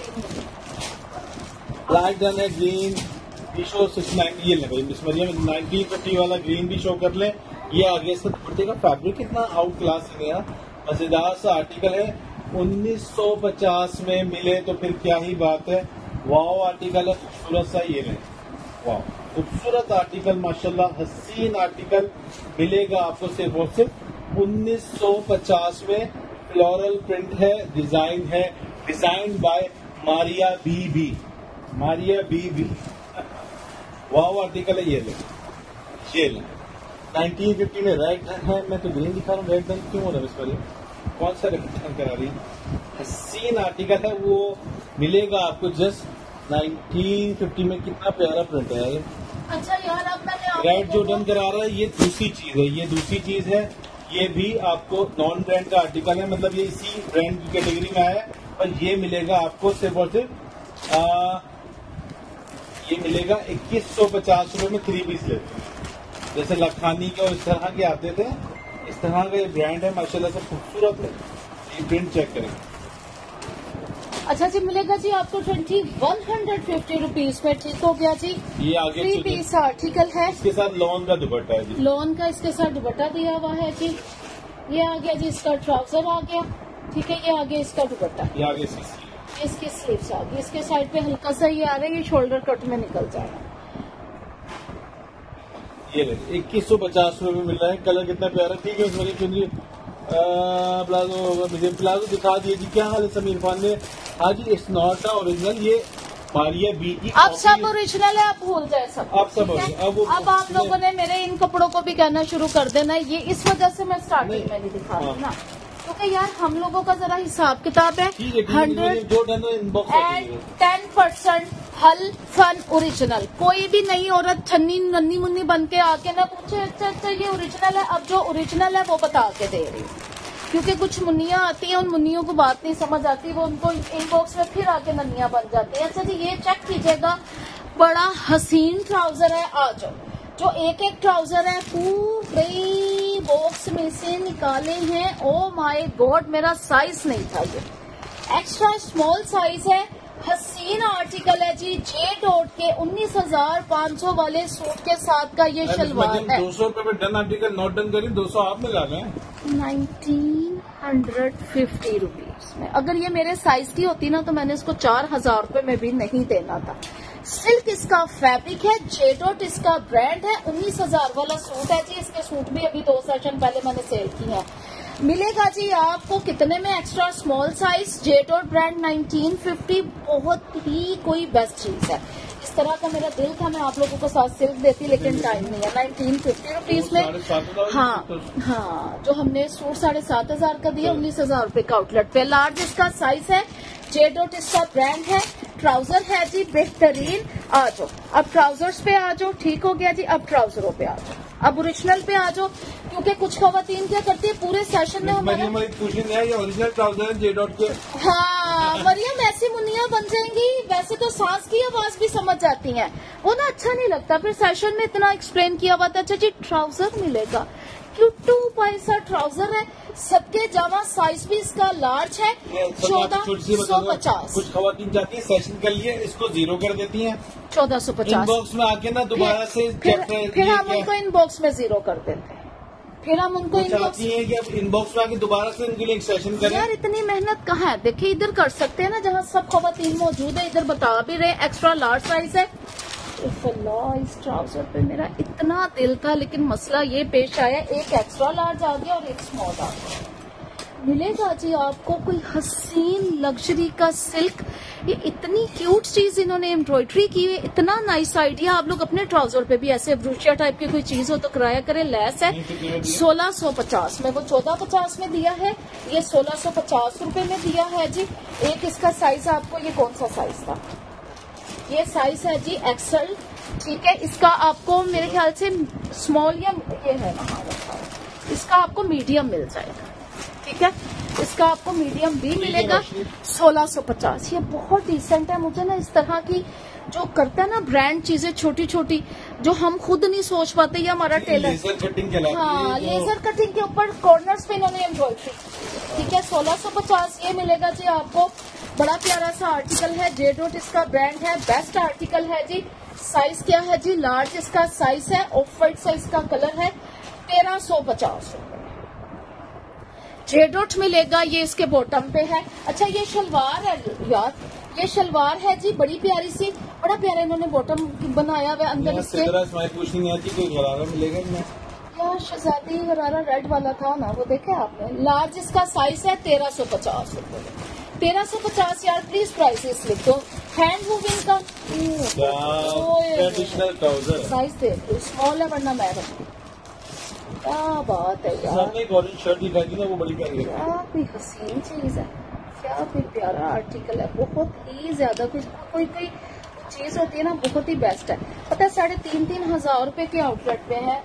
ब्लैक डन है, ग्रीन भी शो सिक्स नाइनटी, ये लगे मिस मरिया में नाइनटीन फिफ्टी वाला ग्रीन भी शो कर ले। ये आगे इसका दुपट्टे का फैब्रिक कितना आउट क्लास है यार, मजेदार सा आर्टिकल है। उन्नीस सौ पचास में मिले तो फिर क्या ही बात है, वाव आर्टिकल है, खूबसूरत सा ये रहे, वाह खूबसूरत आर्टिकल माशाल्लाह। हसीन आर्टिकल मिलेगा आपको सिर्फ और सिर्फ उन्नीस सौ पचास में। फ्लोरल प्रिंट है, डिजाइन है, design by Maria B B, Maria B B wow article है। ये ले ये ले नाइनटीन फिफ्टी में रेड है, मैं तो ग्रीन दिखा रहा हूँ, रेड डन क्यों हो रहा है इस पर, कौन सा रिटर्न करा रही है। हसीन आर्टिकल है, वो मिलेगा आपको जस्ट नाइनटीन फिफ्टी में। कितना प्यारा प्रिंट है ये। अच्छा यार अब मैंने रेड जो डन करा रहा है ये दूसरी चीज है, ये दूसरी चीज है। ये भी आपको नॉन ब्रांड का आर्टिकल है, मतलब ये इसी ब्रांड की कैटेगरी में आया है। और ये मिलेगा आपको सिर्फ और सिर्फ आ, ये मिलेगा इक्कीस सौ पचास रूपये में थ्री पीस लेते हैं, जैसे लखानी के और इस तरह के आते थे, इस तरह का ये ब्रांड है माशाल्लाह से खूबसूरत है। ये प्रिंट चेक करें, अच्छा जी, मिलेगा जी आपको twenty one hundred fifty rupees में। ठीक हो गया जी। ये आगे थ्री पीस आर्टिकल है, इसके साथ लॉन का दुपट्टा है जी। लॉन का इसके साथ दुपट्टा दिया हुआ है जी। ये आ गया जी, इसका ट्राउजर आ गया। ठीक है, ये आ गया इसका दुपट्टा, ये आगे इसकी इसकी स्लीव्स आ गई। इसके साइड पे हल्का सा ये आ रहा है, ये शोल्डर कट में निकल जाएगा। ये ले इक्कीस सौ पचास रूपये में मिल रहा है। कलर कितना प्यारा। ठीक है, उसमें चुनरी प्लाजो होगा, मुझे प्लाजो दिखा दिए जी। क्या हाल है समीर खान ने? हाँ जी, इट्स नॉट अ ओरिजिनल, ये पारिया बी की अब सब ओरिजिनल है, आप भूल जाए सब। अब सब ठीक है? अब वो अब आप लोगों ने मेरे इन कपड़ों को भी कहना शुरू कर देना। ये इस वजह से मैं स्टार्टिंग में नहीं दिखा रही ना, क्योंकि यार हम लोगों का जरा हिसाब किताब है। हंड्रेड जो इनबॉक्स एंड टेन परसेंट हल फन ओरिजिनल। कोई भी नई औरत छन्नी नन्नी मुन्नी बन के आके ना पूछे अच्छा अच्छा ये ओरिजिनल है। अब जो ओरिजिनल है वो बता के दे रही, क्योंकि कुछ मुन्नियां आती हैं, उन मुन्नियों को बात नहीं समझ आती, वो उनको इनबॉक्स में फिर आके नन्नियां बन जाती हैं। अच्छा जी, ये चेक कीजिएगा, बड़ा हसीन ट्राउजर है। आ जाओ, जो एक एक ट्राउजर है पूरे बॉक्स में से निकाले हैं। ओ माय गॉड, मेरा साइज नहीं था, ये एक्स्ट्रा स्मॉल साइज है। हसीन आर्टिकल है जी, जे डॉट के उन्नीस हजार पाँच सौ वाले सूट के साथ का ये शलवार है। दो सौ रूपये में डन आर्टिकल नॉट डन करी, दो सौ आप में ला गए नाइनटीन हंड्रेड फिफ्टी रुपीज में। अगर ये मेरे साइज की होती ना तो मैंने इसको चार हजार रूपये में भी नहीं देना था। सिल्क इसका फैब्रिक है, जे डॉट इसका ब्रांड है। उन्नीस हजार वाला सूट है जी। इसके सूट भी अभी दो सेशन पहले मैंने सेल की है। मिलेगा जी आपको कितने में? Extra small size, J dot brand, nineteen fifty. बहुत ही कोई बेस्ट चीज है। इस तरह का मेरा दिल था मैं आप लोगों को साथ सिल्क देती, लेकिन टाइम नहीं है। नाइनटीन फिफ्टी रुपीज में। हाँ हाँ, जो हमने सूट साढ़े सात हजार का दिया, उन्नीस हजार रूपये का आउटलेट पे। लार्ज इसका साइज है, जे डॉट इसका ब्रांड है। ट्राउजर है जी बेहतरीन। आ जाओ अब ट्राउजर्स पे आ जाओ। ठीक हो गया जी, अब ट्राउजरों पे आ जाओ, अब ओरिजिनल पे आ जाओ, क्योंकि कुछ खवातीन क्या करती है पूरे सेशन में हमारे ओरिजिनल ट्राउजर जे डॉट के। हाँ, मरियम ऐसी मुन्नियां बन जाएंगी। वैसे तो सांस की आवाज भी समझ जाती हैं, वो ना अच्छा नहीं लगता। फिर सेशन में इतना एक्सप्लेन किया हुआ था। अच्छा जी, ट्राउजर मिलेगा, क्यूटू पैसा ट्राउजर है, सबके जामा, साइज भी इसका लार्ज है, चौदह सौ पचास। कुछ खवातीन जाती है सेशन के लिए, इसको जीरो कर देती हैं, चौदह सौ पचास इनबॉक्स में आके ना दोबारा से फिर, फिर हम उनको इनबॉक्स में जीरो कर देते हैं। फिर हम उनको इनबॉक्स है कि अब इनबॉक्स में आके दोबारा से उनके लिए एक सेशन करें। यार इतनी मेहनत कहाँ है? देखिए इधर कर सकते हैं ना, जहाँ सब खवातीन मौजूद है। इधर बता भी रहे एक्स्ट्रा लार्ज साइज है। इस ट्राउजर पे मेरा इतना दिल था, लेकिन मसला ये पेश आया, एक एक्स्ट्रा लार्ज आ गया और एक स्मॉल आ गया। मिलेगा जी आपको कोई हसीन लग्जरी का सिल्क। ये इतनी क्यूट चीज इन्होंने एम्ब्रॉयडरी की है, इतना नाइस आइडिया। आप लोग अपने ट्राउजर पे भी ऐसे ब्रूशिया टाइप की कोई चीज हो तो किराया करें। लेस है सोलह सौ पचास में, वो चौदह पचास में दिया है, ये सोलह सौ पचास रूपये में दिया है जी। एक इसका साइज आपको, ये कौन सा साइज था? ये साइज है जी एक्सल। ठीक है, इसका आपको मेरे ख्याल से स्मॉल या ये है वहाँ रखा है, इसका आपको मीडियम मिल जाएगा। ठीक है, इसका आपको मीडियम भी मिलेगा, सोलह सौ पचास। ये बहुत डिसेंट है। मुझे ना इस तरह की जो करता है ना ब्रांड चीजें छोटी छोटी, जो हम खुद नहीं सोच पाते, ये हमारा टेलर लेजर कटिंग कहलाती है। हाँ, लेजर कटिंग के ऊपर कॉर्नर्स पे इन्होंने एम्ब्रॉयडरी। ठीक है, सोलह सौ पचास ये मिलेगा जी आपको। बड़ा प्यारा सा आर्टिकल है, जे डॉट इसका ब्रांड है, बेस्ट आर्टिकल है जी। साइज क्या है जी? लार्ज इसका साइज है, ऑफ वाइट साइज का कलर है, तेरह सौ पचास रूपये। जे डॉट मिलेगा, ये इसके बॉटम पे है। अच्छा, ये शलवार है यार, ये शलवार है जी, बड़ी प्यारी सी, बड़ा प्यारा इन्होंने बॉटम बनाया हुआ अंदर इसके। मिलेगा यार शहजादी गरारा रेड वाला था ना, वो देखे आपने? लार्ज इसका साइज है, तेरह सौ पचास रूपये। तेरह सौ पचास यार, प्लीज प्राइसेस लिख दो। हैंड मूविंग का ट्रेडिशनल ट्राउजर साइज देख लो, स्मॉल है वरना मैं रखती। क्या बात है यार, सामने एक ऑरेंज शर्ट दिखाई थी ना, वो बड़ी प्यारी है। क्या कोई हसीन चीज है, क्या कोई प्यारा आर्टिकल है, बहुत ही ज्यादा। कोई कोई कोई चीज होती है ना, बहुत ही बेस्ट है। पता है साढ़े तीन तीन हजार रूपये के आउटलेट पे है।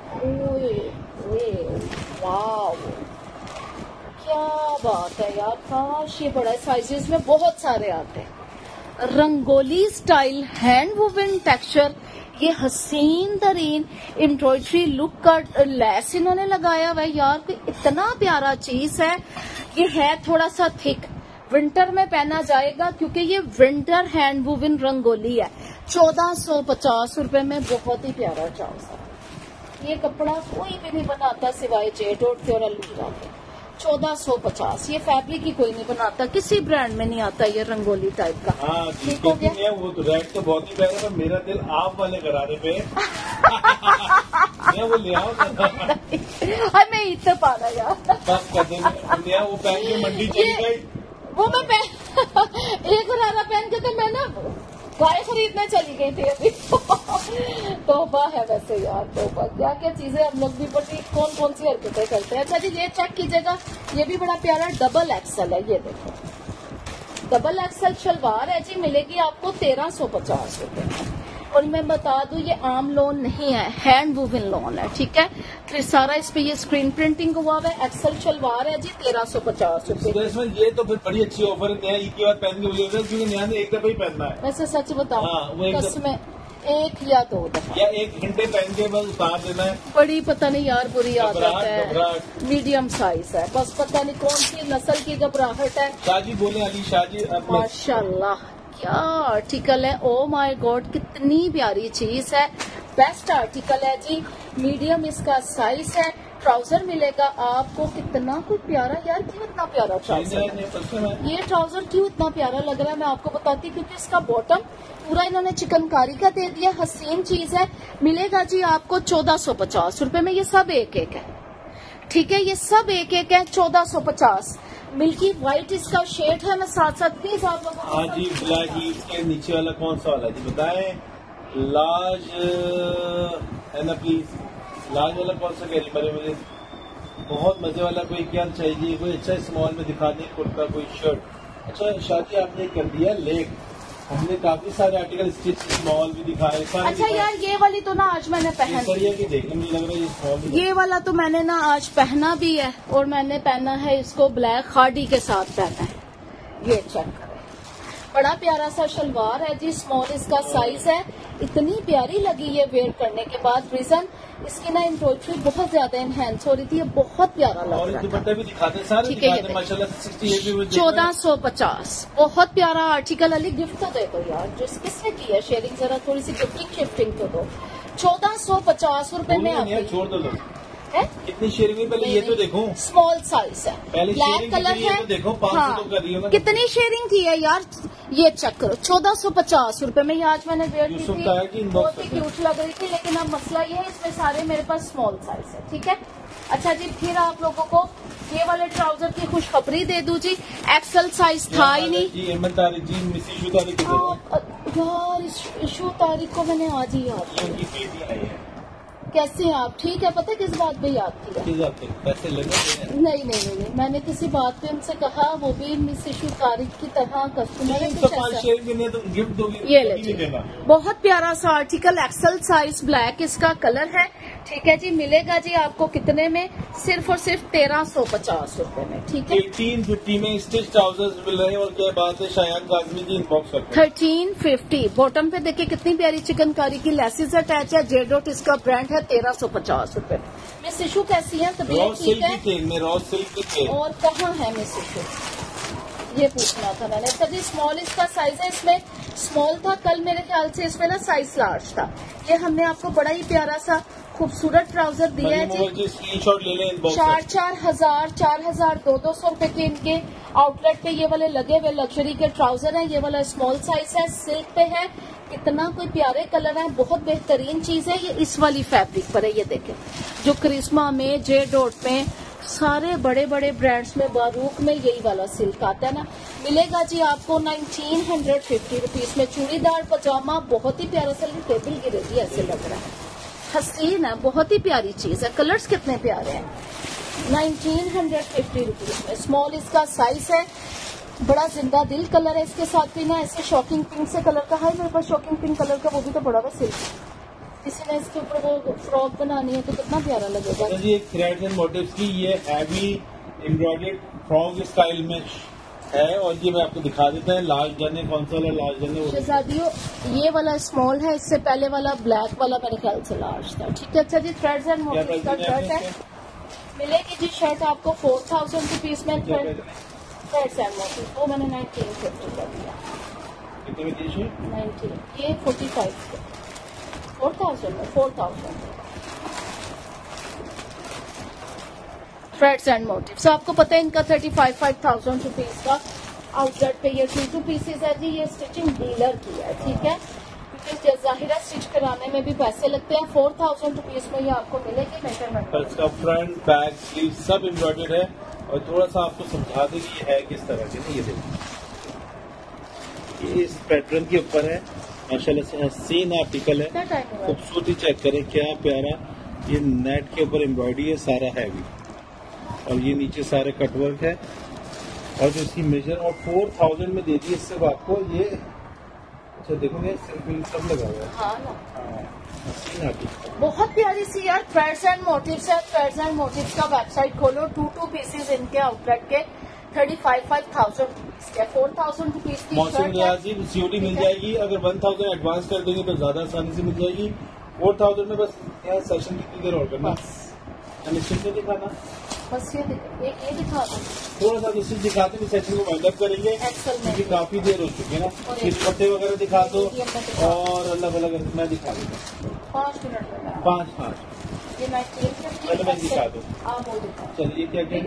वाह, क्या बात है यार, काश ये बड़ा साइजेस में बहुत सारे आते हैं। Rangoli style hand woven texture, ये हसीन तरीन एम्ब्रॉयडरी लुक का लेस इन्होंने लगाया हुआ है यार, कोई इतना प्यारा चीज है। ये है थोड़ा सा थिक, विंटर में पहना जाएगा क्योंकि ये विंटर हैंड वूवन रंगोली है। चौदह सौ पचास रूपये में बहुत ही प्यारा ट्राउजर। ये कपड़ा कोई भी नहीं बनाता सिवाय जे डॉट के और अलमीरा के। चौदह सौ पचास, ये फैब्रिक ही कोई नहीं बनाता, किसी ब्रांड में नहीं आता ये रंगोली टाइप का। हाँ, ठीक हो गया। वो तो रेड तो बहुत ही प्यारा, पर मेरा दिल आप वाले गरारे पे मैं वो ले आओ मैं इतना पा रहा यार, बस कर देंगे वो पहन के मंडी चली गई। वो मैं पहन एक गरारा पहन के तो मैं ना गाय खरीदने चली गई थी अभी। तोबा है वैसे यार, तोबा, क्या क्या चीजें हम लोग भी बड़ी कौन कौन सी हरकतें करते हैं। अच्छा जी, ये चेक कीजिएगा, ये भी बड़ा प्यारा डबल एक्सल है। ये देखो डबल एक्सल शलवार है जी, मिलेगी आपको तेरह सौ पचास रूपये। और मैं बता दूं ये आम लोन नहीं है, हैंड वूवन लोन है, ठीक है। फिर सारा इस पे ये स्क्रीन प्रिंटिंग हुआ हुआ है। एक्सल शलवार है जी, तेरह सौ पचास रूपये। ये तो फिर बड़ी अच्छी ऑफर है, नया ईद के बाद पहन के मुझे, क्योंकि नया ने एक दफा ही पहनना है। वैसे सच बताऊं, हाँ, वो एक कसमें एक या दो दफा या एक घंटे पहन के बस उतार देना है। बड़ी पता नहीं यार बुरी आदत घबराहट, है, घबराहट। मीडियम साइज है, बस पता नहीं कौन सी नस्ल की घबराहट है। शाहजी बोले, अली शाहजी माशाल्लाह क्या आर्टिकल है, ओ माय गॉड कितनी प्यारी चीज है, बेस्ट आर्टिकल है जी। मीडियम इसका साइज है। ट्राउजर मिलेगा आपको कितना कोई प्यारा यार, क्यों इतना प्यारा ट्राउजर है ये ट्राउजर, क्यों इतना प्यारा लग रहा है मैं आपको बताती हूँ, क्योंकि इसका बॉटम पूरा इन्होंने चिकनकारी का दे दिया, हसीन चीज है। मिलेगा जी आपको चौदह सौ पचास रूपये में, ये सब एक एक है, ठीक है, ये सब एक एक है, चौदह सौ पचास। मिल्की व्हाइट इसका शेड है, मैं साथ साथ प्लीज आप लोगों को। हाँ जी, ब्लैक ही इसके नीचे वाला कौन सा वाला जी बताएं, लार्ज है ना प्लीज, लार्ज वाला कौन सा कह रही मेरे मुझे बहुत मजे वाला कोई क्या चाहिए, कोई अच्छा स्मॉल में दिखा दें कुर्ता, कोई शर्ट। अच्छा शादी आपने कर दिया लेग, हमने काफी सारे आर्टिकल स्टिच स्मॉल भी दिखाए। अच्छा यार ये वाली तो ना आज मैंने पहन की देखने मुझे लग रहा है ये स्मॉल, ये वाला तो मैंने ना आज पहना भी है, और मैंने पहना है इसको ब्लैक खाड़ी के साथ पहना है। ये चेक करें, बड़ा प्यारा सा शलवार है जी, स्मॉल इसका साइज है। इतनी प्यारी लगी ये वेयर करने के बाद, रीजन इसकी ना एम्ब्रॉयडरी बहुत ज्यादा एनहेंस हो रही थी, ये बहुत प्यारा लग रहा है। दुपट्टा भी दिखाते सारे दिखाते माशाल्लाह। चौदह सौ पचास, बहुत प्यारा आर्टिकल। अली गिफ्ट तो दे दो यार, जो किसने की है शेयरिंग, जरा थोड़ी सी गिफ्टिंग शिफ्टिंग तो दो। चौदह सौ पचास रूपये में आप छोड़ दो है? कितनी शेयरिंग है पहले ये तो देखो, स्मॉल साइज है, पहले ब्लैक कलर है तो देखो, पाँच हाँ, सौ तो कर रही हो कितनी शेयरिंग थी है यार, ये चेक करो, चौदह सौ पचास रूपये में। ये आज मैंने वेयर की थी, बहुत ही क्यूट लग रही थी, लेकिन अब मसला ये है इसमें सारे मेरे पास स्मॉल साइज है, ठीक है। अच्छा जी, फिर आप लोगों को ये वाले ट्राउजर की खुशखबरी दे दूं जी, एक्सल साइज था ही नहीं जी। अहमद तारिक जी, मिस इशू तारिक यार, इशू तारिक को मैंने आज ही याद किया। कैसे हैं आप, ठीक है, पता है किस बात पे याद किया, किस बात पे? पैसे लेने नहीं नहीं नहीं नहीं मैंने किसी बात पे उनसे कहा, वो भी मिस इशू तारीख की तरह कस्टमर है, कुछ ऐसा। तो गिफ्ट दोगे, ये ले, बहुत प्यारा सा आर्टिकल, एक्सल साइज, ब्लैक इसका कलर है, ठीक है जी। मिलेगा जी आपको कितने में, सिर्फ और सिर्फ तेरह सौ पचास रूपये में, ठीक है। एटीन फिफ्टी में स्टिच ट्राउजर्स मिल रहे हैं, और क्या बात है, शायान काजमी जी इनबॉक्स करते हैं। थर्टीन फिफ्टी, बॉटम पे देखिए कितनी प्यारी चिकनकारी की लेसेस अटैच है, जे डॉट इसका ब्रांड है, तेरह सौ पचास रूपये। मिस इशू कैसी है, तबीयत ठीक है? और कहाँ है मिस इशू, ये पूछना था मैंने। अच्छा जी, स्मॉल इसका साइज है, इसमें स्मॉल था कल मेरे ख्याल से, इसमें ना साइज लार्ज था। ये हमने आपको बड़ा ही प्यारा सा खूबसूरत ट्राउजर दिया है जी, स्क्रीनशॉट ले लें। चार चार हजार चार हजार दो दो सौ रूपये के इनके आउटलेट पे ये वाले लगे हुए लग्जरी के ट्राउजर हैं। ये वाला स्मॉल साइज है, सिल्क पे है, कितना कोई प्यारे कलर है, बहुत बेहतरीन चीज है। ये इस वाली फैब्रिक पर है, ये देखें, जो करिश्मा में, जे डॉट में, सारे बड़े बड़े ब्रांड्स में, बारूक में यही वाला सिल्क आता है ना। मिलेगा जी आपको नाइनटीन हंड्रेड फिफ्टी रुपीज में। चूड़ीदार पजामा, बहुत ही प्यारा सा, टेबल गिरेगी ऐसे लग रहा है, हसीन है, बहुत ही प्यारी चीज है। कलर्स कितने प्यारे हैं, नाइनटीन हंड्रेड फिफ्टी रुपीज में। स्मॉल इसका साइज है, बड़ा जिंदा दिल कलर है, इसके साथ भी ना ऐसे शॉकिंग पिंक से कलर का है मेरे पास, शॉकिंग पिंक कलर का, वो भी तो बड़ा हुआ सिल्क। किसी ने इसके ऊपर वो फ्रॉक बनानी है तो कितना प्यारा लगेगा। तो ये थ्रेड्स एंड मोटिव्स की ये हैवी एम्ब्रॉयडर्ड फ्रॉक स्टाइल में है, और ये मैं आपको दिखा देता है। लार्ज जाने कौन सा वाला लार्ज जाने, शहजादियों ये वाला स्मॉल है, इससे पहले वाला ब्लैक वाला मेरे ख्याल से लार्ज था, ठीक है। अच्छा जी, थ्रेड्स एंड मोटिव्स का शर्ट है, मिलेगी जी शर्ट आपको फोर थाउजेंड रुपीज में। थ्रेड्स एंड मोटिव, वो मैंने नाइनटीन फिफ्टी कर दिया। कितने में दीजिए? नाइनटीन, ये फोर्टी फाइव फोर थाउजेंड में, four thousand threads and motifs. आपको पता है इनका thirty five five thousand rupees का आउटलेट पे ये टू टू पीसेज है जी। ये स्टिचिंग डीलर की है, ठीक है, क्योंकि जाहिरा स्टिच कराने में भी पैसे लगते हैं। फोर थाउजेंड रुपीज में ये आपको मिलेगी मेजरमेंट। इसका फ्रंट बैक स्लीव सब एम्ब्रॉयडर्ड है। और थोड़ा सा आपको समझा दें कि ये है किस तरह की। ये देखिए, ये इस पैटर्न के ऊपर है, माशाल्लाह से हसीन आर्टिकल है। खूबसूरती चेक करें, क्या प्यारा। ये नेट के ऊपर एम्ब्रॉयडरी है, सारा हैवी, और ये नीचे सारे कटवर्क है। और जो इसकी मेजर और फोर थाउजेंड में दे दी सिर्फ आपको ये। अच्छा देखो, ये सिर्फ सब लगा हुआ है। हाँ ना, हसीन आर्टिकल, बहुत प्यारी सी यार थ्रेड्स एंड मोटिव्स है। थ्रेड्स एंड मोटिव्स का वेबसाइट खोलो, टू टू पीसेज इनके आउटलेट के thirty five five thousand rupees के, फोर थाउजेंड रुपीज की मौसम लिहाजी सीओडी मिल जाएगी। अगर वन थाउजेंड एडवांस कर देंगे तो ज्यादा आसानी से मिल जाएगी। फोर थाउजेंड में बस यहाँ सेशन कितनी देर और करना, निश्चित से दिखाना, बस ये एक ये दिखा दो। थोड़ा सा निश्चित दिखाते हैं, सेशन को वाइंड अप करेंगे क्योंकि काफी देर हो चुकी है ना। ये दुपट्टे वगैरह दिखा दो और अलग अलग मैं दिखा दूंगा। पाँच मिनट में पाँच पाँच ये मैं पहले मैं दिखा दूँ। आप वो दिखा। चलिए, क्या क्या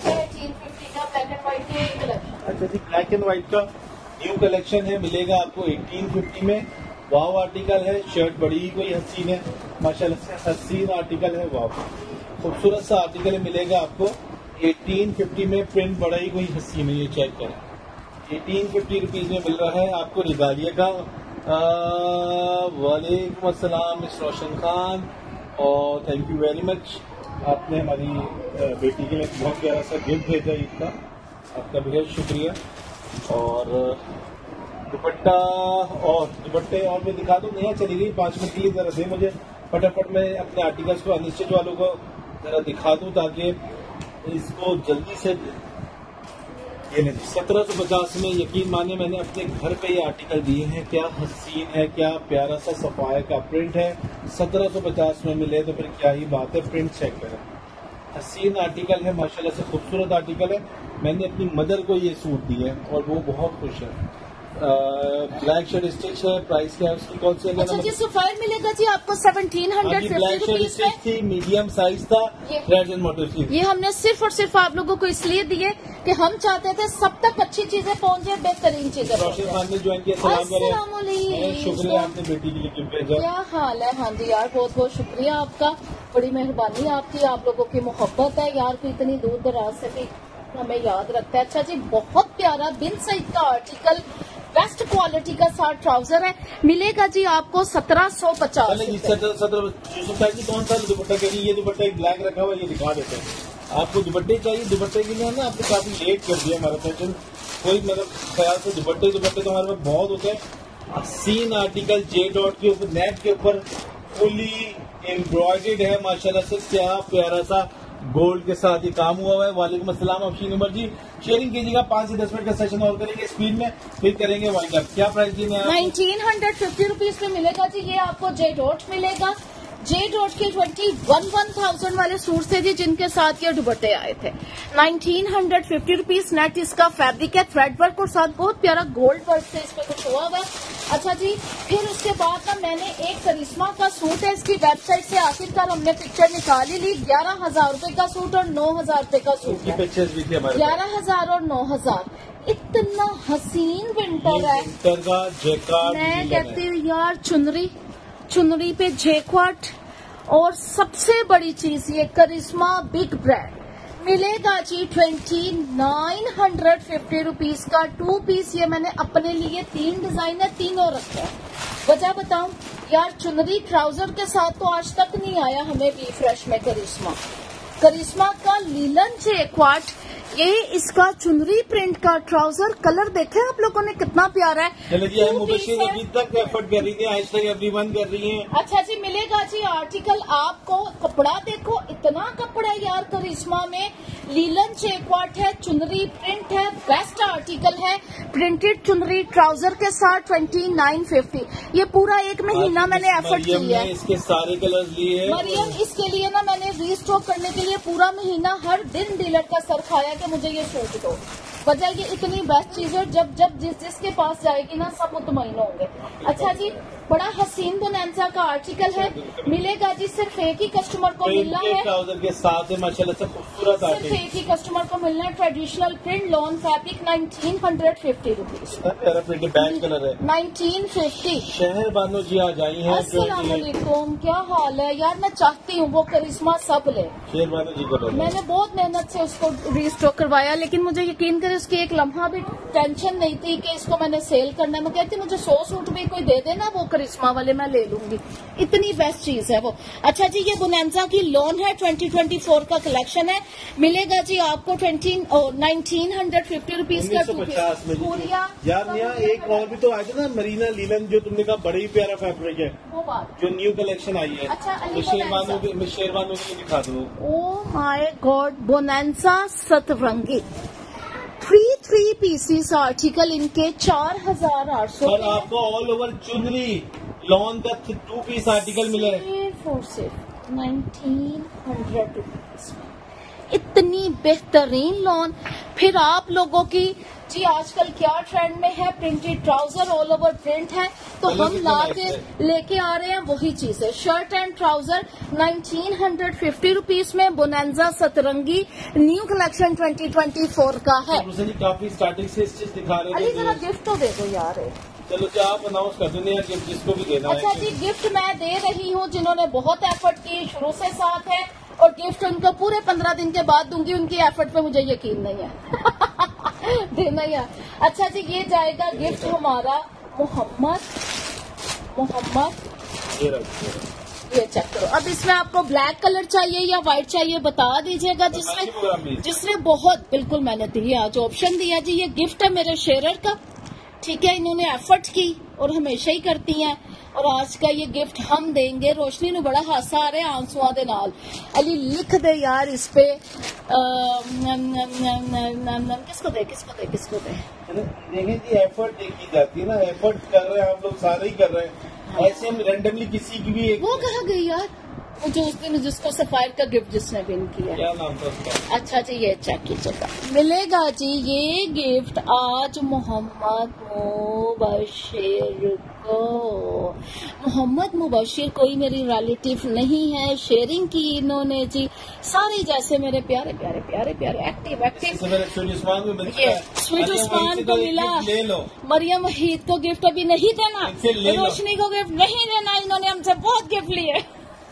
अच्छा जी, ब्लैक एंड व्हाइट का न्यू कलेक्शन है, मिलेगा आपको एटीन फिफ्टी में। वाव आर्टिकल है, शर्ट बड़ी ही कोई हसीन है, माशाल्लाह से हसीन आर्टिकल है। वाव, खूबसूरत सा आर्टिकल मिलेगा आपको एटीन फिफ्टी में। प्रिंट बड़ा ही कोई हसीन है, ये चेक करें। एटीन फिफ्टी रुपीज में मिल रहा है आपको रिगालिया का। वालेकुम अस्सलाम मिस रोशन खान, और थैंक यू वेरी मच। आपने हमारी बेटी के लिए बहुत प्यारा सा गिफ्ट भेजा ईद का, आपका बेहद शुक्रिया। और दुपट्टा और दुपट्टे और मैं दिखा दूँ, नहीं चली गई पाँच मिनट के लिए, जरा दे मुझे फटाफट। मैं अपने आर्टिकल्स को अनस्टिच वालों को जरा दिखा दूं ताकि इसको जल्दी से। ये सत्रह सौ पचास में यकीन माने मैंने अपने घर पे ये आर्टिकल दिए हैं। क्या हसीन है, क्या प्यारा सा सफाया का प्रिंट है। सत्रह सौ पचास में मिले तो फिर क्या ही बात है। प्रिंट चेक करें, हसीन आर्टिकल है, माशाल्लाह से खूबसूरत आर्टिकल है। मैंने अपनी मदर को ये सूट दिया है और वो बहुत खुश है। ब्लैक शर्ट स्टिच है, प्राइस क्या है उसकी, कौन सी? अच्छा जी, सफायर मिलेगा जी आपको seventeen hundred black shirt stitch थी, मीडियम साइज था, थ्रेड्स एंड मोटिव्स थी। ये हमने सिर्फ और सिर्फ आप लोगों को इसलिए दिए कि हम चाहते थे सब तक अच्छी चीजें पहुंच जाए, बेहतरीन चीजें। रोशन खान ने ज्वाइन किया, सलाम करें, शुक्रिया आपने बेटी के लिए गिफ्ट भेजा। क्या हाल है? हाँ जी यार, बहुत बहुत शुक्रिया आपका, बड़ी मेहरबानी आपकी, आप लोगों की मोहब्बत है यार, कोई इतनी दूर दराज से भी हमें याद रखता है। अच्छा जी, बहुत प्यारा बिन सईद का आर्टिकल, बेस्ट क्वालिटी का साथ ट्राउजर है, मिलेगा जी आपको सत्रह सौ पचास। कौन सा दुपट्टा करिए, ये दुपट्टा एक ब्लैक रखा हुआ, ये दिखा देते हैं आपको। दुपट्टे चाहिए, दुपट्टे के लिए ना आपको काफी लेट कर दिया हमारा फैशन। कोई मतलब ख्याल से दुपट्टे दुपट्टे तो हमारे पास बहुत होते हैं। हसीन आर्टिकल जे डॉट के ऊपर, नेट के ऊपर फुली एम्ब्रॉयडर्ड है, माशाल्लाह से क्या प्यारा सा गोल्ड के साथ ये काम हुआ हुआ है। वालेकुम अस्सलाम अफशीन उमर जी, शेयरिंग कीजिएगा, पाँच से दस मिनट का सेशन और करेंगे स्पीड में, फिर करेंगे वाइंड अप। क्या प्राइस देने हैं? नाइनटीन हंड्रेड फिफ्टी रुपीज में मिलेगा जी। ये आपको जे डॉट मिलेगा, जे डॉट के ट्वेंटी वन वन थाउजेंड वाले सूट थे जी, जिनके साथ ये दुपट्टे आए थे। Nineteen hundred fifty rupees net इसका फैब्रिक है, थ्रेड वर्क और साथ बहुत प्यारा गोल्ड वर्क से इस पे कुछ हुआ हुआ है। अच्छा जी, फिर उसके बाद ना मैंने एक करिश्मा का सूट है, इसकी वेबसाइट से आखिरकार हमने पिक्चर निकाल ही ली। ग्यारह हजार रूपये का सूट और नौ हजार रूपये का सूट है, ग्यारह हजार और नौ हजार। इतना हसीन विंटर है, विंटर का जैकार्ड। मैं कहती हूँ यार, चुनरी चुनरी पे जैकार्ड, और सबसे बड़ी चीज ये करिश्मा बिग ब्रांड मिलेगा जी twenty nine hundred fifty rupees का टू पीस। ये मैंने अपने लिए तीन डिजाइन है, तीनों रखे हैं। वजह बताऊं यार, चुनरी ट्राउजर के साथ तो आज तक नहीं आया हमें बी फ्रेश में करिश्मा। करिश्मा का लीलन जैकार्ड, ये इसका चुनरी प्रिंट का ट्राउजर, कलर देखे आप लोगों ने कितना प्यारा है। चलिए मुबशिर अभी तक एफर्ट कर रही है, आज तक एवरीवन कर रही है। अच्छा जी, मिलेगा जी आर्टिकल आपको। कपड़ा देखो, इतना कपड़ा यार करिश्मा में, लीलन जैकार्ड है, चुनरी प्रिंट है, बेस्ट आर्टिकल है। प्रिंटेड चुनरी ट्राउजर के साथ ट्वेंटी नाइन फिफ्टी। ये पूरा एक महीना मैंने एफर्ट किया है, इसके सारे कलर लिए। मरियम, इसके लिए ना मैंने रीस्टॉक करने के लिए पूरा महीना हर दिन डीलर का सर खाया कि मुझे ये सूट दो। वजह ये इतनी बेस्ट चीज है, जब जब जिस जिसके पास जाएगी ना सब मुतमईन होंगे। अच्छा जी, बड़ा हसीन बोनांजा का आर्टिकल है, मिलेगा जी सिर्फ एक ही कस्टमर को मिलना है, ट्राउजर के साथ है माशाल्लाह से खूबसूरत सिर्फ आर्टिकल। एक ही कस्टमर को मिलना है। Traditional print lawn fabric nineteen hundred fifty rupees, प्यारा प्रिंट बैच कलर है नाइनटीन फिफ्टी। शहर बानो जी आज आई हैं। अस्सलाम वालेकुम, क्या हाल है यार? मैं चाहती हूँ वो करिश्मा सब ले, शेर बानो जी करो। मैंने बहुत मेहनत से उसको रीस्टॉक करवाया, लेकिन मुझे यकीन करें उसकी एक लम्हा भी टेंशन नहीं थी कि इसको मैंने सेल करना है। मैं कहती मुझे सौ सूट भी कोई दे देना वो करिश्मा वाले, मैं ले लूंगी, इतनी बेस्ट चीज है वो। अच्छा जी, ये बोनांजा की लोन है, ट्वेंटी ट्वेंटी फोर का कलेक्शन है, मिलेगा जी आपको twenty nineteen hundred fifty rupees का टू पचास में पूरिया। यार यहाँ एक और भी तो आया था ना, मरीना लीलन, जो तुमने कहा बड़ा ही प्यारा फैब्रिक है, वो बात। जो न्यू कलेक्शन आई है। अच्छा, अली तो शेरवानों के मैं शेरवानों के दिखा दूँ। Oh my god, Bonanza Satrangi three three pieces article, इनके चार हजार आठ सौ और आपको ऑल ओवर चुनरी लॉन का टू पीस आर्टिकल मिला है फोर सिर्फ नाइनटीन हंड्रेड रुपीज में, इतनी बेहतरीन लॉन। फिर आप लोगों की जी आजकल क्या ट्रेंड में है, printed trouser all over print है, तो हम ला के लेके आ रहे हैं वही चीज है। Shirt and trouser nineteen hundred fifty rupees में, Bonanza Satrangi new collection twenty twenty four का है। तो काफी स्टार्टिंग से चीज दिखा रहे अली हैं। जरा गिफ्ट तो दे दो यार। चलो क्या आप अनाउंस कर दें गिफ्ट जिसको भी देना है। अच्छा जी, गिफ्ट मैं दे रही हूँ जिन्होंने बहुत एफर्ट की, शुरू से साथ है, और गिफ्ट उनको पूरे पंद्रह दिन के बाद दूंगी, उनकी एफर्ट पे मुझे यकीन नहीं है देना ही है। अच्छा जी, ये जाएगा गिफ्ट हमारा मोहम्मद मोहम्मद ये चेक करो। अब इसमें आपको ब्लैक कलर चाहिए या व्हाइट चाहिए बता दीजिएगा, जिसने जिसने बहुत बिल्कुल मैंने दी आज ऑप्शन दिया जी। ये गिफ्ट है मेरे शेरर का, ठीक है, इन्होंने एफर्ट की और हमेशा ही करती हैं, और आज का ये गिफ्ट हम देंगे। रोशनी ने बड़ा हासा आ रहा है आंसुओं दे नाल। अली लिख दे यार इस पे, आ, नम, नम, नम, नम, नम, नम, किसको दे किसको दे किसको दे देखें जी, एफर्ट देखी जाती है ना, एफर्ट कर रहे हैं हम लोग, सारे ही कर रहे हैं। ऐसे हम रैंडमली किसी की भी एक वो कहाँ गई यार, वो जो उस दिन जिसको सफायर का गिफ्ट जिसने विन किया, क्या नाम था उसका? अच्छा जी, ये चेक कीजिएगा, मिलेगा जी ये गिफ्ट आज मोहम्मद मुबशिर को। मोहम्मद मुबशिर कोई मेरी रिलेटिव नहीं है, शेयरिंग की इन्होंने जी, सारे जैसे मेरे प्यारे प्यारे प्यारे प्यारे एक्टिव एक्टिव। स्वीट उस्मान को मिला, ले लो। मरियम वहीद को गिफ्ट अभी नहीं देना, रोशनी को गिफ्ट नहीं देना, इन्होंने हमसे बहुत गिफ्ट लिए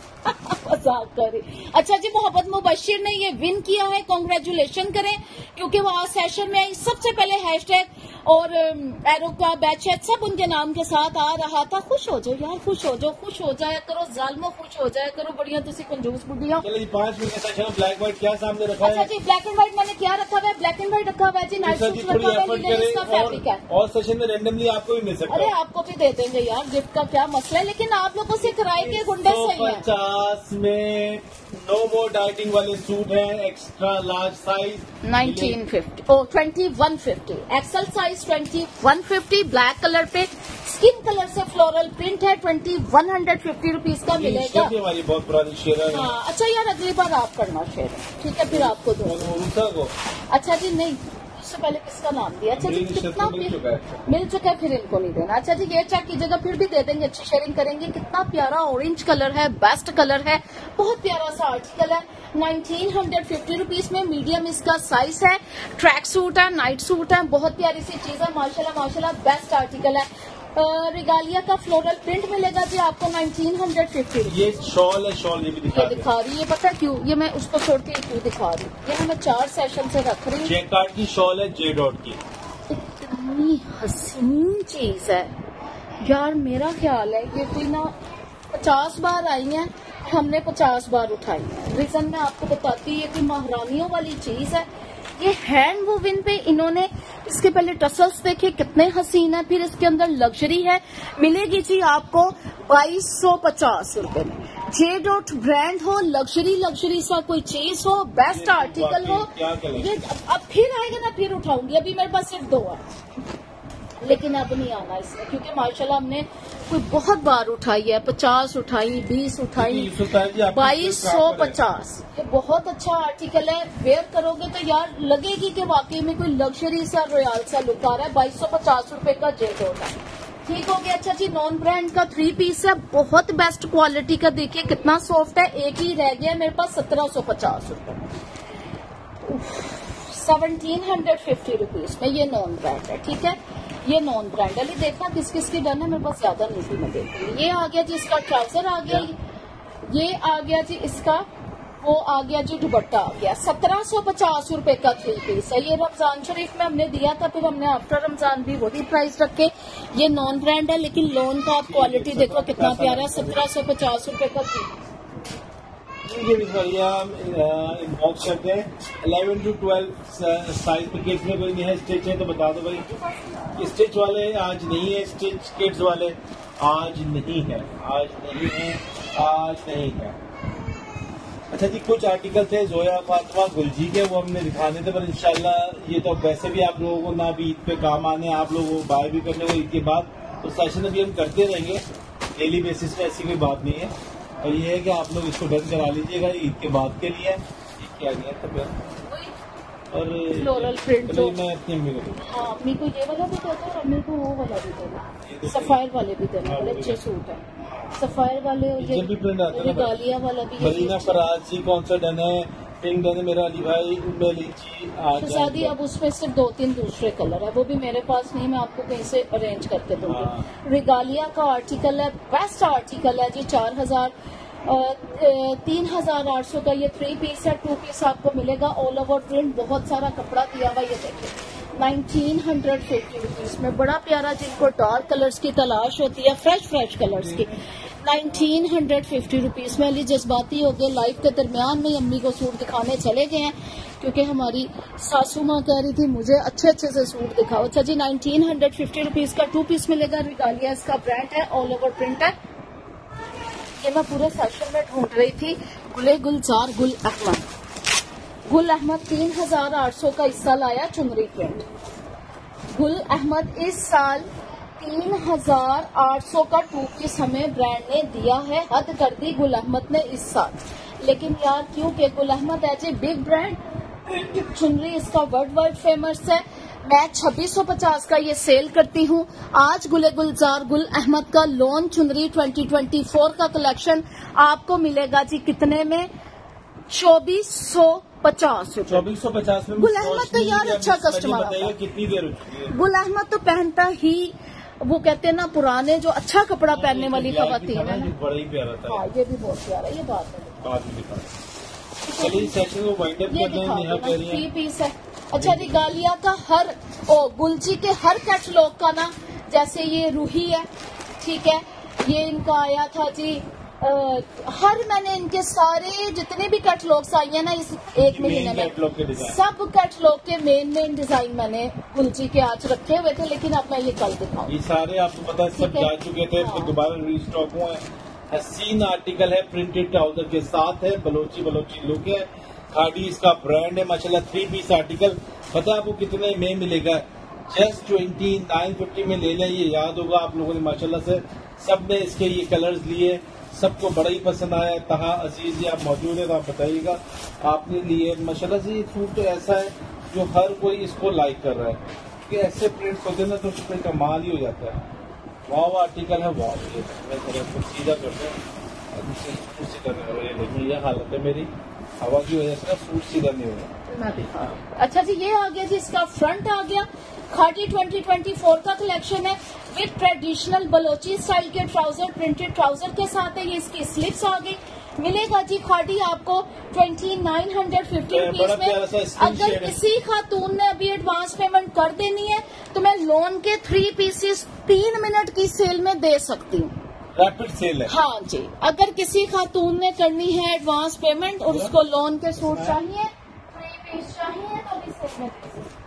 मजाक करी। अच्छा जी, मोहम्मद मुबशिर ने ये विन किया है, कॉन्ग्रेचुलेशन करें, क्योंकि वो आज सेशन में आई, सबसे पहले हैशटैग और एरो का बैच है सब उनके नाम के साथ आ रहा था। खुश हो जाओ यार, खुश हो जाओ, खुश हो जाया करो, जालमो खुश हो जाया करो, बढ़िया तुसी कंजूस बुढ़िया। चलिए पांच मिनट का सेशन, ब्लैक व्हाइट क्या सामने रखा है? अच्छा जी, ब्लैक एंड व्हाइट मैंने क्या रखा हुआ है, ब्लैक एंड व्हाइट रखा हुआ है जी, नाइट सूट रखा हुआ है, इसका फैब्रिक है, और सेशन में रैंडमली आपको भी मिल सकता है। अरे आपको भी दे देंगे यार, गिफ्ट का क्या मसला है, लेकिन आप लोगों से किराए के गुंडे सही है। पचास में नो मोर डाइटिंग वाले सूट है, extra large size nineteen fifty, oh twenty one fifty, XL size twenty one fifty, black colour पे स्किन कलर से फ्लोरल प्रिंट है, twenty one hundred fifty rupees का मिलेगा। हमारी बहुत पुरानी शेयर है। हाँ, अच्छा यार अगली बार आप करना शेयर, ठीक है, फिर आपको दो। अच्छा जी, नहीं उससे पहले किसका नाम दिया? अच्छा जी, कितना मिल चुका है, मिल चुका है, फिर इनको नहीं देना। अच्छा जी, ये चेक कीजिएगा, फिर भी दे देंगे, अच्छी शेयरिंग करेंगे। कितना प्यारा ऑरेंज कलर है, बेस्ट कलर है, बहुत प्यारा सा आर्टिकल है, नाइनटीन हंड्रेड फिफ्टी रुपीज में, मीडियम इसका साइज है, ट्रैक सूट है, नाइट सूट है, बहुत प्यारी सी चीज है, माशाल्लाह माशाल्लाह, बेस्ट आर्टिकल है। रिगालिया का फ्लोरल प्रिंट मिलेगा जी आपको नाइनटीन हंड्रेड फिफ्टी। ये शॉल है, शॉल ये भी दिखा, ये दिखा रही है, पता है क्यों? ये मैं उसको छोड़ के क्यों दिखा रही हूँ, ये मैं चार सेशन से रख रही हूँ। जे कार्ड की शॉल है, जे डॉट की, इतनी हसीन चीज है यार, मेरा ख्याल है ये कोई ना पचास बार आई है, हमने पचास बार उठाई है। रीजन मैं आपको बताती, ये कोई महारानियों वाली चीज है। ये हैंड वूवन पे इन्होंने इसके पहले टसल्स देखे कितने हसीन है, फिर इसके अंदर लग्जरी है, मिलेगी जी आपको बाईस सौ पचास रूपये में। जे डॉट ब्रांड हो, लग्जरी लग्जरी सा कोई चीज हो, बेस्ट आर्टिकल हो, ये अब फिर आएगा ना फिर उठाऊंगी, अभी मेरे पास सिर्फ दो है। लेकिन अब नहीं आना इसमें, क्योंकि माशाल्लाह हमने कोई बहुत बार उठाई है, पचास उठाई, बीस उठाई, बाईस सौ पचास। ये बहुत अच्छा आर्टिकल है, वेयर करोगे तो यार लगेगी कि वाकई में कोई लग्जरी सा रॉयल सा लुक आ रहा है। बाईस सौ पचास रूपये का जेट होता है, ठीक हो गया। अच्छा जी, नॉन ब्रांड का थ्री पीस है, बहुत बेस्ट क्वालिटी का, देखिए कितना सॉफ्ट है। एक ही रह गया मेरे पास, सत्रह सौ पचास रूपये, सेवनटीन हंड्रेड फिफ्टी रुपीज में ये नॉन ब्रांड है, ठीक है। ये नॉन ब्रांड है, देखना किस किस की डन है, मेरे पास ज्यादा नहीं थी, मैं देखूंगी। ये आ गया जी इसका ट्राउजर आ गया, ये आ गया जी इसका, वो आ गया जी दुपट्टा आ गया। सत्रह सौ पचास रूपये का थ्री पीस है। ये रमजान शरीफ में हमने दिया था, फिर हमने आफ्टर रमजान भी वही प्राइस रखे। ये नॉन ब्रांड है, लेकिन लोन का आप क्वालिटी देखो कितना प्यारा है, सत्रह सौ पचास रूपये का थ्री पीस। ये भी बढ़िया इनबॉक्स करते हैं। इलेवन टू ट्वेल्व साइज पे किड्स में कोई नहीं है, स्टिच है तो बता दो भाई। स्टिच वाले आज नहीं है, स्टिच किड्स वाले आज नहीं है, आज नहीं है, आज नहीं है। अच्छा जी, कुछ आर्टिकल थे जोया फातिमा गुलजी के, वो हमने दिखाने थे, पर इंशाल्लाह ये तो वैसे भी आप लोगों को ना भी ईद पे काम आने, आप लोगों को बाय भी करने को ईद के बाद, तो सेशन अभी हम करते रहेंगे डेली बेसिस पे, ऐसी कोई बात नहीं है। और ये है कि आप लोग इसको डन करा लीजिएगा ईद के बाद के लिए। ये क्या गया था और फ्लोरल प्रिंट, तो मैं अपनी अम्मी को हाँ अम्मी को ये वाला भी देता है और अम्मी को वो वाला भी देना, सफायर वाले भी देना, बड़े अच्छे सूट है सफायर वाले। ये भी प्रिंट आता है, गालिया वाला भी। मरीना फराज जी कौन सा डन है, पिंक डन है मेरा अली भाई, उम्मे लीची शादी। अब उसमें सिर्फ दो तीन दूसरे कलर है, वो भी मेरे पास नहीं, मैं आपको कहीं से अरेंज करके दूंगी। हाँ। रिगालिया का आर्टिकल है, बेस्ट आर्टिकल है जी, चार हजार तीन हजार आठ सौ का ये थ्री पीस है। टू पीस आपको मिलेगा ऑल ओवर प्रिंट, बहुत सारा कपड़ा दिया हुआ। ये देखिए नाइनटीन हंड्रेड फिफ्टी रुपीज में, बड़ा प्यारा, जिनको डार्क कलर्स की तलाश होती है, फ्रेश फ्रेश कलर्स की, नाइनटीन हंड्रेड फिफ्टी रुपीज में। अली जज्बाती हो गए, लाइफ के दरमियान में अम्मी को सूट दिखाने चले गए हैं, क्योंकि हमारी सासू माँ कह रही थी मुझे अच्छे अच्छे से सूट दिखाओ। अच्छा जी, नाइनटीन हंड्रेड फिफ्टी रुपीज का टू पीस मिलेगा। रिगालिया इसका ब्रांड है, ऑल ओवर प्रिंट है। ये मैं पूरे सेशन में ढूंढ रही थी, गुले गुलजार गुल अहमद, गुल अहमद तीन हजार आठ सौ का इस साल आया चुनरी प्रिंट। गुल अहमद इस साल तीन हजार आठ सौ का टू पीस हमें ब्रांड ने दिया है, हद कर दी गुल अहमद ने इस साल। लेकिन यार क्योंकि Gul Ahmed as a big brand, चुनरी इसका वर्ल्ड वाइड फेमस है, मैं छब्बीस सौ पचास का ये सेल करती हूँ। आज गुले गुलजार गुल अहमद का लोन चुनरी ट्वेंटी ट्वेंटी फोर का कलेक्शन आपको मिलेगा जी कितने में, चौबीस सौ पचास रूपये। चौबीस सौ पचास में गुल अहमद तो यार अच्छा कस्टमर बताइए कितनी देर हो चुकी है। गुल अहमद तो पहनता ही, वो कहते हैं ना पुराने जो अच्छा कपड़ा पहनने वाली खवातीन है, बड़ा ही प्यारा था। हाँ ये भी बहुत प्यारा, ये बात है। बाद में दिखा चलिए सेशन को वाइंड अप करते हैं। यहाँ पे थ्री पीस है। अच्छा, रिगालिया का हर, ओ गुलजी के हर कैटलॉग का ना, जैसे ये रूही है, ठीक है, ये इनका आया था जी, आ, हर मैंने इनके सारे जितने भी कैटलॉग्स आई है ना इस एक महीने में, सब कैटलॉग के मेन मेन डिजाइन मैंने गुलजी के आज रखे हुए थे, लेकिन अब मैं ये कल दिखाऊं। ये सारे आपको पता है सब जा चुके थे, हाँ। तो दोबारा रीस्टॉक हुए हैं। हसीन आर्टिकल है, प्रिंटेड ट्राउजर के साथ है, बलोची बलोची लुक है, खाड़ी इसका ब्रांड है माशाल्लाह। थ्री पीस आर्टिकल पता है आपको कितने में मिलेगा, जस्ट ट्वेंटी नाइन फिफ्टी में ले लें, ये याद होगा आप लोगों ने माशाल्लाह से। सबने इसके ये कलर्स लिए, सबको बड़ा ही पसंद आया। तहा अजीज आप मौजूद है तो आप बताइएगा आपने लिए माशाल्लाह से। ये सूट तो ऐसा है जो हर कोई इसको लाइक कर रहा है, कि ऐसे प्रिंट्स होते हैं ना तो उसमें कमाल ही हो जाता है। वाव आर्टिकल है, वाव। ये मैं थोड़ा सा सीधा करते हैं, सीधा करने ये हालत है मेरी, हवा की वजह से सूट सीधा नहीं हो रहा। अच्छा जी, ये आ गया जी, इसका फ्रंट आ गया, खाटी ट्वेंटी ट्वेंटी फोर का कलेक्शन है, विद ट्रेडिशनल बलोची स्टाइल के ट्राउजर, प्रिंटेड ट्राउजर के साथ है। ये इसकी स्लिप्स आ गई, मिलेगा जी खाटी आपको twenty nine hundred fifty rupees में। अगर किसी खातून ने अभी एडवांस पेमेंट कर देनी है तो मैं लोन के थ्री पीसेस तीन मिनट की सेल में दे सकती हूँ, रैपिड सेल है। हाँ जी, अगर किसी खातून ने करनी है एडवांस पेमेंट और उसको लोन के सूट चाहिए, थ्री पीस चाहिए, तो भी सेल में दे सकती हूँ।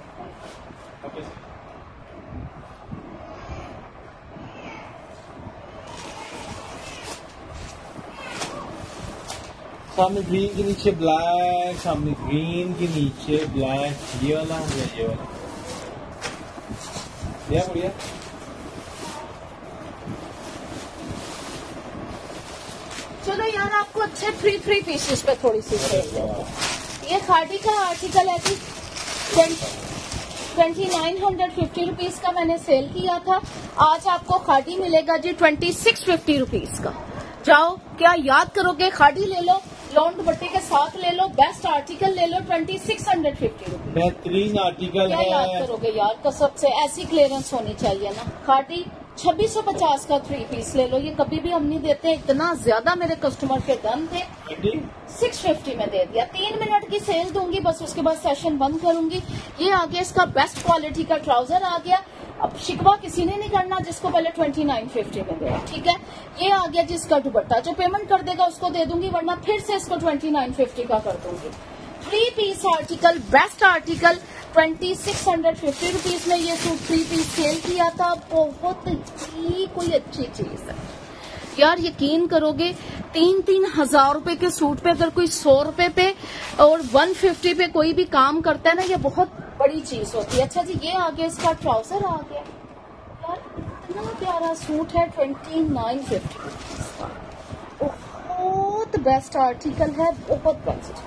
सामने ग्रीन के नीचे ब्लैक, सामने ग्रीन के नीचे ब्लैक, ये वाला या ये वाला, या बढ़िया। चलो यार आपको अच्छे थ्री थ्री पीसेस पे थोड़ी सी सेल देते हैं। ये खादी का आर्टिकल है जी, twenty nine hundred fifty rupees का मैंने सेल किया था। आज आपको खादी मिलेगा जी ट्वेंटी सिक्स फिफ्टी रुपीज का। जाओ, क्या याद करोगे? खादी ले लो, लॉन दुपट्टे के साथ ले लो, बेस्ट आर्टिकल ले लो, twenty six hundred fifty rupees. बेहतरीन आर्टिकल क्या है। याद करोगे यार, कसम से ऐसी क्लियरेंस होनी चाहिए ना। खादी छब्बीस सौ पचास का थ्री पीस ले लो, ये कभी भी हम नहीं देते। इतना ज्यादा मेरे कस्टमर के डन थे, सिक्स फिफ्टी में दे दिया। तीन मिनट की सेल दूंगी बस, उसके बाद सेशन बंद करूंगी। ये आ गया इसका बेस्ट क्वालिटी का ट्राउजर आ गया। अब शिकवा किसी ने नहीं करना जिसको पहले ट्वेंटी नाइन फिफ्टी में दिया, ठीक है। ये आ गया जिसका दुपट्टा, जो पेमेंट कर देगा उसको दे दूंगी, वरना फिर से इसको ट्वेंटी नाइन फिफ्टी का कर दूंगी। Three piece article, best article, twenty six hundred fifty rupees में ये सूट थ्री पीस सेल किया था। बहुत ही कोई अच्छी चीज है यार, यकीन करोगे तीन तीन हजार रुपए के सूट पे अगर कोई सौ रुपए पे और वन फिफ्टी पे कोई भी काम करता है ना, ये बहुत बड़ी चीज होती है। अच्छा जी, ये आ गया इसका ट्राउजर आ गया यार, इतना प्यारा सूट है, ट्वेंटी नाइन फिफ्टी रुपीज का। बहुत बेस्ट आर्टिकल है, बहुत बेस्ट,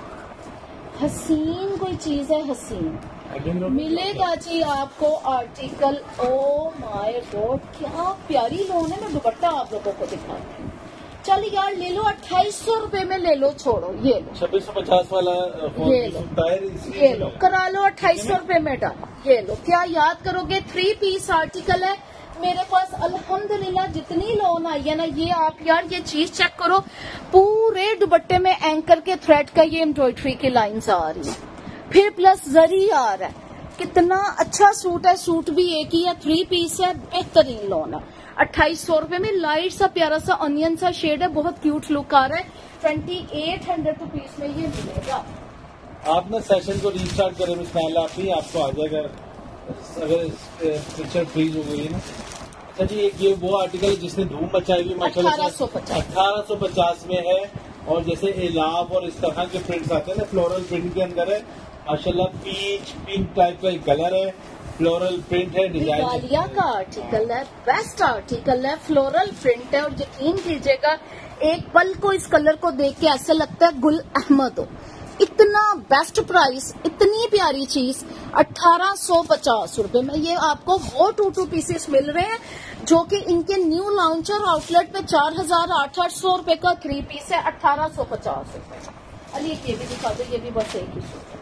हसीन कोई चीज है, हसीन मिलेगा जी आपको आर्टिकल। ओ माय गॉड, क्या प्यारी लोन है। मैं दुपट्टा आप लोगों को दिखाती हूँ। चल यार ले लो, अट्ठाईस सौ रूपये में ले लो, छोड़ो ये लो, छब्बीस सौ पचास वाला ये लो, ये लो, करा लो अट्ठाईस सौ रूपये में डाल, ये लो। क्या याद करोगे? थ्री पीस आर्टिकल है मेरे पास अल्हम्दुलिल्लाह। जितनी लोन आई है ना, ये आप यार ये चीज चेक करो, पूरे दुपट्टे में एंकर के थ्रेड का ये एम्ब्रॉयडरी की लाइंस आ रही है, फिर प्लस जरी आ रहा है। कितना अच्छा सूट है, सूट भी एक ही है, थ्री पीस है, बेहतरीन लोन है। अट्ठाईस सौ रूपये में लाइट सा प्यारा सा ऑनियन सा शेड है, बहुत क्यूट लुक आ रहा है। ट्वेंटी एट हंड्रेड रुपीज में ये मिलेगा। आप ना सेशन को रीस्टार्ट करें मिस नाइला, आप ही आपको आ जाएगा अगर पिक्चर फ्रीज हो गई है ना। अच्छा जी, एक ये वो आर्टिकल है जिसने धूम मचाई हुई माशाल्लाह, अठारह सौ पचास अठारह सौ पचास में है। और जैसे एलाव और इस तरह के प्रिंट्स आते हैं ना, फ्लोरल प्रिंट के अंदर है माशाल्लाह। पीच पिंक टाइप का एक कलर है, फ्लोरल प्रिंट है, डिजाइन गालिया का आर्टिकल है, बेस्ट आर्टिकल है, फ्लोरल प्रिंट है। और यकीन कीजिएगा, एक पल को इस कलर को देख के ऐसा लगता है गुल अहमद हो। इतना बेस्ट प्राइस, इतनी प्यारी चीज, अठारह सौ पचास रूपये में ये आपको वो टू टू पीसेस मिल रहे हैं, जो कि इनके न्यू लॉन्चर आउटलेट पे चार हजार आठ आठ सौ रूपये का थ्री पीस है, अठारह सौ पचास रूपये। अली ये भी दिखा दो, ये भी बस एक ही सूट है।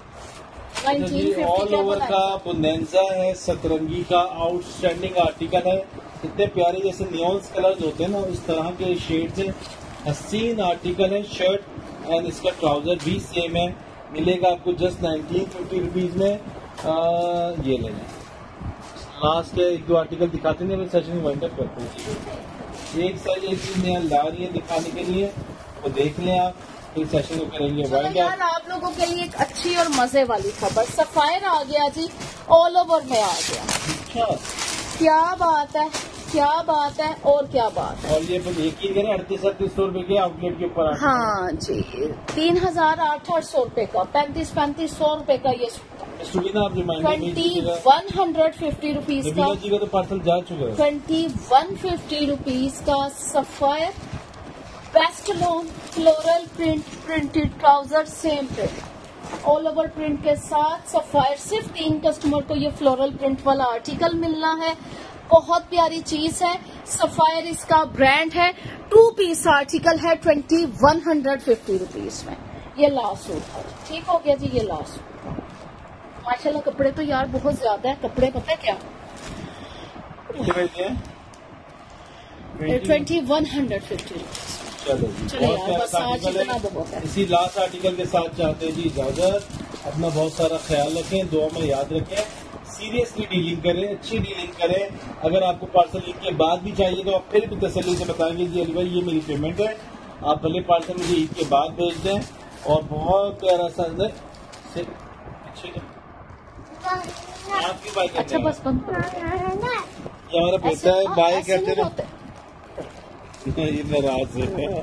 ऑल ओवर का बुंदेंजा है, सतरंगी का आउटस्टैंडिंग आर्टिकल है। इतने प्यारे जैसे नियॉन्स कलर्स होते हैं ना, उस तरह के शेड्स हैं, हसीन आर्टिकल है। शर्ट एंड इसका ट्राउजर भी सेम है, मिलेगा आपको जस्ट नाइनटीन फिफ्टी रुपीज में। आ, ये लेना लास्ट है, एक दो आर्टिकल दिखाते हैं, मैं सेशन वाइंड अप करते हैं। एक साइज एक चीज नया ला रही है दिखाने के लिए, वो देख लें आप, फिर सेशन को करेंगे वाइंड यार आप लोगों के लिए एक अच्छी और मजे वाली खबर, सफायर आ गया जी, ऑल ओवर में आ गया। अच्छा, क्या बात है, क्या बात है, और क्या बात है। और ये यकीन करें अड़तीस अड़तीस सौ रूपये के आउटलेट के ऊपर। हाँ जी, तीन हजार आठ आठ सौ रूपये का, पैंतीस पैंतीस सौ रूपये का ये सुबीना आप twenty one hundred fifty rupees का जी का तो पार्सल जा चुका है। ट्वेंटी वन फिफ्टी रुपीज का Sapphire best lawn, floral print, printed trouser, same print, all over print के साथ सफायर। सिर्फ तीन कस्टमर को ये फ्लोरल प्रिंट वाला आर्टिकल मिलना है। बहुत प्यारी चीज है, सफायर इसका ब्रांड है। टू पीस आर्टिकल है, twenty one hundred fifty rupees में। ये लास्ट सूट है, ठीक हो गया जी, ये लास्ट सूट। माशाल्लाह कपड़े तो यार बहुत ज्यादा है, कपड़े पता है क्या, twenty one hundred fifty rupees. चलो जी, चलो यार बस आज इतना बहुत है। इसी लास्ट आर्टिकल के साथ चाहते हैं जी इजाजत। अपना बहुत सारा ख्याल रखें, दुआ में याद रखें, सीरियसली डीलिंग करें, अच्छी डीलिंग करें। अगर आपको पार्सल ईद के बाद भी चाहिए तो आप फिर भी तसल्ली से बताएंगे जी अली भाई ये मेरी पेमेंट है, आप भले पार्सल मुझे ईद के बाद भेज दें। और बहुत प्यारा सा आपकी बात करते अच्छा बस बंद ये हमारा बेटा है, बाय कहते हैं नाराज है।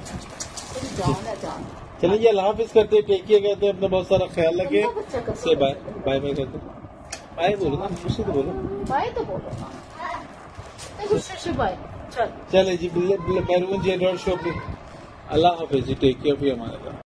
चलिए अल्लाह हाफिज करते हैं, टेक केयर करते हैं, अपना बहुत सारा ख्याल रखें, से बाय बाय बाय करते हैं। बाय बोलो ना, खुशी तो बोलो। बाय तो बोलो ना, खुशी से बाय। चल चले जी, मैरून जेड शॉप। अल्लाह हाफिज जी, टेक केयर, हमारे